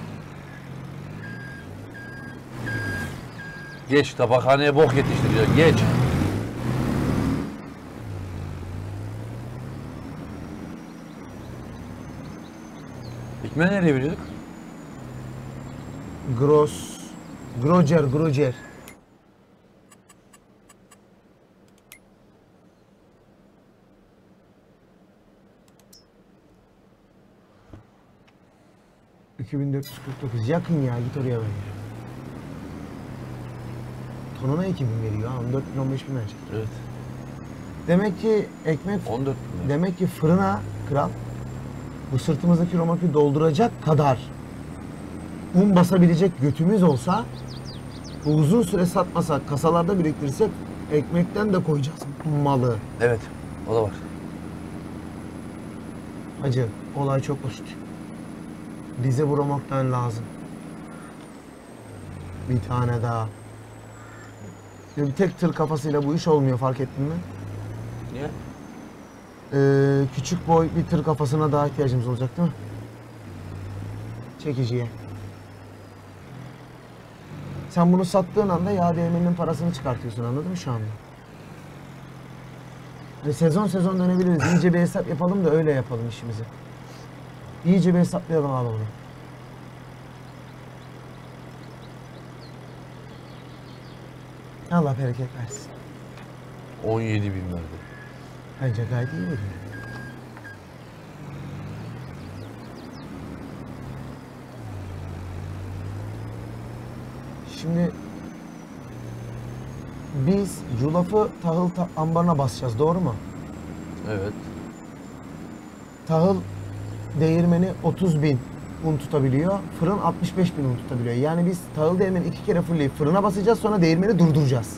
Geç tabakhaneye bok yetiştiriyor. Geç. Ekmeği nereye veriyorduk? Gross. Grocer, Grocer. iki bin dört yüz kırk dokuz. Yakın ya, git oraya ver. Tonuna iki bin veriyor ha. on dört bin on beş bin verecek. Evet. Demek ki ekmek, on dört bin. demek ki fırına kral bu sırtımızdaki romakü dolduracak kadar un basabilecek götümüz olsa, bu uzun süre satmasak, kasalarda biriktirsek, ekmekten de koyacağız malı. Evet. O da var. Hacı, olay çok basit. Bize bu romaktan lazım. Bir tane daha. Bir tek tır kafasıyla bu iş olmuyor, fark ettin mi? Niye? Ee, küçük boy bir tır kafasına daha ihtiyacımız olacak değil mi? Çekiciye. Sen bunu sattığın anda yağ değirmeninin parasını çıkartıyorsun, anladın mı şu anda? Hani sezon sezon dönebiliriz. İyice bir hesap yapalım da öyle yapalım işimizi. İyice bir hesaplayalım abi bunu. Allah bereket versin. on yedi bin verdi. Bence gayet iyi veriyor. Şimdi biz yulafı tahıl ta ambarına basacağız, doğru mu? Evet. Tahıl değirmeni otuz bin un tutabiliyor. Fırın altmış beş bin un tutabiliyor. Yani biz tahıl değirmeni iki kere fırlayıp fırına basacağız, sonra değirmeni durduracağız.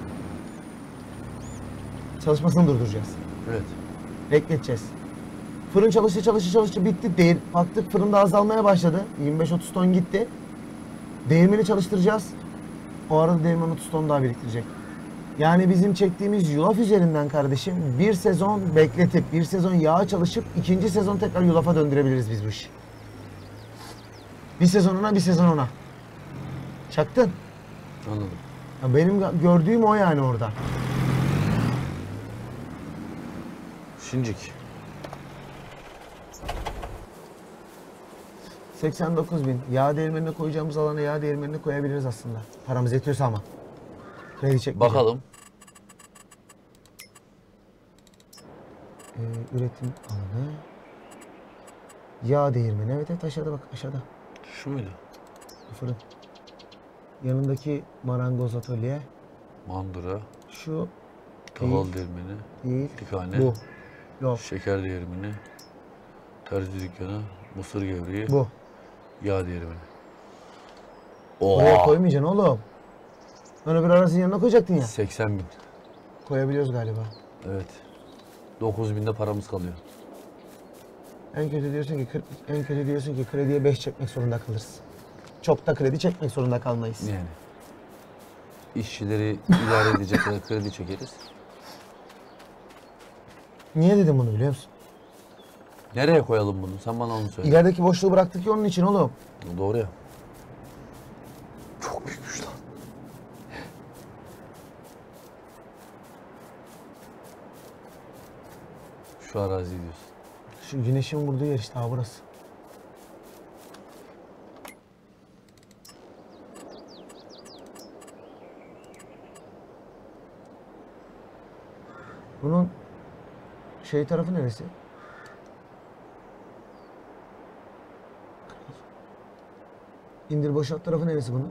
Çalışmasını durduracağız. Evet. Bekleteceğiz. Fırın çalıştı çalıştı çalıştı bitti. Değir, baktık fırında azalmaya başladı. yirmi beş otuz ton gitti. Değirmeni çalıştıracağız. O arada değirmen otuz ton daha biriktirecek. Yani bizim çektiğimiz yulaf üzerinden kardeşim bir sezon bekletip, bir sezon yağa çalışıp ikinci sezon tekrar yulafa döndürebiliriz biz bu işi. Bir sezon ona, bir sezon ona. Çaktın. Anladım. Ya benim gördüğüm o yani orada. Şincik. seksen dokuz bin. Yağ değirmenine koyacağımız alana yağ değirmenine koyabiliriz aslında. Paramız yetiyorsa ama. Kredi çekmeyeceğim. Bakalım. Ee, üretim alanı. Yağ değirmeni. Evet evet aşağıda bak aşağıda. Şu muydu? Fırın. Yanındaki marangoz atölye. Mandıra, Şu kaval Değil. değirmeni, değil. tikhane, Bu. Yok. şeker değirmeni, terzi dükkanı, mısır gevreği, Bu. yağ değirmeni. Oraya Oha! koymayacaksın oğlum. Onu bir arasının yanına koyacaktın ya. seksen bin. Koyabiliyoruz galiba. Evet. dokuz binde paramız kalıyor. En kötü diyorsun ki kır- en kötü diyorsun ki krediye beş çekmek zorunda kalırız. Çok da kredi çekmek zorunda kalmayız. Yani. İşçileri idare edecek kadar kredi çekeriz. Niye dedim bunu biliyor musun? Nereye koyalım bunu? Sen bana onu söyle. İlerideki boşluğu bıraktık ya onun için oğlum. Doğru ya. Çok büyükmüş lan. Şu arazi diyorsun. Şu güneşin vurduğu yer işte ha burası. Bunun şey tarafı neresi? İndir boşalt tarafı neresi bunun?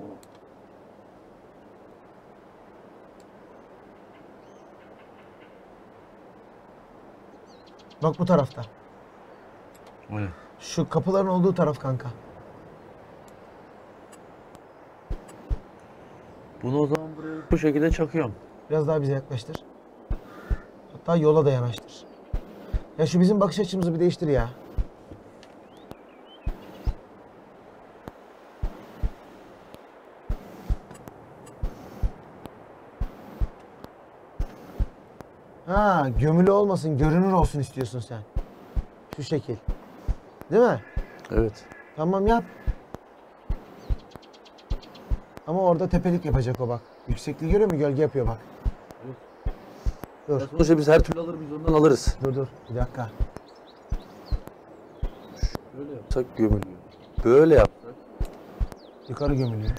Bak bu tarafta. O ne? Şu kapıların olduğu taraf kanka. Bunu o zaman buraya bu şekilde çakıyorum. Biraz daha bize yaklaştır. Hatta yola da yanaştır. Ya şu bizim bakış açımızı bir değiştir ya. Ha, gömülü olmasın, görünür olsun istiyorsun sen. Şu şekil. Değil mi? Evet. Tamam yap. Ama orada tepelik yapacak o bak. Yüksekliği görüyor musun? Gölge yapıyor bak. Dur. Ya sonuçta biz her türlü alır biz ondan alırız. Dur dur. Bir dakika. Böyle yapsak gömülüyor. Böyle yapsak. Yukarı gömülüyor.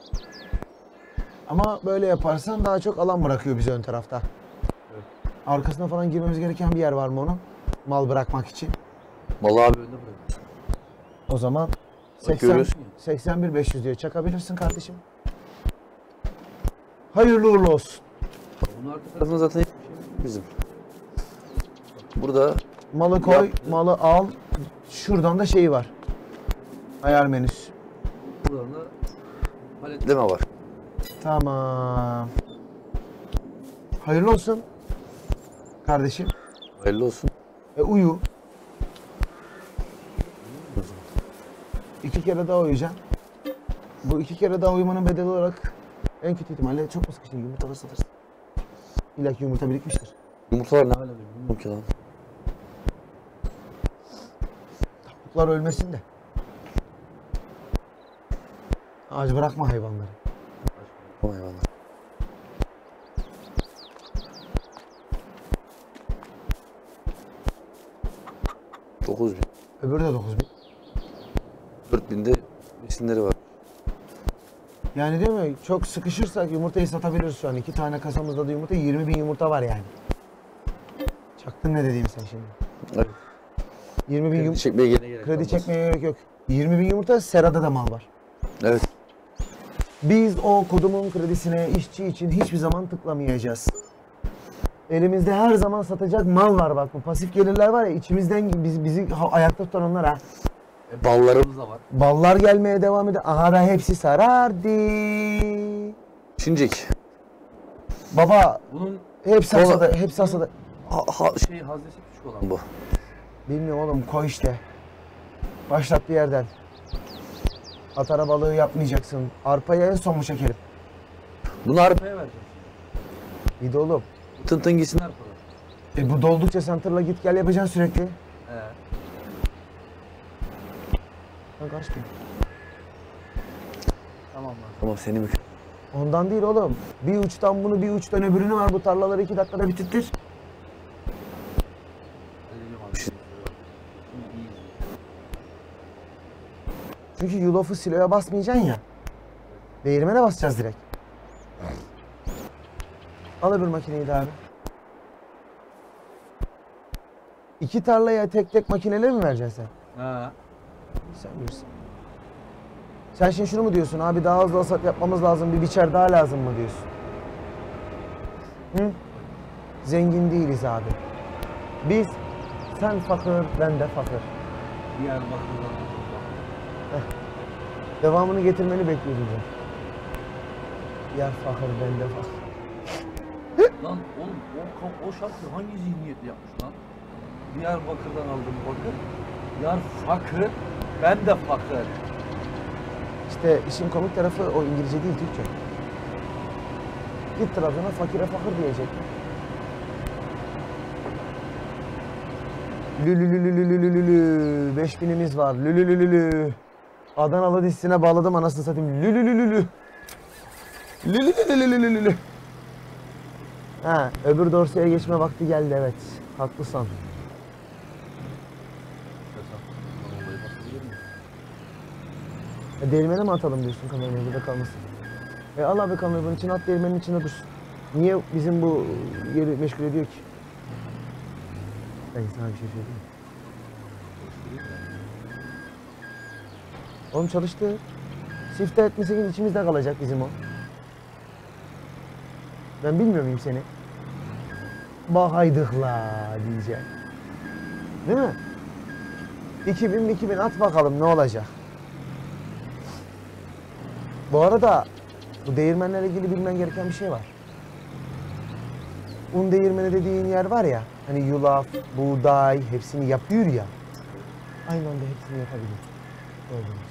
Ama böyle yaparsan daha çok alan bırakıyor bize ön tarafta. Evet. Arkasına falan girmemiz gereken bir yer var mı onun? Mal bırakmak için. Malı abi önde bırakıyorsun. O zaman seksen, görüyorsun ya. seksen bir beş yüz diyor. Çakabilirsin kardeşim. Hayırlı uğurlu olsun. Bunun arka tarafında zaten hiçbir şey yok bizim. Burada Malı koy, Yap. malı al. Şuradan da şeyi var. Ayar menüsü. buradan da paletleme var. Tamam. Hayırlı olsun. Kardeşim. Hayırlı olsun. E uyu. İki kere daha uyuyacaksın. Bu iki kere daha uyumanın bedeli olarak en kötü ihtimalle çok mu sıkışın yumurtaları satırsın. İlla ki yumurta birikmiştir. Yumurtalar ne hale bilmiyorum ki lan. Tavuklar ölmesin de. Aç bırakma hayvanları. Vay valla. dokuz bin. Öbürü de dokuz bin. dört binde besinleri var. Yani değil mi? Çok sıkışırsak yumurtayı satabiliriz şu an. İki tane kasamızda da yumurta, yirmi bin yumurta var yani. Çaktın ne dediğimi sen şimdi? Evet. yirmi bin Kredi yumurta. çekmeye gene gerek Kredi kalmaz. çekmeye gerek yok. yirmi bin yumurta, serada da mal var. Evet. Biz o kodumun kredisine işçi için hiçbir zaman tıklamayacağız. Elimizde her zaman satacak mal var bak. Bu pasif gelirler var ya içimizden bizi, bizi ha- ayakta tutan onlar ha. E, ballarımız da var. Ballar gelmeye devam ediyor. Aha da hepsi sarardı. Şincik. Baba Bunun hepsi Kola- hasada, hepsi hasada. ha, ha, şey haznesi küçük olan bu. Bilmiyorum oğlum koy işte. Başlat bir yerden. At arabalığı yapmayacaksın. Arpayı en son mu çekelim? Bunu arpaya vereceğim. İyi de oğlum. Tın tın gitsin arpalar. E bu doldukça sen tırla git gel yapacaksın sürekli. He. Ben karışmayayım. Tamam lan. Tamam seni mi? Ondan değil oğlum. Bir uçtan bunu bir uçtan öbürünü var. Bu tarlaları iki dakikada bitirtir. Halledeceğim abi. Şimdi iyiyiz. Çünkü yulafı siloya basmayacaksın ya. Değirmene basacağız direkt. Al öbür makineyi de abi. İki tarlaya tek tek makineleri mi vereceksin sen? Ha. Sen bilirsin. Sen şimdi şunu mu diyorsun abi, daha hızlı hasat yapmamız lazım, bir biçer daha lazım mı diyorsun? Hı? Zengin değiliz abi. Biz, sen fakir, ben de fakir. Diğer bakımdan. Devamını getirmeni bekliyoruz hocam. Yer fakir, ben de fakir. Lan oğlum o, ka- o şarkı hangi zihniyetle yapmış lan? Diyarbakır'dan aldım bakır. Yar fakir, ben de fakir. İşte işin komik tarafı o İngilizce değil, Türkçe. Git Trabzon'a fakire fakir diyecek. Lülülülülülülülü. Beş binimiz var. Lülülülülü. Adanalı dizisine bağladım anasını satayım. Lülülülülü. Lülülülülülülü. Ha, öbür dorsaya geçme vakti geldi, evet. Haklısın. E, değirmene mi atalım diyorsun kamerayı, burada kalmasın? E al abi kamerayı, bunun için at, değirmenin içine dursun. Niye bizim bu yeri meşgul ediyor ki? Ben sana bir şey söyleyeyim mi? Oğlum çalıştı. Sifte etmesek içimizde kalacak bizim o. Ben bilmiyor muyum seni? Bakaydıkla diyeceğim. Değil mi? iki bin iki bin at bakalım ne olacak. Bu arada bu değirmenlerle ilgili bilmen gereken bir şey var. Un değirmeni dediğin yer var ya, hani yulaf, buğday hepsini yapıyor ya. Aynı anda hepsini yapabilir. Gördünüz.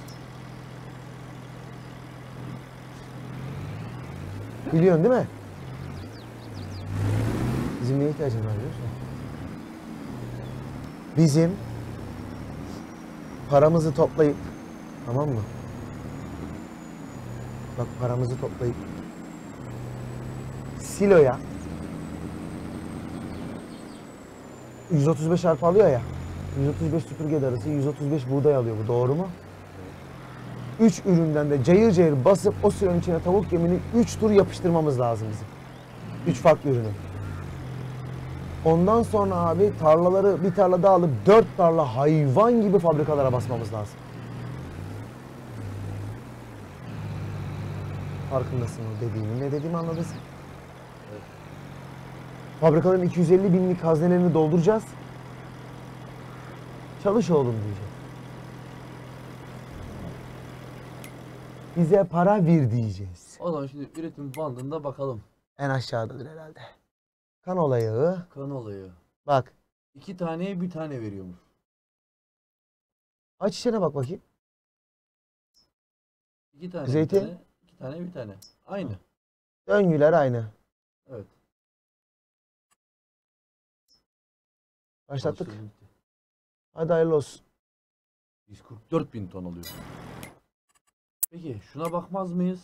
Biliyorsun değil mi? Bizim neye ihtiyacımız var biliyor musun? Bizim paramızı toplayıp, tamam mı? Bak paramızı toplayıp siloya yüz otuz beş arpa alıyor ya. yüz otuz beş süpürge darısı, yüz otuz beş buğday alıyor bu, doğru mu? Üç üründen de cayır cayır basıp o silonun içine tavuk yemini üç tur yapıştırmamız lazım bizim. Üç farklı ürünü. Ondan sonra abi tarlaları bir tarla daha alıp dört tarla hayvan gibi fabrikalara basmamız lazım. Farkındasın o dediğimi. Ne dediğimi anladın sen. Evet. Fabrikaların iki yüz elli binlik haznelerini dolduracağız. Çalış oğlum diyeceğim. Bize para ver diyeceğiz. O zaman şimdi üretim bandında bakalım. En aşağıdadır herhalde. Kanola yağı. Kanola yağı. Bak. İki taneye bir tane veriyormuş. Aç içine bak bakayım. İki tane Zeytin. bir tane. İki tane bir tane. Aynı. Döngüler aynı. Evet. Başlattık. Çalıştırdım. Hadi hayırlı olsun. yüz kırk dört bin ton alıyor. Peki şuna bakmaz mıyız?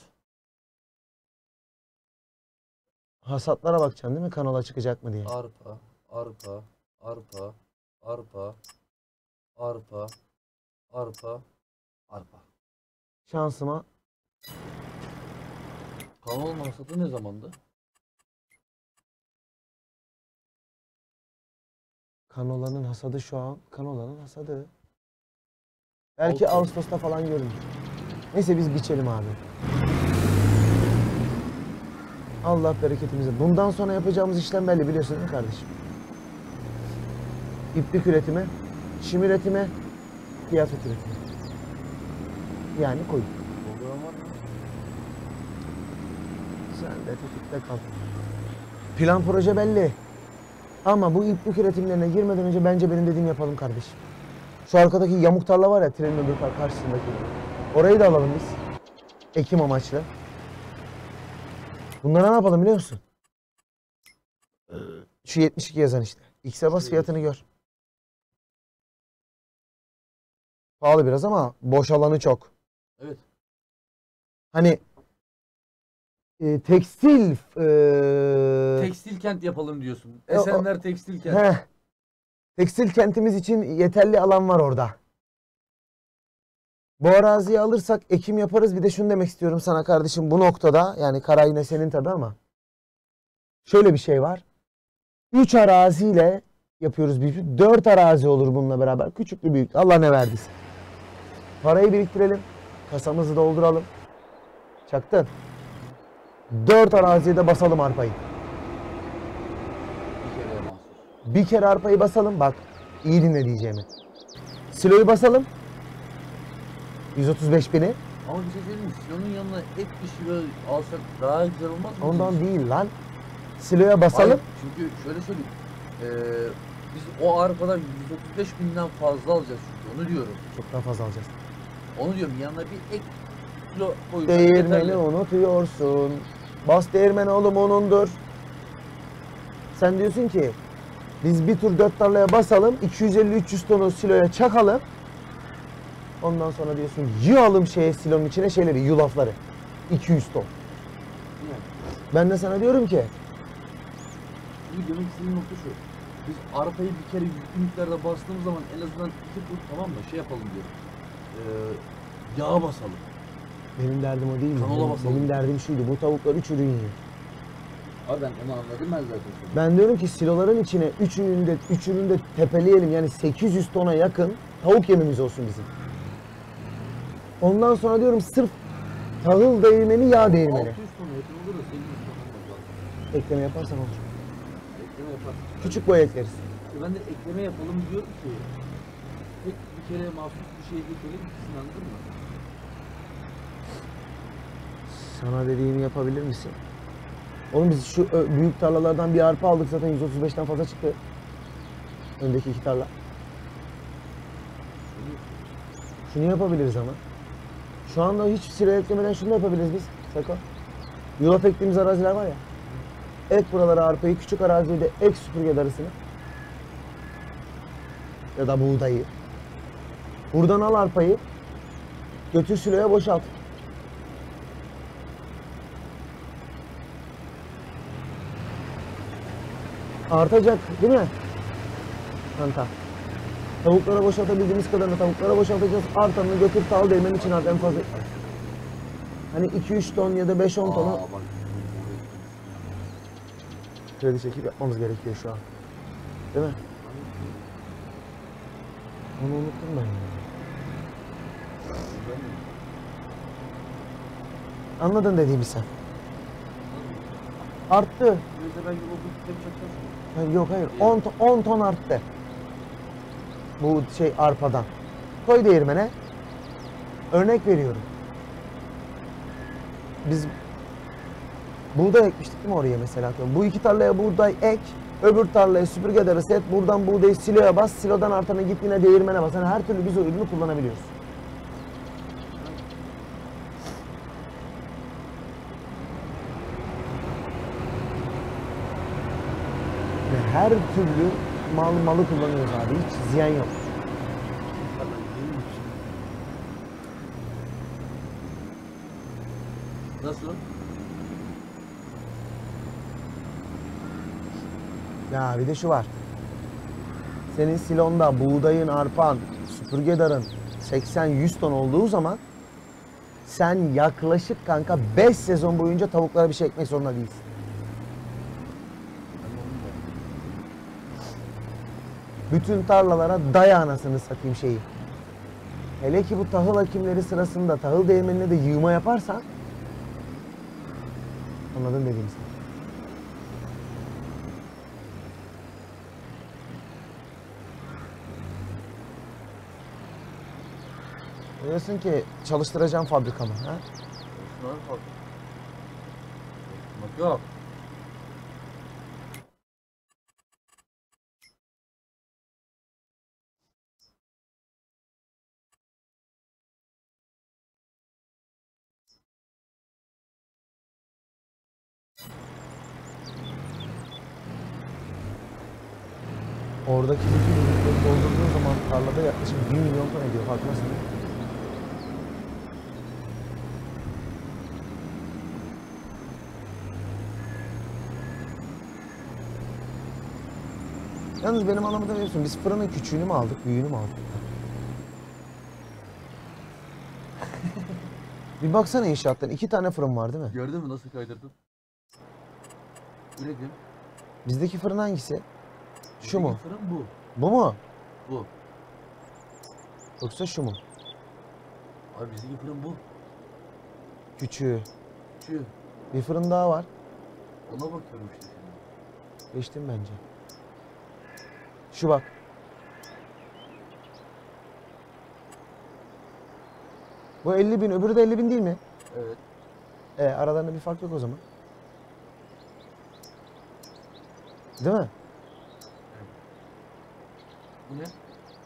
Hasatlara bakacaksın değil mi? Kanola çıkacak mı diye. Arpa, arpa, arpa, arpa, arpa, arpa, arpa. Şansıma Kanola hasatı ne zamandı? kanolanın hasadı şu an. Kanolanın hasadı. Belki Altı. Ağustos'ta falan görünür. Neyse biz biçelim abi. Allah bereketimizi. Bundan sonra yapacağımız işlem belli, biliyorsun değil mi kardeşim? İplik üretimi, çim üretimi, kıyafet üretimi. Yani koyun. Program var mı? Sen de tetikte kal. Plan proje belli. Ama bu iplik üretimlerine girmeden önce bence benim dediğimi yapalım kardeşim. Şu arkadaki yamuk tarla var ya, trenin öbür karşısındaki. Orayı da alalım biz. Ekim amaçlı. Bunlara ne yapalım biliyor musun? Şu yetmiş iki yazan işte. X'e bas, fiyatını gör. Pahalı biraz ama boş alanı çok. Evet. Hani e, tekstil e, Tekstil kent yapalım diyorsun. E, o- Esenler tekstil kent. heh, tekstil kentimiz için yeterli alan var orada. Bu araziyi alırsak ekim yaparız. Bir de şunu demek istiyorum sana kardeşim, bu noktada yani Kara yine senin tabii ama şöyle bir şey var. Üç araziyle yapıyoruz bir. Dört arazi olur bununla beraber. Küçüklü büyük. Allah ne verdiyse. Parayı biriktirelim. Kasamızı dolduralım. Çaktın. Dört araziye de basalım arpayı. Bir kere mahsus. Bir kere arpayı basalım. Bak iyi dinle diyeceğimi. Siloyu basalım. yüz otuz beş bini. Ama bir şey söyleyeyim mi? Silonun yanına ek bir silo alsak daha güzel olmaz mı? Ondan değil lan. Siloya basalım. Hayır, çünkü şöyle söyleyeyim. Ee, biz o arpadan yüz otuz beş binden fazla alacağız çünkü onu diyorum. Çok daha fazla alacağız. Onu diyorum yanına bir ek kilo koymak Değirmeni yeterli. unutuyorsun. Bas değirmeni oğlum, onundur. Sen diyorsun ki biz bir tur dört tarlaya basalım. iki yüz elli üç yüz tonu siloya çakalım. Ondan sonra diyorsun yığalım şeye, silonun içine şeyleri, yulafları. iki yüz ton. Yani, Ben de sana diyorum ki çünkü demek istediğim nokta şu. Biz arpayı bir kere yüklü miktarda bastığımız zaman en azından iki tur tamam mı şey yapalım diyorum. Ee, yağa basalım. benim derdim o değil. Kanola Benim, basalım. benim derdim şuydu. Bu tavuklar üç ürün yiyor. Abi ben onu anladım ben zaten. Sonra. Ben diyorum ki siloların içine üç ürünü de, üç ürünü de tepeleyelim. Yani sekiz yüz tona yakın tavuk yemimiz olsun bizim. Ondan sonra diyorum sırf tahıl değirmeni, yağ değirmeni. altı yüz ton yakın olur da sekiz yüz ton olmaz lazım. Ekleme yaparsan olur. Ekleme yaparsın. Küçük boy ekleriz. İşte ben de ekleme yapalım diyorum ki tek bir kere mahsus bir şey getirelim ikisini anladın mı? Sana dediğimi yapabilir misin? Oğlum biz şu ö- büyük tarlalardan bir arpa aldık zaten, yüz otuz beşten fazla çıktı. Öndeki iki tarla. Şunu yapabiliriz ama. Şu anda hiç silo eklemeden şunu da yapabiliriz biz. Seko. Yulaf ektiğimiz araziler var ya. Ek buralara arpayı, küçük araziye de ek süpürge darısını. Ya da buğdayı. Buradan al arpayı. Götür siloya boşalt. Artacak değil mi? Kanka. Tavuklara boşaltabildiğimiz kadarını tavuklara boşaltacağız. Artanını götür tahıl değirmenin için at en fazla. Hani iki üç ton ya da beş on tonu Aa bak. kredi çekip yapmamız gerekiyor şu an. Değil mi? Onu unuttum ben ya. Anladın dediğimi sen. Arttı. Neyse belki o bir tek çakacağız. Hayır, yok hayır. on, ton- on ton arttı. Bu şey arpadan. Koy değirmene. Örnek veriyorum. Biz buğday ekmiştik değil mi oraya mesela? Bu iki tarlaya buğday ek, öbür tarlaya süpürge darısı et, buradan buğdayı siloya bas, silodan artanı git yine değirmene bas. Yani her türlü biz o ürünü kullanabiliyoruz. Ve her türlü mal malı kullanıyoruz abi. Hiç ziyan yok. Nasıl? Ya bir de şu var. Senin silonda buğdayın, arpan, süpürge darın seksen yüz ton olduğu zaman sen yaklaşık kanka beş sezon boyunca tavuklara bir şey ekmek zorunda değilsin. Bütün tarlalara daya anasını satayım şeyi. Hele ki bu tahıl ekimleri sırasında tahıl değirmenine de yığma yaparsan, anladın dediğim şey. Diyorsun ki çalıştıracağım fabrikamı. Ha? Şunlar bak. Bak yok. Oradaki bütün ürünleri doldurduğun zaman tarlada yaklaşık bir milyon ton ediyor. Farkındasın değil mi? Yalnız benim anlamadığım biliyorsun, biz fırının küçüğünü mü aldık, büyüğünü mü aldık? Bir baksana inşaattan, iki tane fırın var değil mi? Gördün mü nasıl kaydırdım? Üretim. Bizdeki fırın hangisi? Şu mu? Fırın bu. Bu mu? Bu. Yoksa şu mu? Abi bizdeki fırın bu. Küçüğü. Şu. Bir fırın daha var. Ona bakıyorum işte şimdi. Geçtim bence. Şu bak. Bu elli bin, öbürü de elli bin değil mi? Evet. E aralarında bir fark yok o zaman. Değil mi? Bu ne?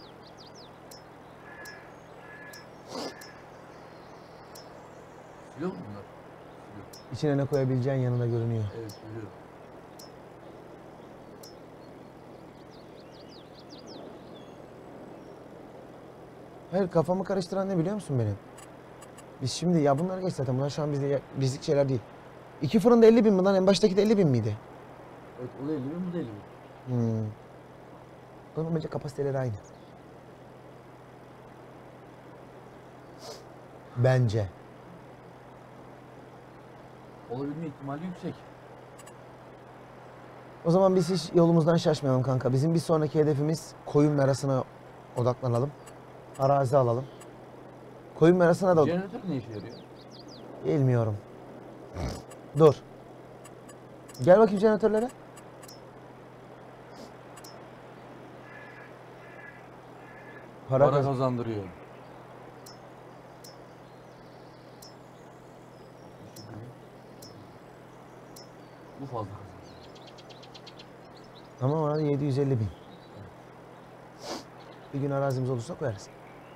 Siliyor mu bunlar? Siliyor. İçine ne koyabileceğin yanında görünüyor. Evet biliyorum. Hayır, kafamı karıştıran ne biliyor musun benim? Biz şimdi, ya bunlar geç zaten, bunlar şu an bizde ya- bizlik şeyler değil. İki fırında elli bin mi lan? En baştaki de elli bin miydi? Evet o da elli bin, bu da elli bin. Hmm. Bunun bence kapasiteleri aynı. Bence. Olabilme ihtimali yüksek. O zaman biz hiç yolumuzdan şaşmayalım kanka. Bizim bir sonraki hedefimiz koyun merasına odaklanalım. Arazi alalım. Koyun merasına da Jeneratör ne işe yarıyor? bilmiyorum. Dur. Gel bakayım jeneratörlere. Para, Para kaz- kazandırıyor. Bu fazla kazandırıyor. Tamam abi, yedi yüz elli bin. Bir gün arazimiz olursa koyarız.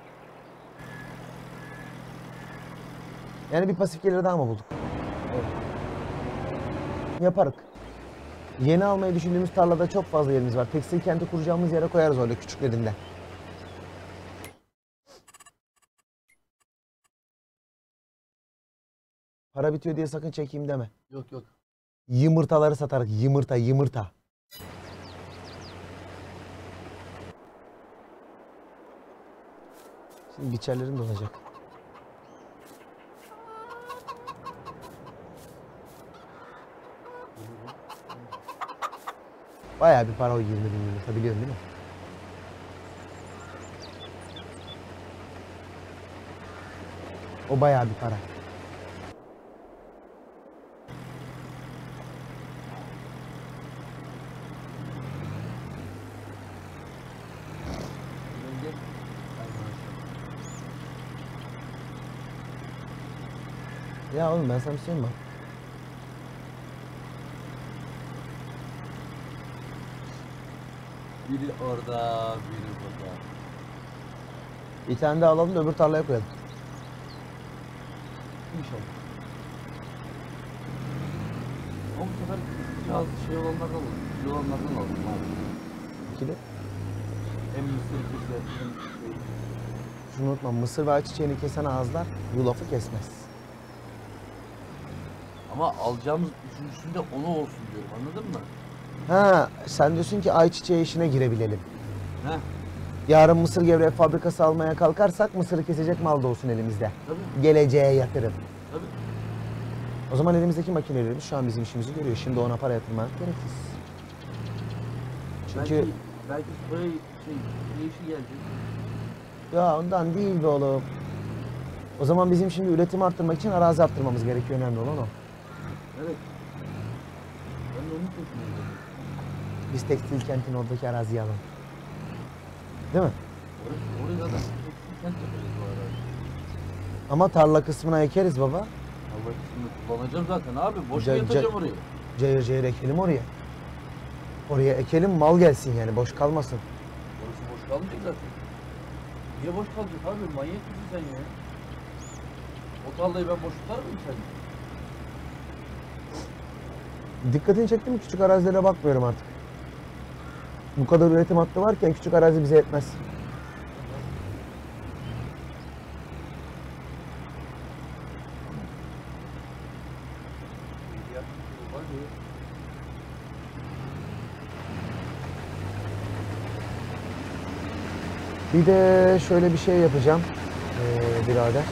Yani bir pasif geliri daha mı bulduk? Evet. Yaparık. Yeni almayı düşündüğümüz tarlada çok fazla yerimiz var. Tekstil kenti kuracağımız yere koyarız öyle küçüklerinden. Para bitiyor diye sakın çekeyim deme. Yok yok. Yumurtaları satarız. Yumurta, yumurta. Şimdi biçerlerim donacak. Bayağı bir para o yirmi bin yumurta, biliyorsun değil mi? O bayağı bir para. Önce ben maaşım. Ya oğlum ben sana bir şey söyleyeyim mi? Biri orada, biri burada. Bir tane daha alalım da öbür tarlaya koyalım. İnşallah. Ama bu sefer biraz şey olanlardan alalım. Kilo olanlardan alalım abi. İkili. Hem mısır ikisi hem şey. Şunu unutma, mısır ve ayçiçeğini kesen ağızlar yulafı kesmez. Ama alacağımız üçüncüsünde onu olsun diyorum, anladın mı? Ha, sen diyorsun ki ayçiçeği işine girebilelim. Heh, Yarın mısır gevreği fabrikası almaya kalkarsak mısırı kesecek mal da olsun elimizde. tabii, Geleceğe yatırım. tabii. O zaman elimizdeki makinelerimiz şu an bizim işimizi görüyor. Şimdi ona para yatırmak gerekir. Çünkü Belki, belki buraya şey, ne işi gelecek? ya ondan değil be oğlum. O zaman bizim şimdi üretimi arttırmak için arazi arttırmamız gerekiyor, önemli olan o. Evet. Ben de onu düşünüyorum. Biz tekstil kentin oradaki araziyi alalım. Değil mi? Orası, orayı zaten kent yapacağız bu arada. Ama tarla kısmına ekeriz baba. Allah kısmını kullanacağım zaten abi. Boşa Ca- yatacağım ca- oraya. Cayır cayır ekelim oraya. Oraya ekelim, mal gelsin yani, boş kalmasın. Orası boş kalmayacak zaten. Niye boş kalacak abi? Manyak mısın sen ya? O tarlayı ben boş tutar mıyım sen? Dikkatini çekti mi? Küçük arazilere bakmıyorum artık. Bu kadar üretim hattı varken küçük arazi bize yetmez. Bir de şöyle bir şey yapacağım ee, birader.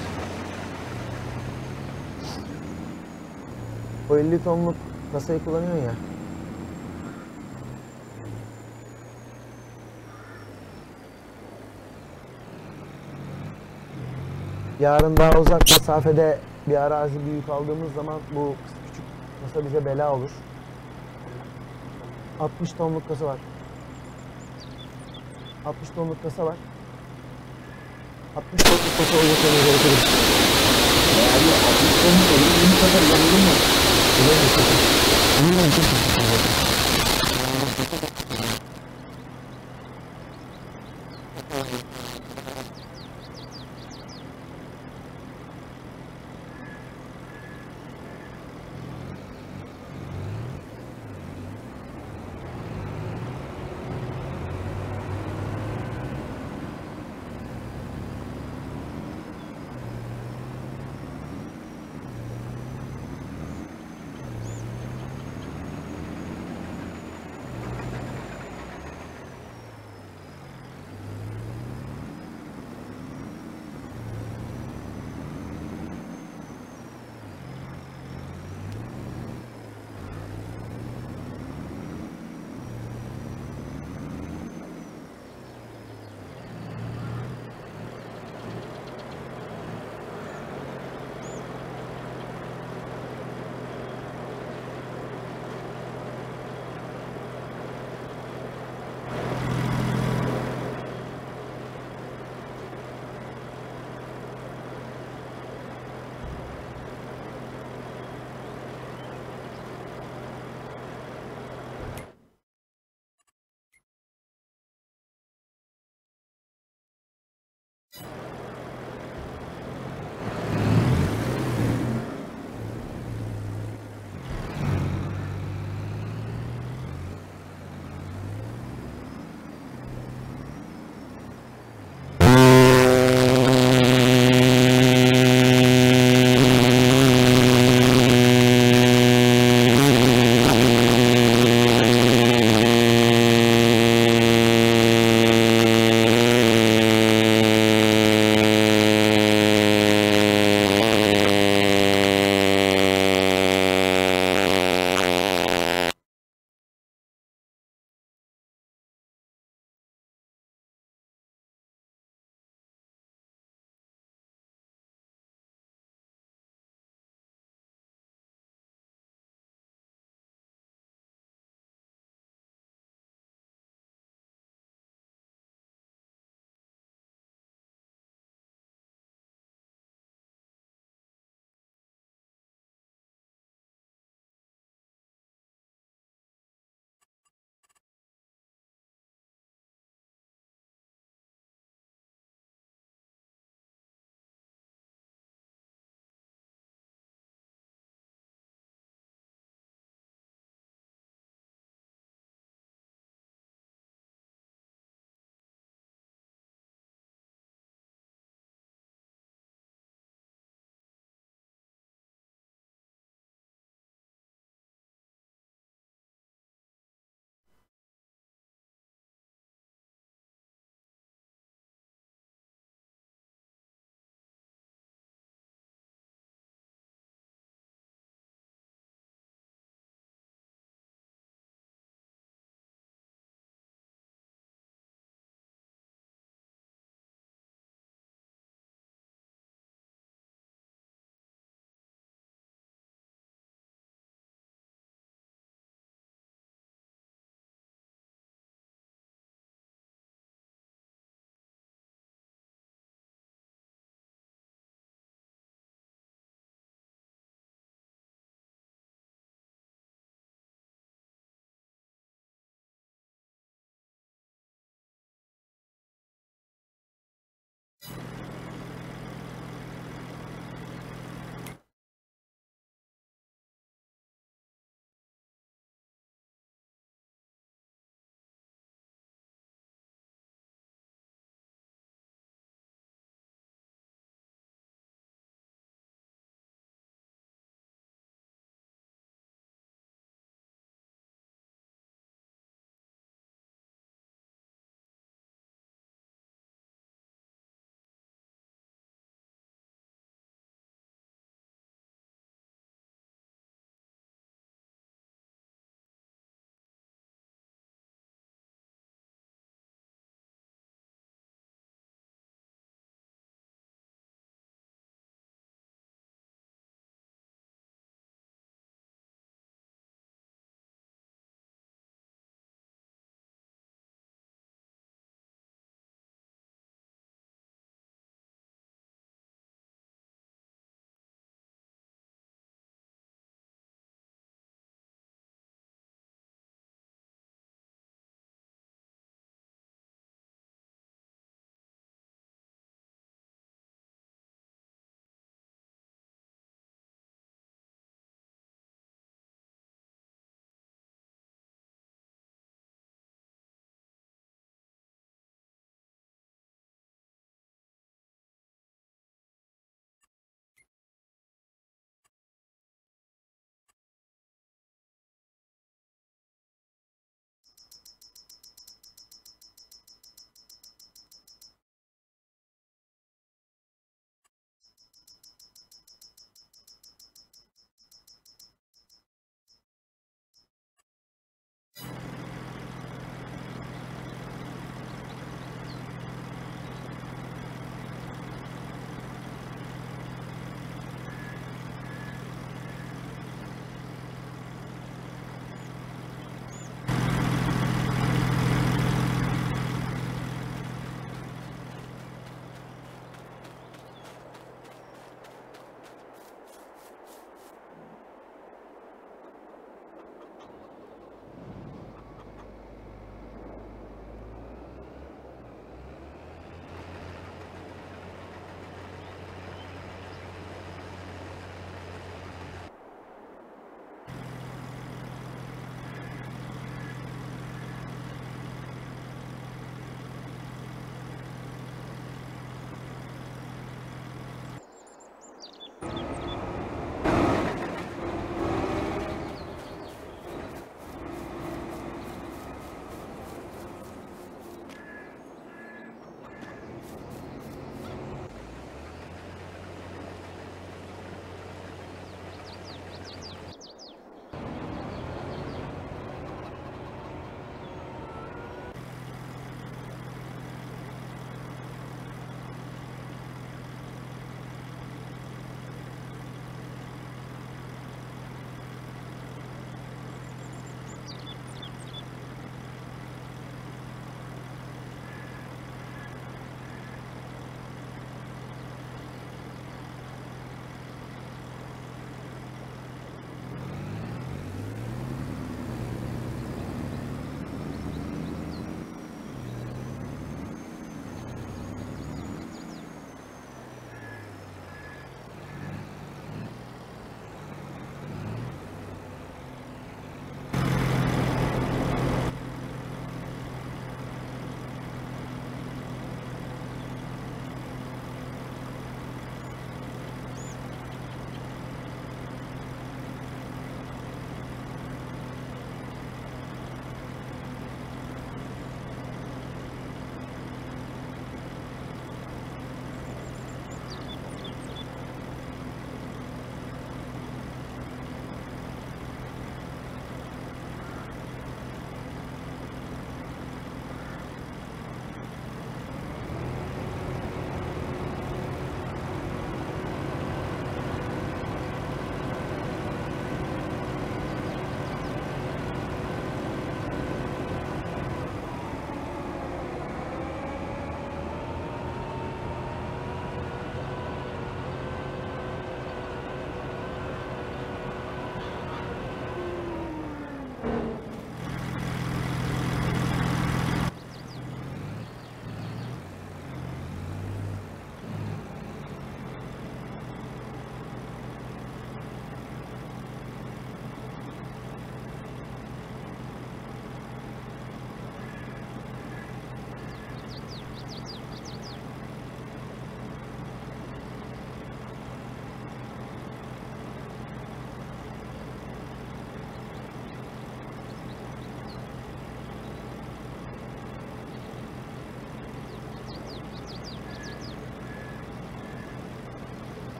O elli tonluk kasayı kullanıyorsun ya. Yarın daha uzak mesafede bir arazi büyük aldığımız zaman bu küçük kasa bize bela olur. altmış tonluk kasa var. altmış tonluk kasa var. altmış tonluk kasa o yetmeye gerekiyor. Abi altmış tonluk olur. Yeni kadar yanılır mı? Öyle mi? Öyle mi? Çok teşekkür ederim.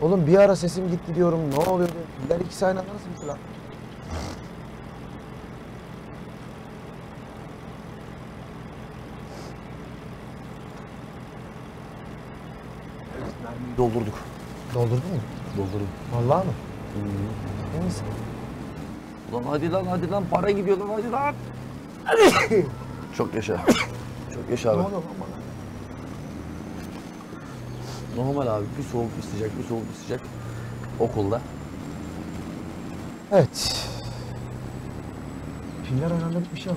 Oğlum bir ara sesim gitti diyorum. Ne oluyor diyorum. Piller ikisi aynı anda nasıl bitti lan? Evet, mermiyi doldurduk. Doldurdun mu? Doldurdum. Vallahi mı? Hmm. İyi misin? Ulan hadi lan hadi lan para gidiyor lan hadi lan. Çok yaşa. Çok yaşa Ne abi. oluyor lan bana? Normal abi. Bir soğuk bir sıcak, bir soğuk bir sıcak. Okulda. Evet. Piller oynandı bir şey var.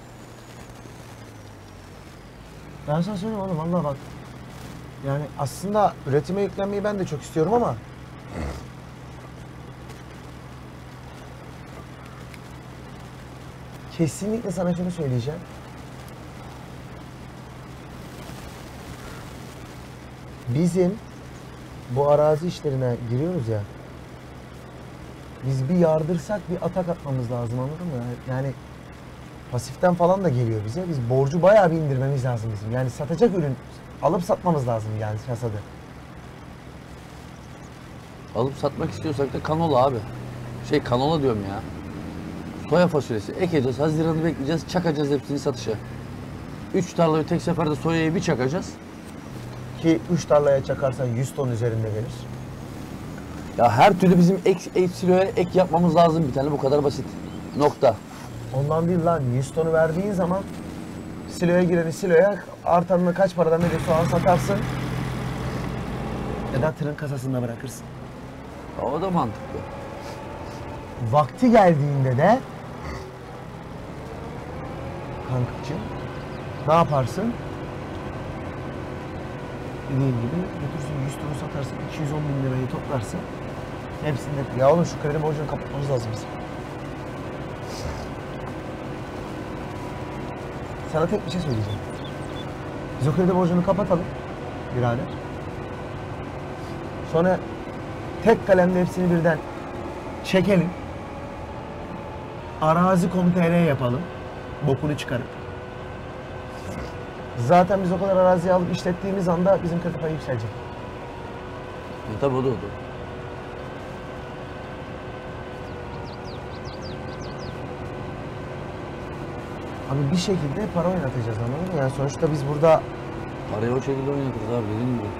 Ben sana söyleyeyim oğlum vallahi bak. Yani aslında üretime yüklenmeyi ben de çok istiyorum ama kesinlikle sana şunu söyleyeceğim. Bizim bu arazi işlerine giriyoruz ya. Biz bir yardırsak bir atak atmamız lazım, anladın mı? Yani pasiften falan da geliyor bize. Biz borcu bayağı bir indirmemiz lazım bizim. Yani satacak ürün alıp satmamız lazım yani hasadı. Alıp satmak istiyorsak da kanola abi. Şey kanola diyorum ya. Soya fasulyesi ekeceğiz. Haziran'ı bekleyeceğiz. Çakacağız hepsini satışa. Üç tarlayı tek seferde soyayı bir çakacağız. Ki üç tarlaya çakarsan yüz ton üzerinde gelir. Ya her türlü bizim ek, ek siloya ek yapmamız lazım bir tane. Bu kadar basit. Nokta. Ondan değil lan, yüz tonu verdiğin zaman siloya gireni siloya, artanını kaç paradan ne soğan satarsın. Ya da tırın kasasında bırakırsın. O da mantıklı. Vakti geldiğinde de kankacığım ne yaparsın? Dediğim gibi götürsün yüz tonu satarsın, iki yüz on bin lirayı toplarsın. Hepsinde ya oğlum şu kredi borcunu kapatmamız lazım bizim. Sana tek bir şey söyleyeceğim. Biz o kredi borcunu kapatalım birader. Sonra tek kalemle hepsini birden çekelim. Arazi nokta com nokta tr yapalım. Bokunu çıkarıp. Zaten biz o kadar araziyi alıp işlettiğimiz anda bizim kredi payı yükselecek. E, tabii o da oldu. Abi bir şekilde para oynatacağız, anladın mı? Yani sonuçta biz burada Parayı o şekilde oynatırız abi dediğim gibi.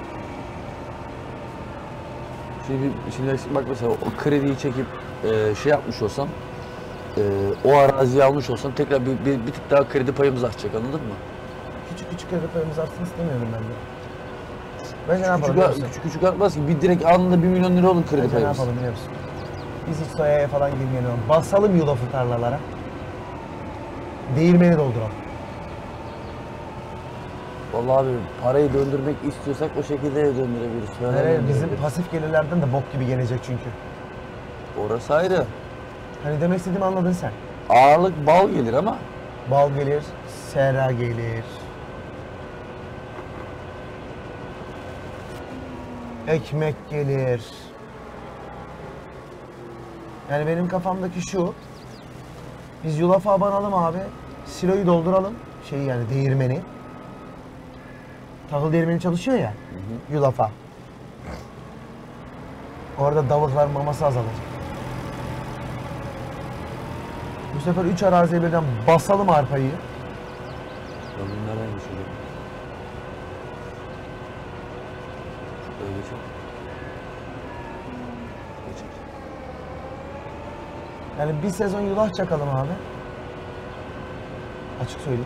Şimdi, şimdi bak mesela o krediyi çekip e, şey yapmış olsam, e, o araziyi almış olsam tekrar bir, bir, bir tık daha kredi payımız artacak, anladın mı? küçük küçük kredi payımız artsın istemiyorum ben de. Bence ne yapalım Küçük, biliyor musun? küçük küçük artmaz ki, bir direkt anında bir milyon lira olur kredi Bence ne payımız. yapalım biliyor musun? Biz hiç soyaya falan girmeyelim. Basalım yulafı tarlalara. Değirmeni dolduralım. Vallahi abi parayı döndürmek istiyorsak o şekilde döndürebiliriz. Öyle Nereye? Bizim döndürebiliriz. pasif gelirlerden de bok gibi gelecek çünkü. Orası ayrı. Hani demek istediğimi anladın sen. Ağırlık bal gelir ama Bal gelir, sera gelir. Ekmek gelir. Yani benim kafamdaki şu. Biz yulafa abanalım abi. Siloyu dolduralım. Şey yani değirmeni. Tahıl değirmeni çalışıyor ya. hı. Yulafa. Orada davuklar maması azalacak. Bu sefer üç araziye birden basalım arpayı. ben bunlardan geçiyorum. Şöyle geçelim. Geçelim. Yani bir sezon yulaf çakalım abi. Açık söyleyeyim.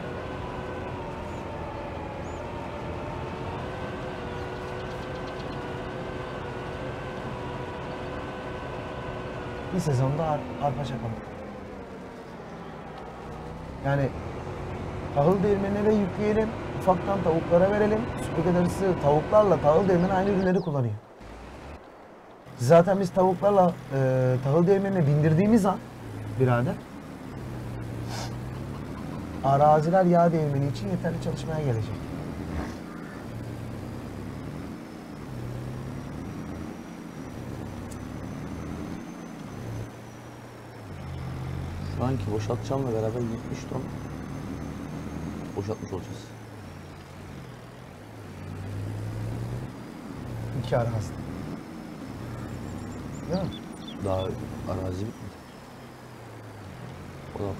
Bir sezonda ar arpa çakalım. Yani tahıl değirmenine yükleyelim, ufaktan tavuklara verelim. Süpürge darısı tavuklarla tahıl değirmeni aynı ürünleri kullanıyor. Zaten biz tavuklarla e, tahıl değirmenine bindirdiğimiz an birader, araziler yağ değirmeni için yeterli çalışmaya gelecek. Şu anki boşaltacağımla beraber yetmiş ton boşaltmış olacağız. İki arazi. Değil mi? Daha arazi bitmedi. O da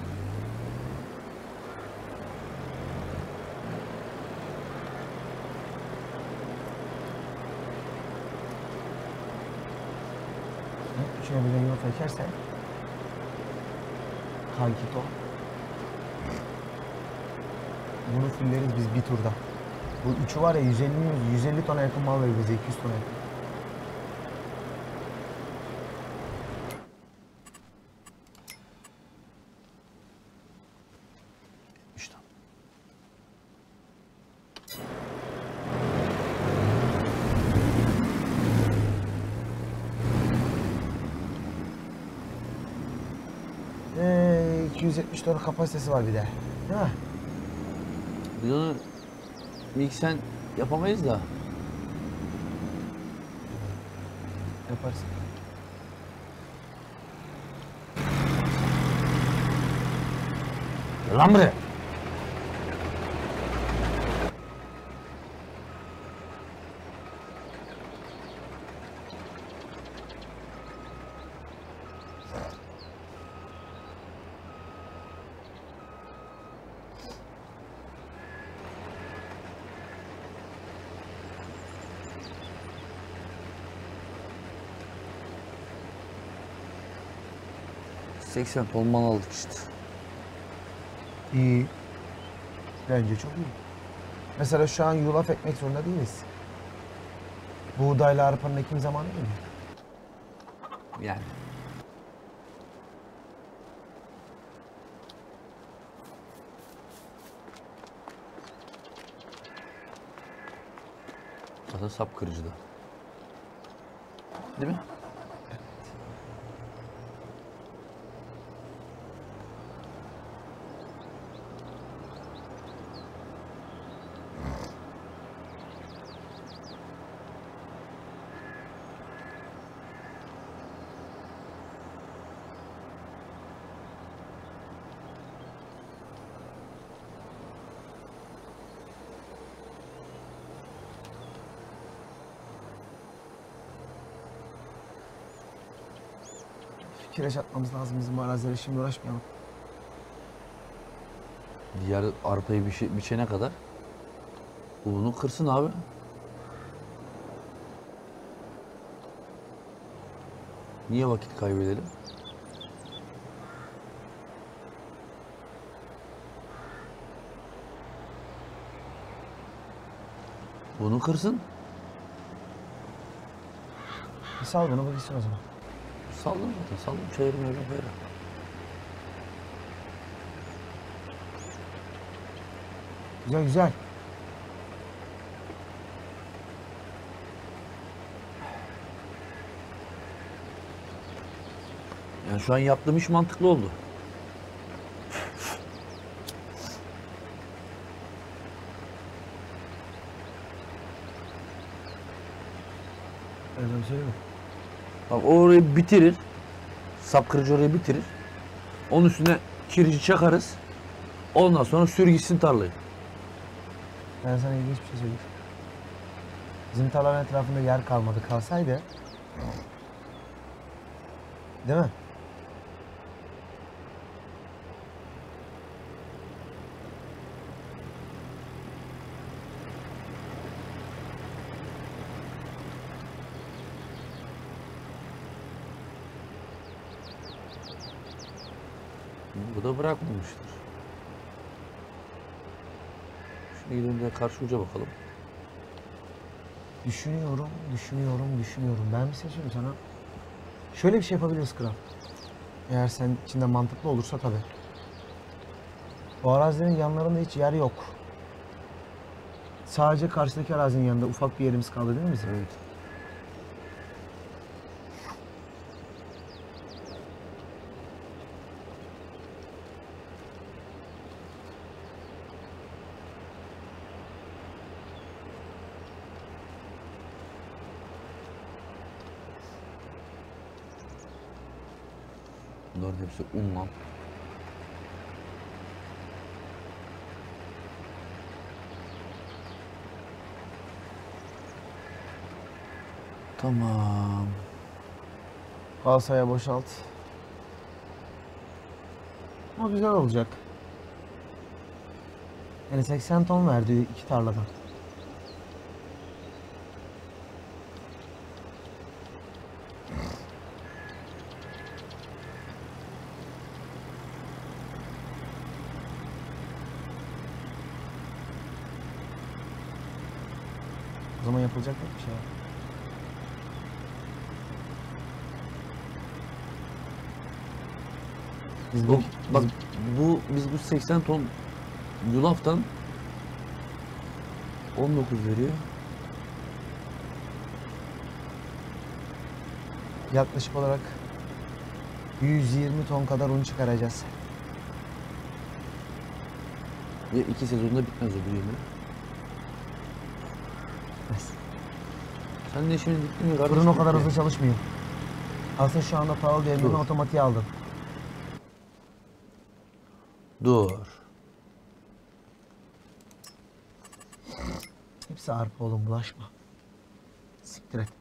Şöyle bir de yol ekersen Kankito. Bunu fulleriz biz bir turda. Bu üçü var ya yüz elli yüz elli tona yakın mal verir bize, iki yüz tona yakın. işte. Ee, iki yüz yetmiş ton kapasitesi var bir de. Değil mi? Biz onu miksen yapamayız da. Yaparız. Lan buraya. seksen ton mal aldık işte. İyi. Bence çok iyi. Mesela şu an yulaf ekmek zorunda değiliz. Buğdayla arpanın ekim zamanı değil mi? Yani. Zaten sap kırıcı da. Değil mi? Kireç atmamız lazım bizim bu arazilere, şimdi uğraşmayalım. Diğer arpayı biçe, biçene kadar bunu kırsın abi. Niye vakit kaybedelim? Bunu kırsın. Bir sal bunu, bu gitsin o zaman. Saldım zaten, saldım. Çevirme öyle böyle. Güzel güzel. Yani şu an yaptığım iş mantıklı oldu. Öyle bir şey mi? Bak orayı bitirir. Sap kırıcı orayı bitirir. Onun üstüne kirici çakarız. Ondan sonra sür gitsin tarlayı. Ben sana ilginç bir şey söyleyeyim. Bizim tarlanın etrafında yer kalmadı. Kalsaydı... Değil mi? Bu da bırakmamıştır. Şimdi gidelim de karşı uca bakalım. Düşünüyorum, düşünüyorum, düşünüyorum. Ben bir şey söyleyeyim sana. Şöyle bir şey yapabiliriz kral. Eğer sen içinde mantıklı olursa tabii. Bu arazilerin yanlarında hiç yer yok. Sadece karşıdaki arazinin yanında ufak bir yerimiz kaldı değil mi bizim? Evet. Bunların hepsi un lan. Tamam. Balsaya boşalt. Ama güzel olacak. Yani seksen ton verdi iki tarladan. O zaman yapılacak bir şey var. Biz Bu, bu, bak biz- bu biz bu seksen ton yulaftan on dokuz veriyor. yaklaşık olarak yüz yirmi ton kadar un çıkaracağız. Ve iki sezonda bitmez o bir yemin. Sen de işini bittin mi kardeşim? Fırın o kadar hızlı çalışmıyor. Aslında şu anda pahalı değerlerini Dur. otomatiğe aldım. Dur. Hepsi arpa oğlum, bulaşma. Siktir et.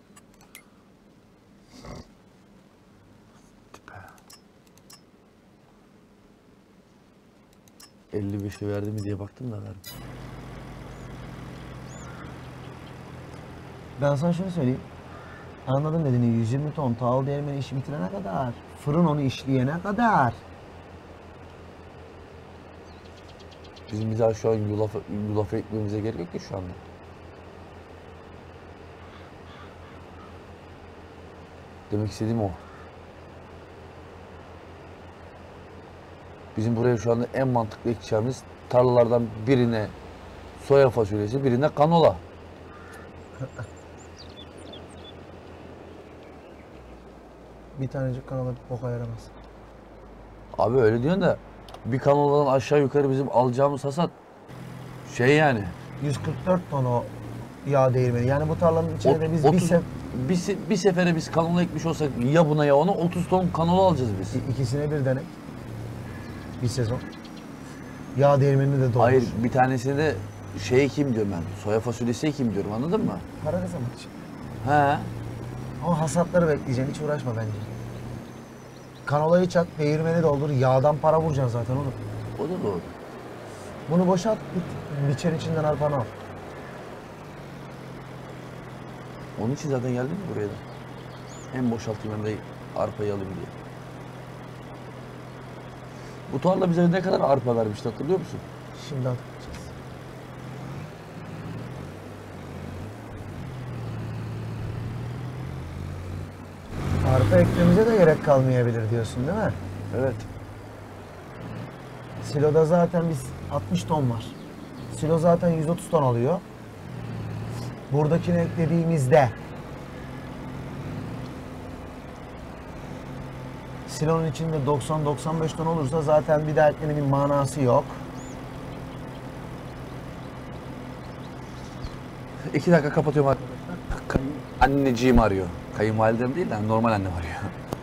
elli beşe verdi mi diye baktım da verdim. Ben sana şunu söyleyeyim. Anladın dediğini, yüz yirmi ton tahıl değirmeni işi bitirene kadar, fırın onu işleyene kadar. Bizim bir daha şu an yulaf, yulaf ekmemize gerek yok ki şu anda. Demek istediğim o. Bizim buraya şu anda en mantıklı ekeceğimiz tarlalardan birine soya fasulyesi, birine kanola. Bir tanecik kanala bir boka yaramaz. Abi öyle diyorsun da bir kanoladan aşağı yukarı bizim alacağımız hasat şey yani. yüz kırk dört ton o yağ değirmeni. Yani bu tarlanın içinde biz bir, otuz se bir, se- bir sefere biz kanola ekmiş olsak ya buna ya ona otuz ton kanola alacağız biz. ikisine bir denek. Bir sezon. Yağ değirmenini de doldur. Hayır bir tanesini de şey kim diyorum ben, soya fasulyesi kim diyorum, anladın mı? Para kazanmak için. He. Ama hasatları bekleyeceksin, hiç uğraşma bence. Kanolayı çak, değirmeni doldur, yağdan para vuracaksın zaten oğlum. O da doğru. Bunu boşalt, bit, biçer içinden arpanı al. Onun için zaten geldim mi buraya da? Hem boşaltayım hem de arpayı alayım diye. Bu tarla bize ne kadar arpa vermişti hatırlıyor musun? Şimdi atacağız. Arpa ekmemize de gerek kalmayabilir diyorsun değil mi? Evet. Siloda zaten biz altmış ton var. Silo zaten yüz otuz ton alıyor. Buradakini eklediğimizde silonun içinde doksan doksan beş ton olursa zaten bir daha eklemenin manası yok. İki dakika kapatıyorum arkadaşlar. Kay- Anneciğim arıyor. Kayınvalidem değil de normal annem arıyor.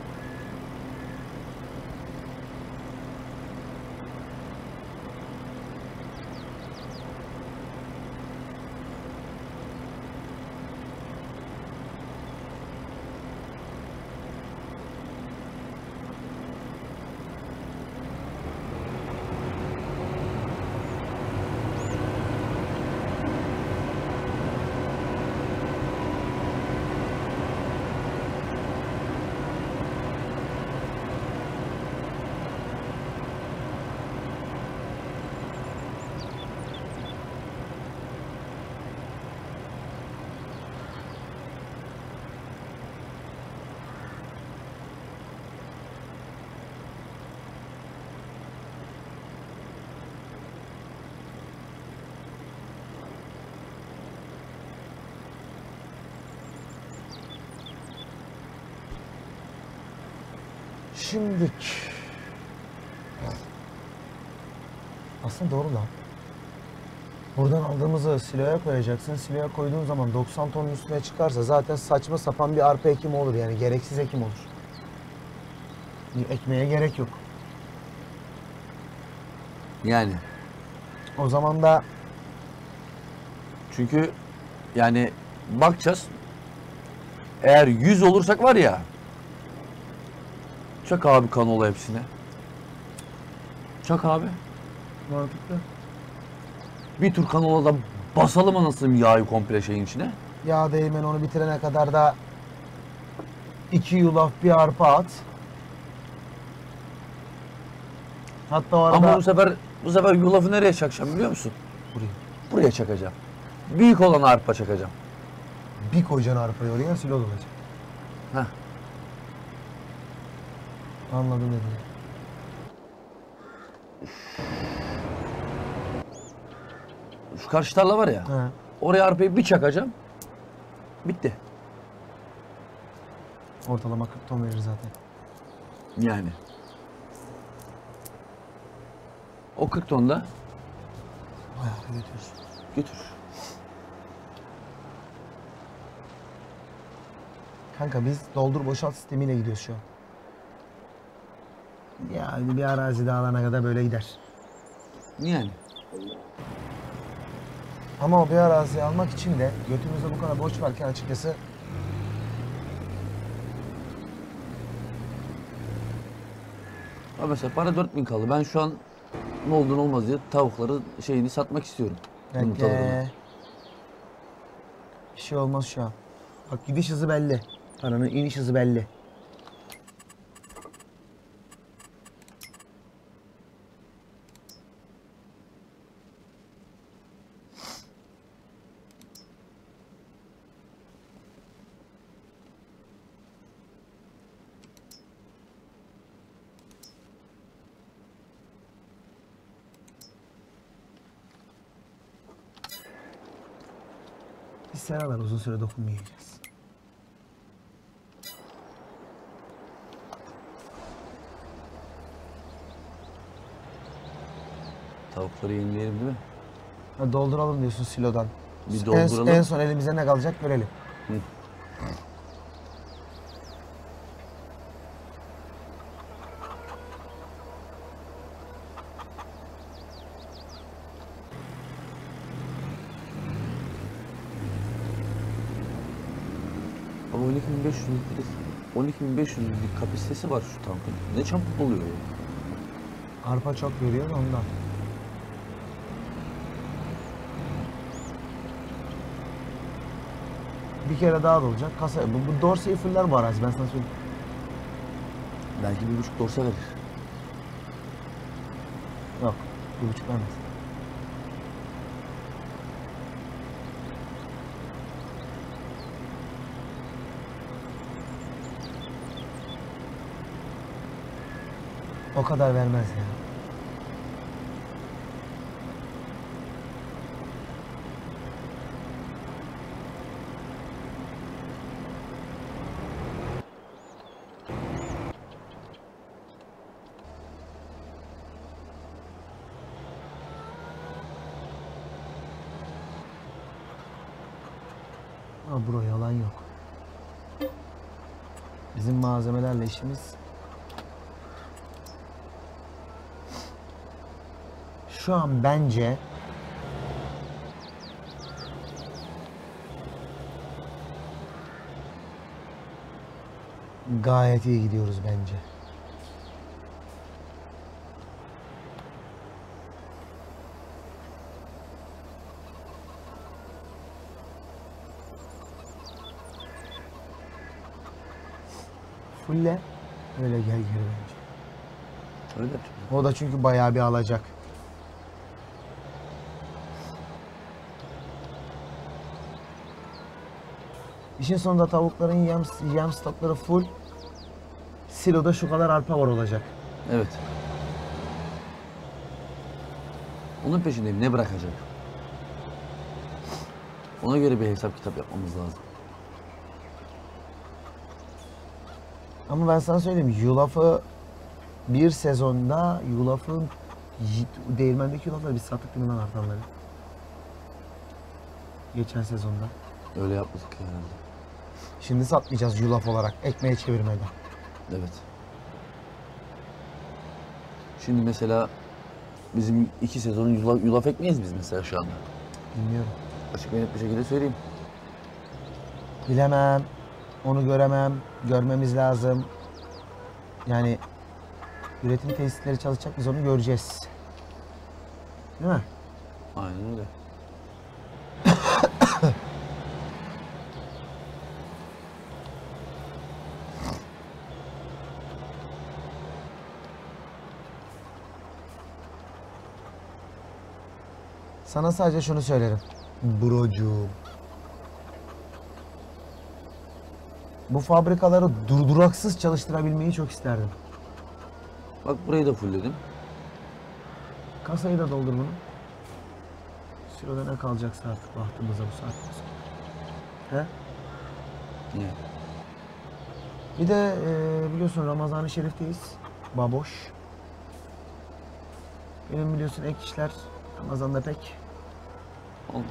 Şimdik. Aslında doğru lan. Buradan aldığımızı siloya koyacaksın. Siloya koyduğun zaman doksan tonun üstüne çıkarsa zaten saçma sapan bir arpa ekimi olur, yani gereksiz ekim olur. Ekmeye gerek yok. Yani O zaman da çünkü yani bakacağız. Eğer yüz olursak var ya Çak abi kanola hepsine. Çak abi. Mantıklı. Bir tur kanola da basalım anasını yağı komple şeyin içine. Yağ değirmeni onu bitirene kadar da iki yulaf bir arpa at. Hatta o arada... Ama bu sefer bu sefer yulafı nereye çakacağım biliyor musun? Buraya. Buraya çakacağım. Büyük olan arpa çakacağım. Bir koyacaksın arpayı oraya, silo olacak. Heh. Anladım dedim. Şu karşı tarla var ya. He. Oraya arpayı bir çakacağım. Bitti. Ortalama kırk ton verir zaten. Yani. O kırk tonda Bayağı bir götürürsün. götür. Kanka biz doldur boşalt sistemiyle gidiyoruz şu an. Yani bir arazi dağılana kadar böyle gider. Yani. Ama o bir araziyi almak için de götümüzde bu kadar borç varken açıkçası Ha mesela para dört bin kaldı. Ben şu an ne olur ne olmaz diye tavukları şeyini satmak istiyorum. Yumurtalarını. bekle. Bir şey olmaz şu an. Bak gidiş hızı belli. Paranın iniş hızı belli. Biz seralar uzun süre dokunmayacağız. Tavukları yenileyelim değil mi? Ha, dolduralım diyorsun silodan. Bir En, dolduralım. en son elimize ne kalacak görelim. Hı. Ama on iki bin beş yüz litre, on iki bin beş yüz litre kapasitesi var şu tankın. Ne çabuk oluyor ya. Arpa çok veriyor da ondan. Bir kere daha da olacak. Kasa, bu, bu dorseyi fuller bu arazi, ben sana söyleyeyim. Belki bir buçuk dorsa verir. Yok, bir buçuk vermez. O kadar vermez ya. Ha bro, yalan yok. Bizim malzemelerle işimiz şu an bence gayet iyi gidiyoruz bence. Fulle öyle gel geri bence. Öyle. O da çünkü bayağı bir alacak. İşin sonunda tavukların yem, yem stokları full. Siloda şu kadar arpa var olacak. Evet. Onun peşindeyim. Ne bırakacak? Ona göre bir hesap kitap yapmamız lazım. Ama ben sana söyleyeyim, yulafı bir sezonda yulafın y- değirmendeki yulafları biz sattık değil mi lan artanları? Geçen sezonda. Öyle yapmadık yani. Şimdi satmayacağız yulaf olarak, ekmeğe çevirmeden. Evet. Şimdi mesela bizim iki sezonun yulaf, yulaf ekmeyiz biz mesela şu anda. Bilmiyorum. Açık ve net bir şekilde söyleyeyim. Bilemem. Onu göremem. Görmemiz lazım. Yani üretim tesisleri çalışacak, biz onu göreceğiz. Değil mi? Aynen öyle. Sana sadece şunu söylerim. Brocuğum. Bu fabrikaları durduraksız çalıştırabilmeyi çok isterdim. Bak burayı da fullledim. Kasayı da doldur bunu. Siloda ne kalacaksa artık bahtımıza bu saatten sonra. He? Niye? Bir de e, biliyorsun Ramazan-ı Şerif'teyiz. Baboş. Benim biliyorsun ek işler Ramazan'da pek. Oldu.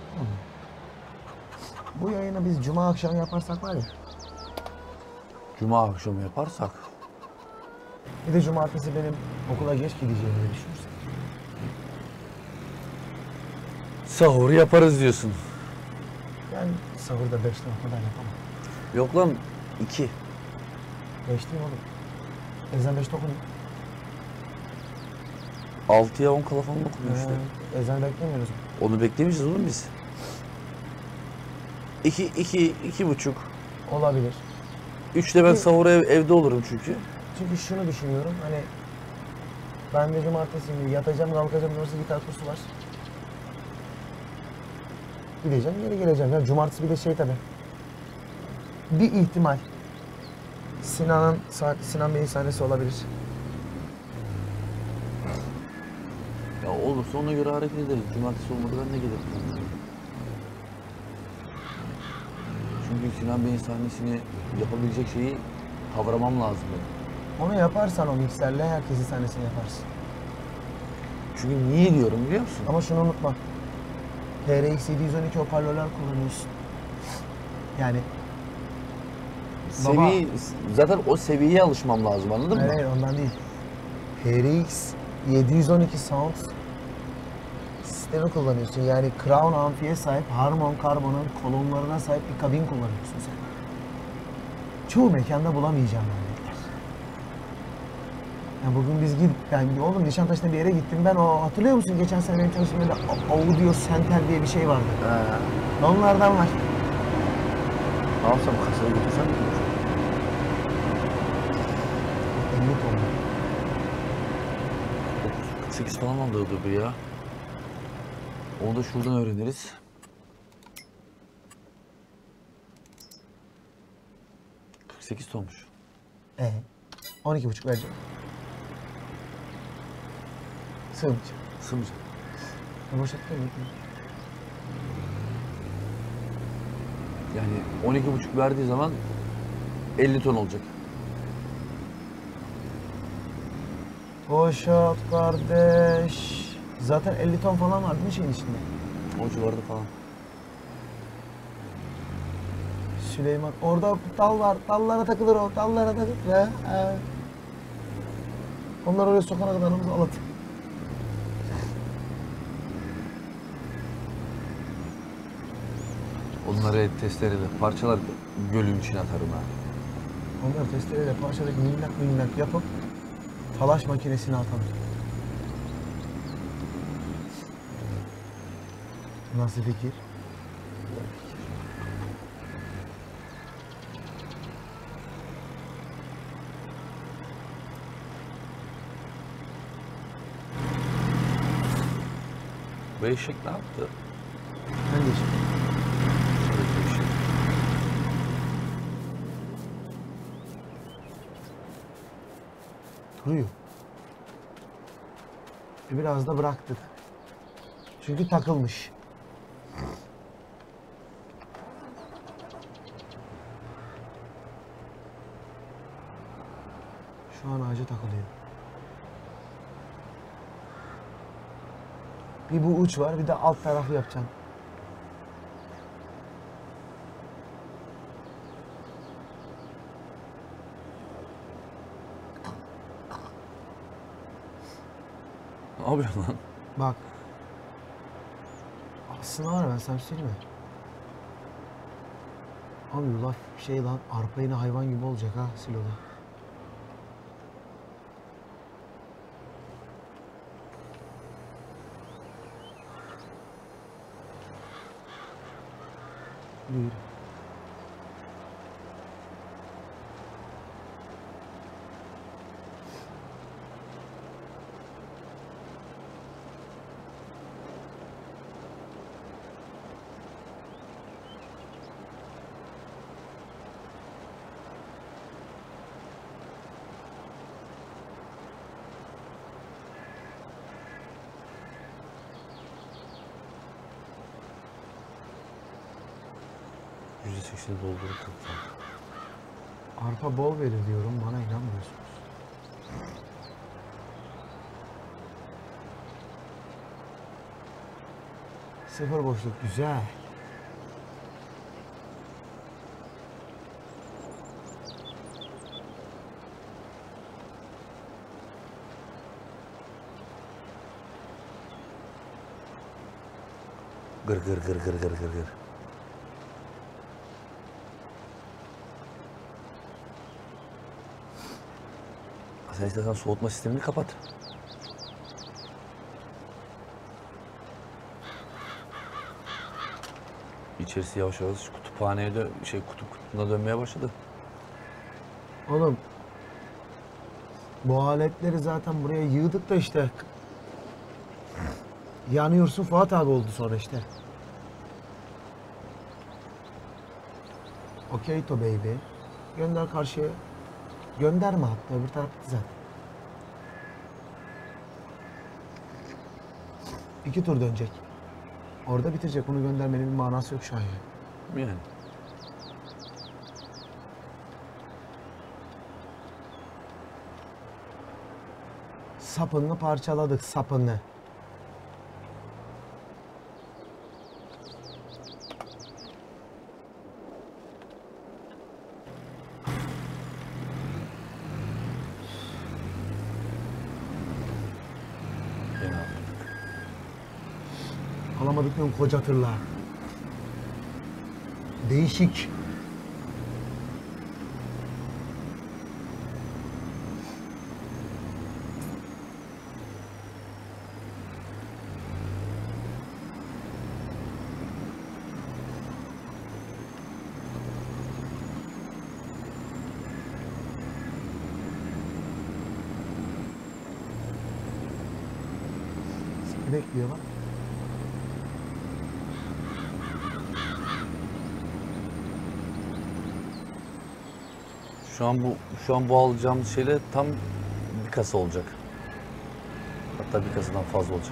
Bu yayını biz cuma akşamı yaparsak var ya. Cuma akşamı yaparsak. Bir de cumartesi benim okula geç gideceğimi düşünürsek. Sahur yaparız diyorsun. Yani sahurda beşte o kadar yapamam. Yok lan iki. Beşte mi oğlum? Ezan beşte okunuyor. Altıya on kala falan okunuyor işte. Ee, ezan beklemiyoruz. Onu beklemeyeceğiz oğlum biz. İki, iki, iki buçuk. Olabilir. Üçte ben Hı. sahura ev, evde olurum çünkü. Çünkü şunu düşünüyorum hani ben de cumartesi günü yatacağım kalkacağım orası gitar kursu var. Gideceğim geri geleceğim. Yani cumartesi bir de şey tabi. Bir ihtimal. Sinan'ın saat Sinan Bey'in sahnesi olabilir. Ya olursa ona göre hareket ederiz. Cumartesi olmadı ben de gelirim. Çünkü Sinan Bey'in sahnesini yapabilecek şeyi kavramam lazım benim. Onu yaparsan o mikserle herkesin sahnesini yaparsın. Çünkü niye diyorum biliyor musun? Ama şunu unutma. H R X yedi yüz on iki hoparlörler kullanıyorsun. Yani Seviye, zaten o seviyeye alışmam lazım anladın hayır, mı? hayır ondan değil. H R X yedi yüz on iki Sound sistemi kullanıyorsun. Yani Crown amfiye sahip Harman Kardon'un kolonlarına sahip bir kabin kullanıyorsun sen. Çoğu mekanda bulamayacağım örnekler. Yani bugün biz gidip, yani oğlum Nişantaşı'nda bir yere gittim ben, o hatırlıyor musun? Geçen sene benim çalıştığım yerde Audio Center diye bir şey vardı. He. Onlardan var. Ne yapsam kasaya götürsem mi? elli ton. kırk sekiz falan alıyordu bu ya. Onu da şuradan öğreniriz. kırk sekiz tonmuş. Ee, on iki buçuk vereceğim. Sığmayacak. Sığmayacak. E boşalttın mı? Yani on iki buçuk verdiği zaman elli ton olacak. Boşalt kardeş. Zaten elli ton falan var değil mi şeyin içinde? O civarda falan. Süleyman. Orada dal var. Dallara takılır o. Dallara takılır. He, he. Onlar oraya sokana kadar anamızı alatır. Onları testereyle parçalar gölün içine atarım ha. Onları testereyle parçalayıp minnak minnak yapıp talaş makinesine atalım. Nasıl fikir? Bu eşek ne yaptı? Hangi iş? Şuradaki eşek. Duruyor. E Biraz da bıraktık. Çünkü takılmış. Şu an ağaca takılıyor. Bir bu uç var, bir de alt tarafı yapacaksın. Ne yapıyorsun lan? Bak. Aslında var ya, ben sana bir şey söyleyeyim mi? Abi yulaf şey lan, arpa yine hayvan gibi olacak ha siloda. Yürü yürü. yüzde sekseni doldurup Arpa bol verir diyorum, bana inanmıyorsunuz. Sıfır boşluk güzel. Gır gır gır gır gır gır gır. Sen istersen soğutma sistemini kapat. İçerisi yavaş yavaş kütüphaneye dö şey kutup kutuna dönmeye başladı. Oğlum bu aletleri zaten buraya yığdık da işte yanıyorsun Fuat abi oldu sonra işte. Okey to baby. Gönder karşıya. Gönderme hatta öbür taraf bitti zaten. İki tur dönecek. Orada bitirecek. Bunu göndermenin bir manası yok şu an yani. Yani. Sapını parçaladık, sapını. Alamadık mı koca tırla? Değişik. Seni bekliyor bak. Şu an bu şu an bu alacağımız şeyle tam bir kasa olacak. Hatta bir kasadan fazla olacak.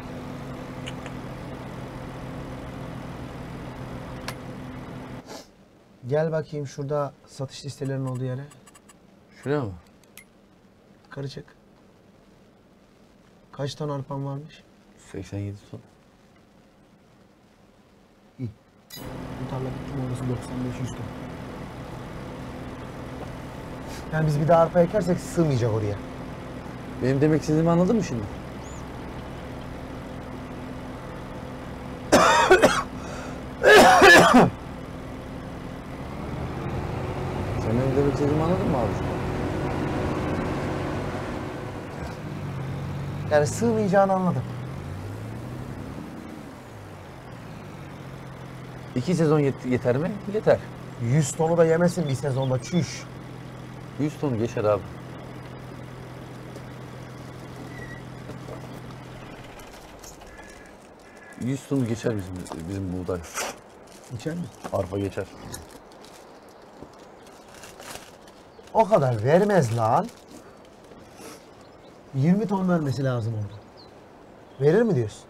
Gel bakayım şurada satış listelerinin olduğu yere. Şuraya mı? Yukarı çık. Kaç ton arpan varmış? seksen yedi ton. İyi. Bu tarla bitti mi orası doksan beş yüz ton. Yani biz bir daha arpa ekersek sığmayacak oraya. Benim demek istediğimi anladın mı şimdi? Sen benim demek istediğimi anladın mı abi? Yani sığmayacağını anladım. İki sezon yet- yeter mi? Yeter. yüz tonu da yemesin bir sezonda çüş. yüz tonu geçer abi. yüz tonu geçer bizim bizim buğday. İçer mi? Arpa geçer. O kadar vermez lan. yirmi ton vermesi lazım orada. Verir mi diyorsun?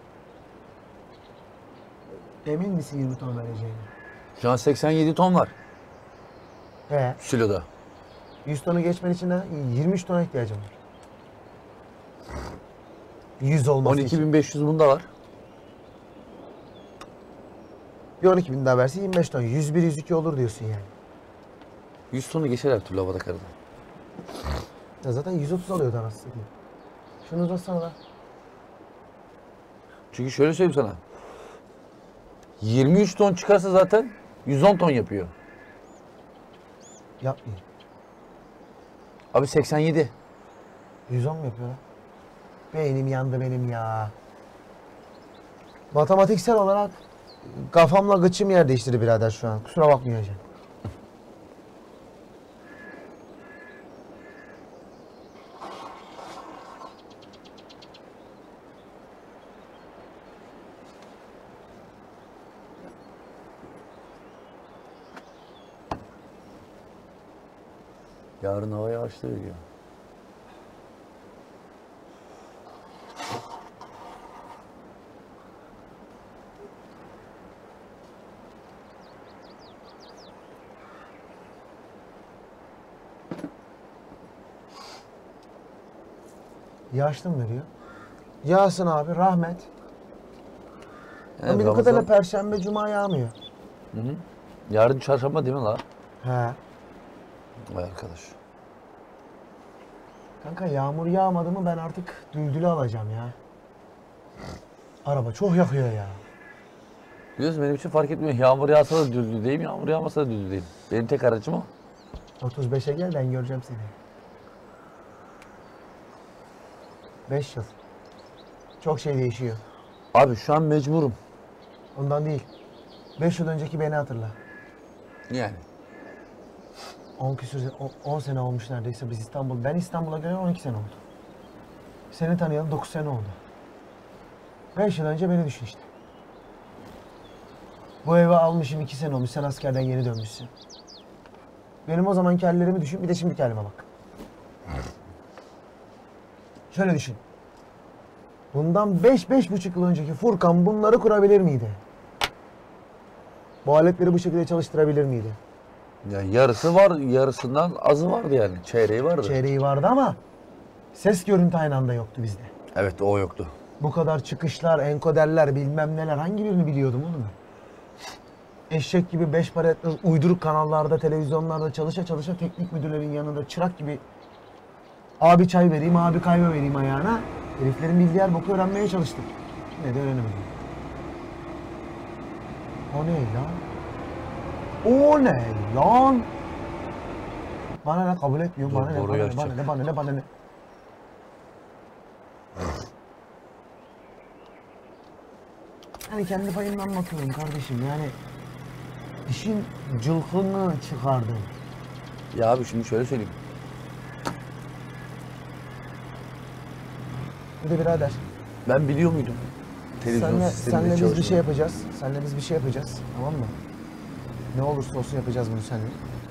Emin misin yirmi ton vereceğini? Şu an seksen yedi ton var He. siloda. yüz tonu geçmen için de yirmi üç tona ihtiyacım var. yüz olması on iki için. bin beş yüz bunda var. Bir on iki bin daha verse yirmi beş ton. yüz bir yüz iki olur diyorsun yani. yüz tonu geçer her türlü havada karada. Ya zaten yüz otuz alıyordu anasını satayım. Şunu uzatsana lan. Çünkü şöyle söyleyeyim sana. yirmi üç ton çıkarsa zaten yüz on ton yapıyor. Yapmayayım. Abi seksen yedi. yüz on mu yapıyor lan? Beynim yandı benim ya. Matematiksel olarak kafamla gıçım yer değiştirdi birader şu an. Kusura bakmayacaksın. Yarın hava yağışlı veriyor. Yağışlı mı veriyor? Yağsın abi, rahmet. Evet, Ama bildiğim Ramazan- kadarıyla Perşembe, Cuma yağmıyor. Hı hı. Yarın çarşamba değil mi la? He. Vay arkadaş. Kanka yağmur yağmadı mı ben artık düldülü alacağım ya. Araba çok yakıyor ya. Biliyorsun benim için fark etmiyor. Yağmur yağsa da düzlüğündeyim, yağmur yağmasa da düzlüğündeyim. Benim tek aracım o. otuz beşe gel ben göreceğim seni. beş yıl. Çok şey değişiyor. Abi şu an mecburum. Ondan değil. beş yıl önceki beni hatırla. Yani. on küsür, on sene olmuş neredeyse biz İstanbul. Ben İstanbul'a göre on iki sene oldu. Seni tanıyalı dokuz sene oldu. beş yıl önce beni düşün işte. Bu eve almışım iki sene olmuş. Sen askerden yeni dönmüşsün. Benim o zamanki hallerimi düşün. Bir de şimdiki halime bak. Şöyle düşün. Bundan beş, beş buçuk yıl önceki Furkan bunları kurabilir miydi? Bu aletleri bu şekilde çalıştırabilir miydi? Yani yarısı var, yarısından azı vardı yani. Çeyreği vardı. Çeyreği vardı ama ses görüntü aynı anda yoktu bizde. Evet, o yoktu. Bu kadar çıkışlar, enkoderler, bilmem neler hangi birini biliyordum oğlum ben? Eşek gibi beş para etmez uyduruk kanallarda, televizyonlarda çalışa çalışa teknik müdürlerin yanında çırak gibi abi çay vereyim, abi kahve vereyim ayağına. Heriflerin bildiği her boku öğrenmeye çalıştım. Yine de öğrenemedim. O ne lan? O ne lan? Bana ne kabul etmiyorum, Dur, bana ne, boruyu bana ne, açacak. bana ne, bana ne, bana ne. Yani kendi payımdan anlatıyorum kardeşim yani. İşin cılkını çıkardım. Ya abi şimdi şöyle söyleyeyim. Bir de birader, Ben biliyor muydum? Televizyon senle, sisteminde senle biz bir çalışmayı? şey yapacağız. Senle biz bir şey yapacağız, tamam mı? Ne olursa olsun yapacağız bunu seninle.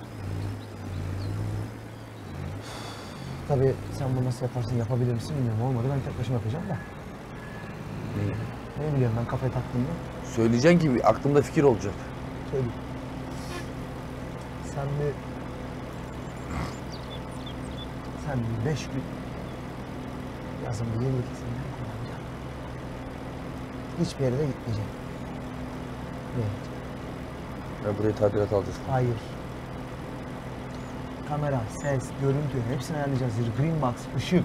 Tabii sen bunu nasıl yaparsın, yapabilir misin bilmiyorum. Olmadı ben tek başıma yapacağım da. Neyi? Ne biliyorum ben kafaya taktığımda. Söyleyeceksin ki aklımda fikir olacak. Söyleyeyim. Sen bir... Sen bir beş gün... Yazın bir yeni ikisinden kullanacaksın. Hiçbir yere de gitmeyeceksin. Evet. Ya buraya tadilat alacağız. Hayır. Kamera, ses, görüntü hepsini ayarlayacağız. Green box, ışık.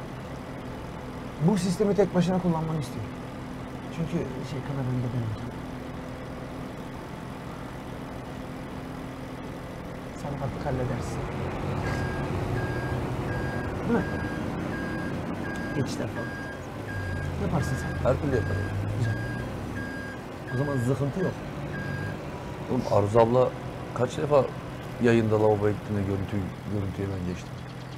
Bu sistemi tek başına kullanmanı istiyorum. Çünkü şey kameranın da ben olacağım. Sen artık halledersin. Değil mi? Geçişler falan. Yaparsın sen. Her türlü yaparım. Güzel. O zaman zıkıntı yok. Oğlum Arzu abla kaç defa yayında lavaboya gittiğinde görüntü, görüntüye ben geçtim.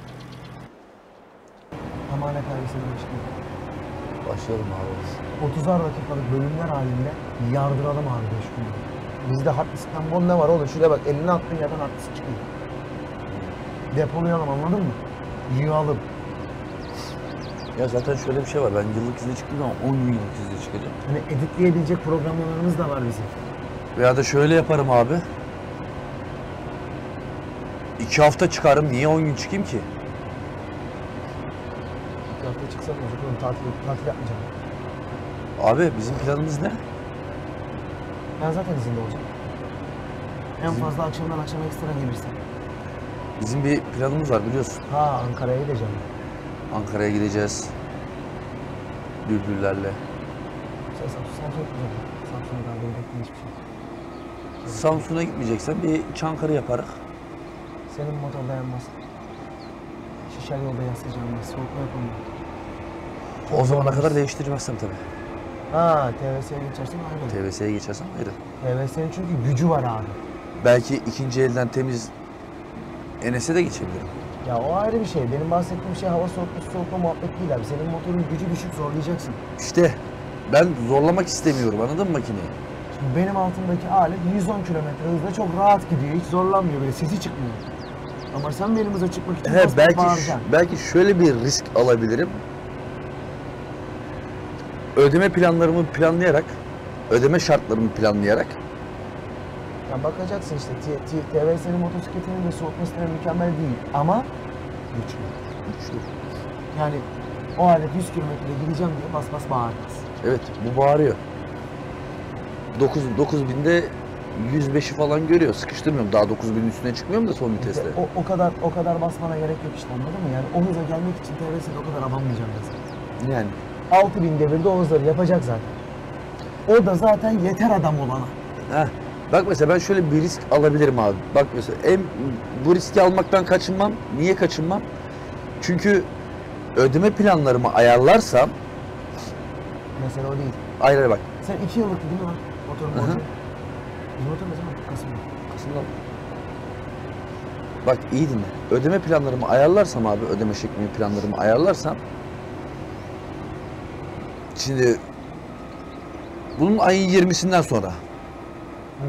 Amanet ailesine başlayalım. Başlayalım abi. otuzar dakikalık bölümler halinde yardıralım abi beş günde. Bizde hard diskten bol ne var oğlum? Şuraya bak, eline attığın yerden hard disk çıkıyor. Depolayalım, anladın mı? Yığalım. Ya zaten şöyle bir şey var. Ben yıllık izne çıktığım zaman on gün yıllık izne çıkacağım. Hani editleyebilecek programlarımız da var bizim. Veya da şöyle yaparım abi. İki hafta çıkarım. Niye on gün çıkayım ki? İki hafta çıksa ne olacak oğlum? Tatil, tatil yapmayacağım. Abi bizim planımız ne? Ben zaten izinde olacağım. En fazla akşamdan akşama ekstra gelirsen. Bizim bir planımız var biliyorsun. Ha, Ankara'ya gideceğim. Ankara'ya gideceğiz. Düldüllerle. Sen Samsun, Samsun'a gitmeyeceğim. Samsun'a daha böyle bekleyen hiçbir şey. Samsun'a gitmeyeceksen bir Çankırı yaparız. Senin motor dayanmaz. Şişer yolda yaslayacağım ben. Soğukla yapamam. O zamana kadar değiştirmezsem tabii. Ha, T V S'ye geçersen ayrı. T V S'ye geçersen ayrı. T V S'nin çünkü gücü var abi. Belki ikinci elden temiz N S'e de geçebilirim. Ya o ayrı bir şey. Benim bahsettiğim şey hava soğutma soğutma muhabbet değil abi. Senin motorun gücü düşük, zorlayacaksın. İşte ben zorlamak istemiyorum, anladın mı makineyi? Şimdi benim altımdaki alet yüz on kilometre hızla çok rahat gidiyor. Hiç zorlanmıyor, böyle sesi çıkmıyor. Ama sen benim hıza çıkmak için He, bas belki bağıracaksın. ş- belki şöyle bir risk alabilirim. Ödeme planlarımı planlayarak, ödeme şartlarımı planlayarak Ya bakacaksın işte T- T- T V S'nin motosikletinin de soğutma sistemi mükemmel değil ama güçlü. güçlü. Yani o alet yüz kilometre gideceğim diye bas bas bağırmaz. Evet, bu bağırıyor. dokuz dokuz binde yüz beşi falan görüyor. Sıkıştırmıyorum. Daha dokuz binin üstüne çıkmıyorum da son viteste. O, o kadar o kadar basmana gerek yok işte, anladın mı? Yani o hıza gelmek için T V S'de o kadar abanmayacağım mesela. Yani altı bin devirde o hızları yapacak zaten. O da zaten yeter adam olana. heh. Bak mesela ben şöyle bir risk alabilirim abi. Bak mesela en, bu riski almaktan kaçınmam. Niye kaçınmam? Çünkü ödeme planlarımı ayarlarsam Mesela o değil. ayrı ayrı bak. Sen iki yıllık değil mi lan motorun Hı hı. borcu? Bizim motor ne zaman? Kasım'da. Kasım'da. Bak iyi dinle. Ödeme planlarımı ayarlarsam abi, ödeme şeklimi planlarımı ayarlarsam şimdi bunun ayın yirmisinden sonra Hı.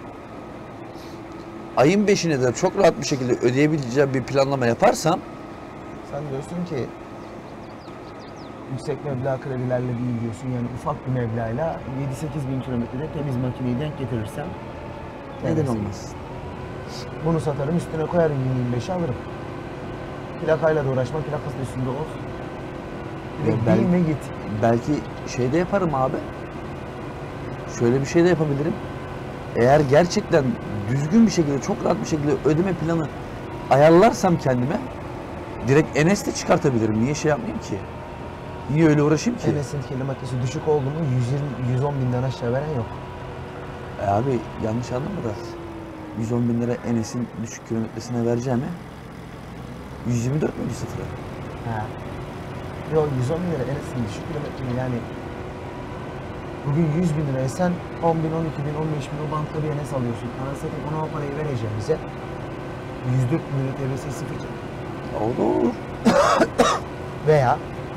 ayın beşine de çok rahat bir şekilde ödeyebileceğim bir planlama yaparsam Sen diyorsun ki yüksek meblağ kredilerle değil diyorsun, yani ufak bir meblağla yedi sekiz bin kilometrede temiz makineyi denk getirirsem neden yani olmaz? bunu satarım, üstüne koyarım yirmi yirmi beşi alırım. Plakayla da uğraşma, plakası da üstünde olsun. Bir Ya de ben- bilme git. Belki şey de yaparım abi. Şöyle bir şey de yapabilirim. Eğer gerçekten düzgün bir şekilde, çok rahat bir şekilde ödeme planı ayarlarsam kendime direkt N S de çıkartabilirim. Niye şey yapmayayım ki? Niye öyle uğraşayım ki? Enes'in kilometresi düşük oldu mu yüz yirmi yüz on binden aşağı veren yok. E abi yanlış anlama da yüz on bin lira Enes'in düşük kilometresine vereceğime yüz yirmi dört müydü sıfıra? Ha. Yok, yüz on bin lira Enes'in düşük kilometresi yani. Bugün yüz bin liraya sen on bin, on iki bin, on beş bin o bankta bir Enes alıyorsun. Anasını satayım, ona o parayı vereceğimize yüz dört bin lira T V S sıfır çık. O da olur. Veya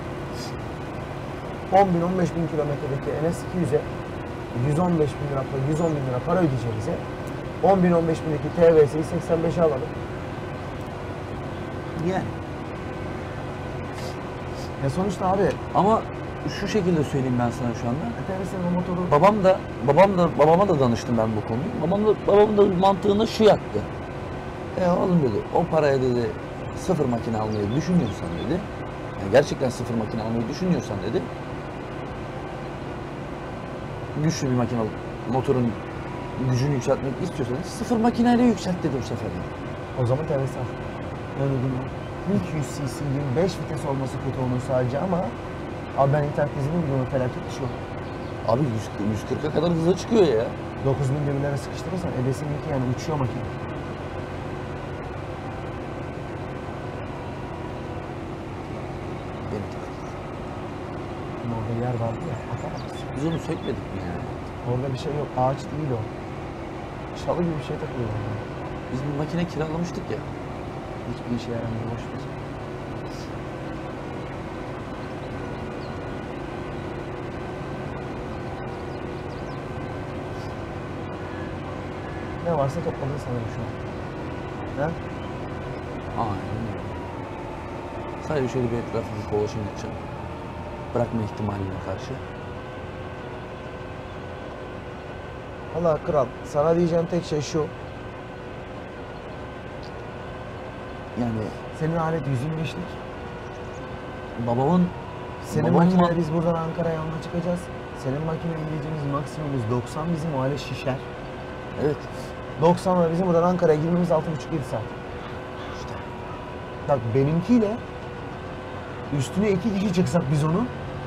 on bin, on beş bin kilometredeki N S iki yüze yüz on beş bin lira, yüz on bin lira para ödeyeceğimize on bin, on beş bindeki T V S'yi seksen beşe alalım. Yani. Ya sonuçta abi Ama şu şekilde söyleyeyim ben sana şu anda. T V S'nin o motoru Babam da, babam da, babama da danıştım ben bu konuyu. Babam da, babamın da mantığını şu yattı. E oğlum dedi, o paraya dedi sıfır makine almayı düşünüyorsan dedi. Yani gerçekten sıfır makine almayı düşünüyorsan dedi. Güçlü bir makine alıp motorun gücünü yükseltmek istiyorsan sıfır makineyle yükselt dedi bu sefer. o zaman T V S al. Ne dedim ya? iki yüz cc yirmi beş vites olması kötü onun sadece ama abi ben internet izledim, bir onun felaket bir şey yok. Abi yüz kırka kadar hıza çıkıyor ya. dokuz bin devirlere sıkıştırırsan ebesininki yani uçuyor makine. Beni takıldı. Ama orada yer vardı ya, atamazsın. Biz onu sökmedik mi yani? Orada bir şey yok, ağaç değil o. Çalı gibi bir şey takılıyor orada. Biz bir makine kiralamıştık ya. Hiçbir işe yaramıyor, boş ver. Ne varsa topladın sanırım şu an. Ha? Aynen öyle. Sadece şöyle bir etrafını kolaşım edeceğim. Bırakma ihtimaline karşı. Valla kral, sana diyeceğim tek şey şu. Yani Senin alet yüz yirmi beşlik. babamın Senin babamın makineyle ma- biz buradan Ankara'ya alma çıkacağız. Senin makineyle gideceğimiz maksimumumuz doksan, bizim o alet şişer. Evet. doksanla bizim buradan Ankara'ya girmemiz altı buçuk yedi saat. İşte. Bak benimkiyle üstüne iki kişi çıksak biz onu.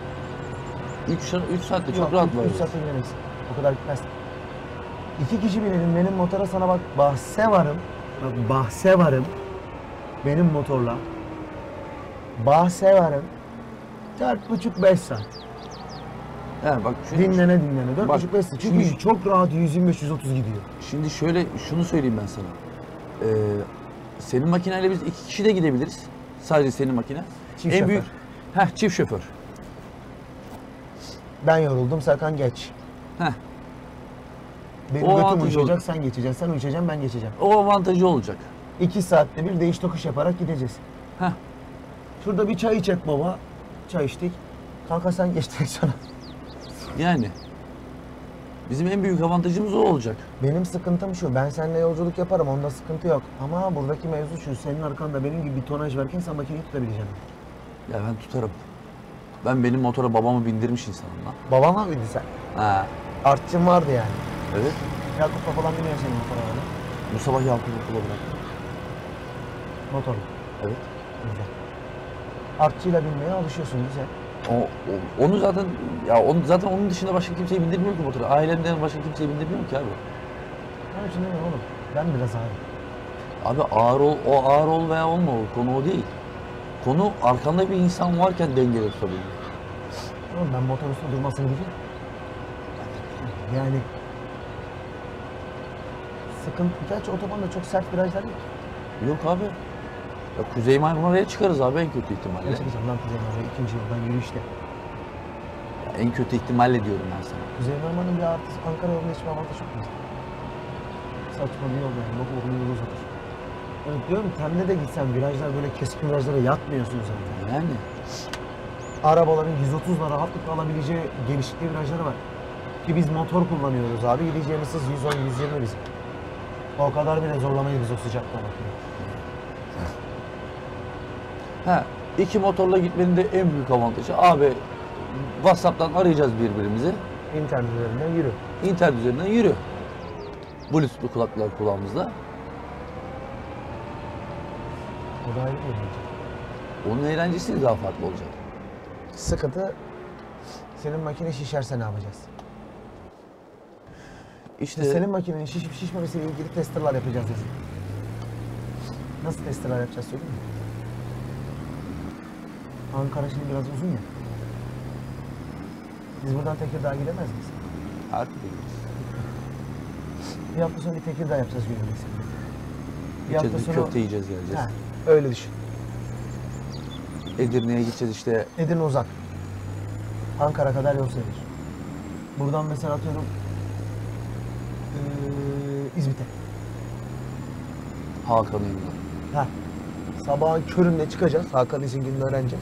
üç saatte çok Yok, rahat üç- var. üç saatte binemeyiz. O kadar gitmez. İki kişi binelim benim motora, sana bak bahse varım. Bak bahse varım. Benim motorla. Bahse varım. Dört buçuk beş saat. He bak şimdi, Dinlene dinlene. dört Bak, buçuk beş Çünkü şimdi- çok rahat yüz yirmi beş yüz otuz gidiyor. şimdi şöyle şunu söyleyeyim ben sana. Ee, senin makineyle biz iki kişi de gidebiliriz. Sadece senin makine. Çift en şoför. büyük heh, çift şoför. Ben yoruldum, Serkan geç. Heh, Benim O götüm avantajı uçacak, olur. sen geçeceksin. Sen uçacaksın, ben geçeceğim. o avantajı olacak. İki saatte bir değiş tokuş yaparak gideceğiz. Heh. Şurada bir çay içek baba. Çay içtik. Kanka sen geç sana. Yani bizim en büyük avantajımız o olacak. Benim sıkıntım şu. Ben seninle yolculuk yaparım. Onda sıkıntı yok. Ama buradaki mevzu şu. Senin arkanda benim gibi bir tonaj varken sen makineyi tutabileceksin. Ya ben tutarım. Ben benim motora babamı bindirmiş insanım lan. Babama mıydı sen? Ha, Artçın vardı yani. evet. Yakup'la falan biniyor senin motora öyle. Bu sabah Yakup'u okula bıraktım. Motorla. Evet. Güzel. Artçıyla binmeye alışıyorsun güzel. O, o- onu zaten ya onu zaten onun dışında başka kimseyi bindirmiyor ki motora. Ailemden başka kimseyi bindirmiyorum ki abi. Onun için demiyorum oğlum. Ben biraz ağır. Abi ağır ol, o ağır ol veya olma o konu o değil. Konu arkanda bir insan varken dengede tutabilmek. Oğlum ben motor üstünde durmasını biliyorum. Yani sıkıntı. Gerçi otobanda çok sert virajlar yok. Yok abi. Ya Kuzey Marmara'ya çıkarız abi en kötü ihtimalle. Ne çıkacağım lan Kuzey Marmara ikinci yıldan yürüyüşte. Ya en kötü ihtimalle diyorum ben sana. Kuzey Marmara'nın bir artısı Ankara yolunda hiçbir avantajı yok. mesela. Saçma bir yol yani. Bak oğlum yolu uzatır. Evet diyorum temde de gitsen virajlar böyle keskin virajlara yatmıyorsun zaten. Yani Arabaların yüz otuzla rahatlıkla alabileceği genişlikli virajları var. Ki biz motor kullanıyoruz abi. Gideceğimiz hız yüz on yüz yirmi bizim. O kadar bile zorlamayız biz o sıcakta bakıyor. ha iki motorla gitmenin de en büyük avantajı abi WhatsApp'tan arayacağız birbirimizi. İnternet üzerinden yürü. İnternet üzerinden yürü. Bluetooth'lu kulaklıklar kulağımızda. O da ayrı bir eğlence. Onun eğlencesi daha farklı olacak. Sıkıntı senin makine şişerse ne yapacağız? İşte İşte senin makinenin şişip şişmemesiyle ilgili testerlar yapacağız yazın. Nasıl testerlar yapacağız söyleyeyim mi? Ankara şimdi biraz uzun ya. Biz buradan Tekirdağ'a gidemez miyiz? Harbi değiliz. Bir hafta sonra bir Tekirdağ yapacağız günü mesela. Bir hafta Gideceğiz, bir sonra... köfte yiyeceğiz geleceğiz. Ha, öyle düşün. Edirne'ye gideceğiz işte. Edirne uzak. Ankara kadar yol sayılır. Buradan mesela atıyorum ee, İzmit'e. Hakan'ın yanına. Ha. Sabahın köründe çıkacağız. Hakan izin gününü öğreneceğiz.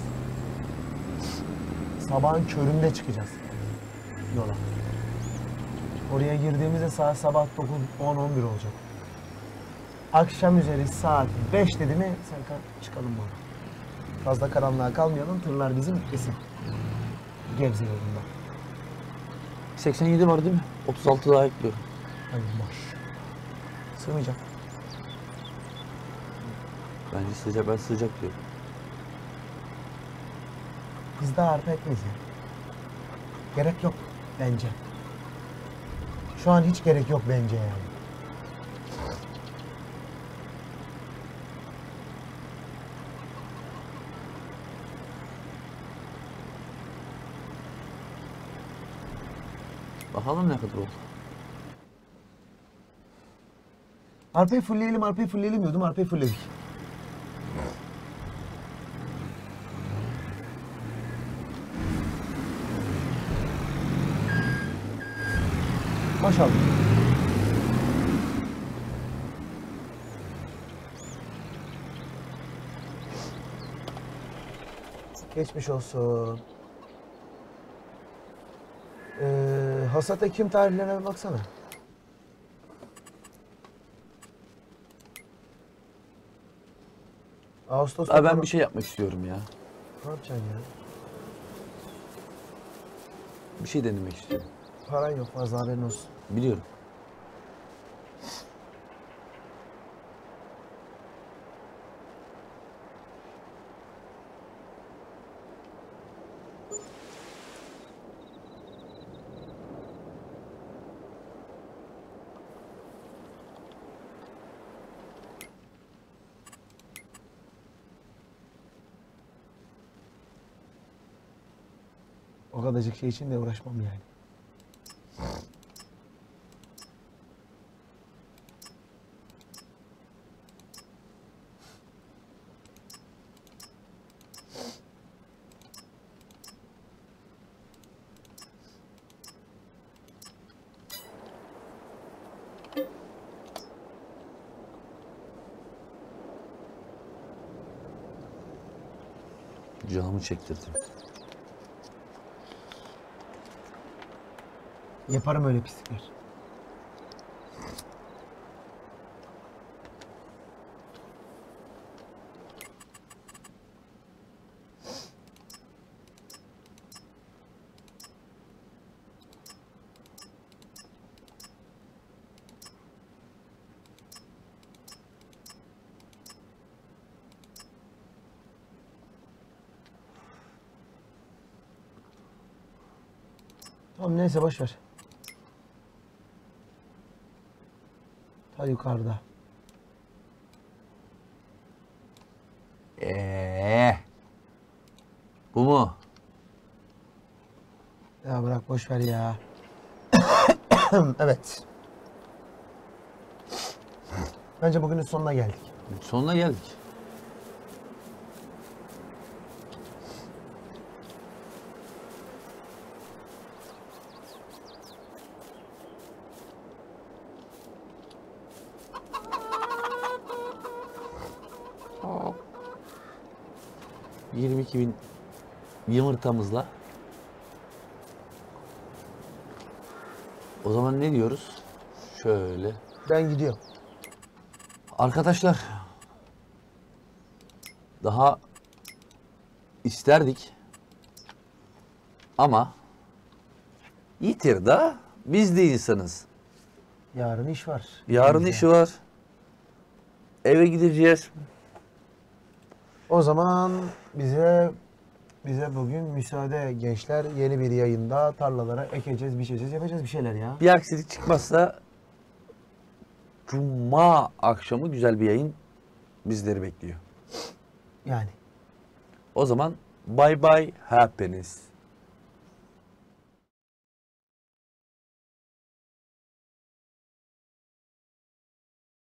Sabahın köründe çıkacağız yola. Oraya girdiğimizde saat sabah dokuz, on, on bir olacak. Akşam üzeri saat beş dedi mi Serkan çıkalım bana. Fazla karanlığa kalmayalım. Tırlar bizim kesin. Gebze yolunda. seksen yedi var değil mi? otuz altı daha ekliyorum. Ay maş. Sığmayacak. Bence sıcak, ben sıcak diyorum. Bizde arpa ekmeyiz ya. Gerek yok bence. Şu an hiç gerek yok bence yani. Bakalım ne kadar oldu. Arpayı fullleyelim, arpayı fullleyelim diyordum, arpayı fullledik. Maşallah. Geçmiş olsun. Ee, hasat Ekim tarihlerine bir baksana. Ağustos. Abi ben bir şey yapmak istiyorum ya. Ne yapacaksın ya? Bir şey denemek istiyorum. Paran yok fazla haberin olsun. Biliyorum. O kadarcık şey için de uğraşmam yani. Canımı çektirdim. Yaparım öyle pislikler. Tamam neyse boş ver. Ta yukarıda. Eee. Bu mu? Ya bırak boş ver ya. Evet. Bence bugünün sonuna geldik. Sonuna geldik. yirmi iki bin yumurtamızla. O zaman ne diyoruz? Şöyle. Ben gidiyorum. Arkadaşlar, daha isterdik ama yitir da biz de insanız. Yarın iş var. Yarın Bize. işi var. Eve gideceğiz. O zaman bize bize bugün müsaade gençler. Yeni bir yayında tarlalara ekeceğiz, biçeceğiz, yapacağız bir şeyler ya. Bir aksilik çıkmazsa Cuma akşamı güzel bir yayın bizleri bekliyor. Yani. O zaman bye bye happiness.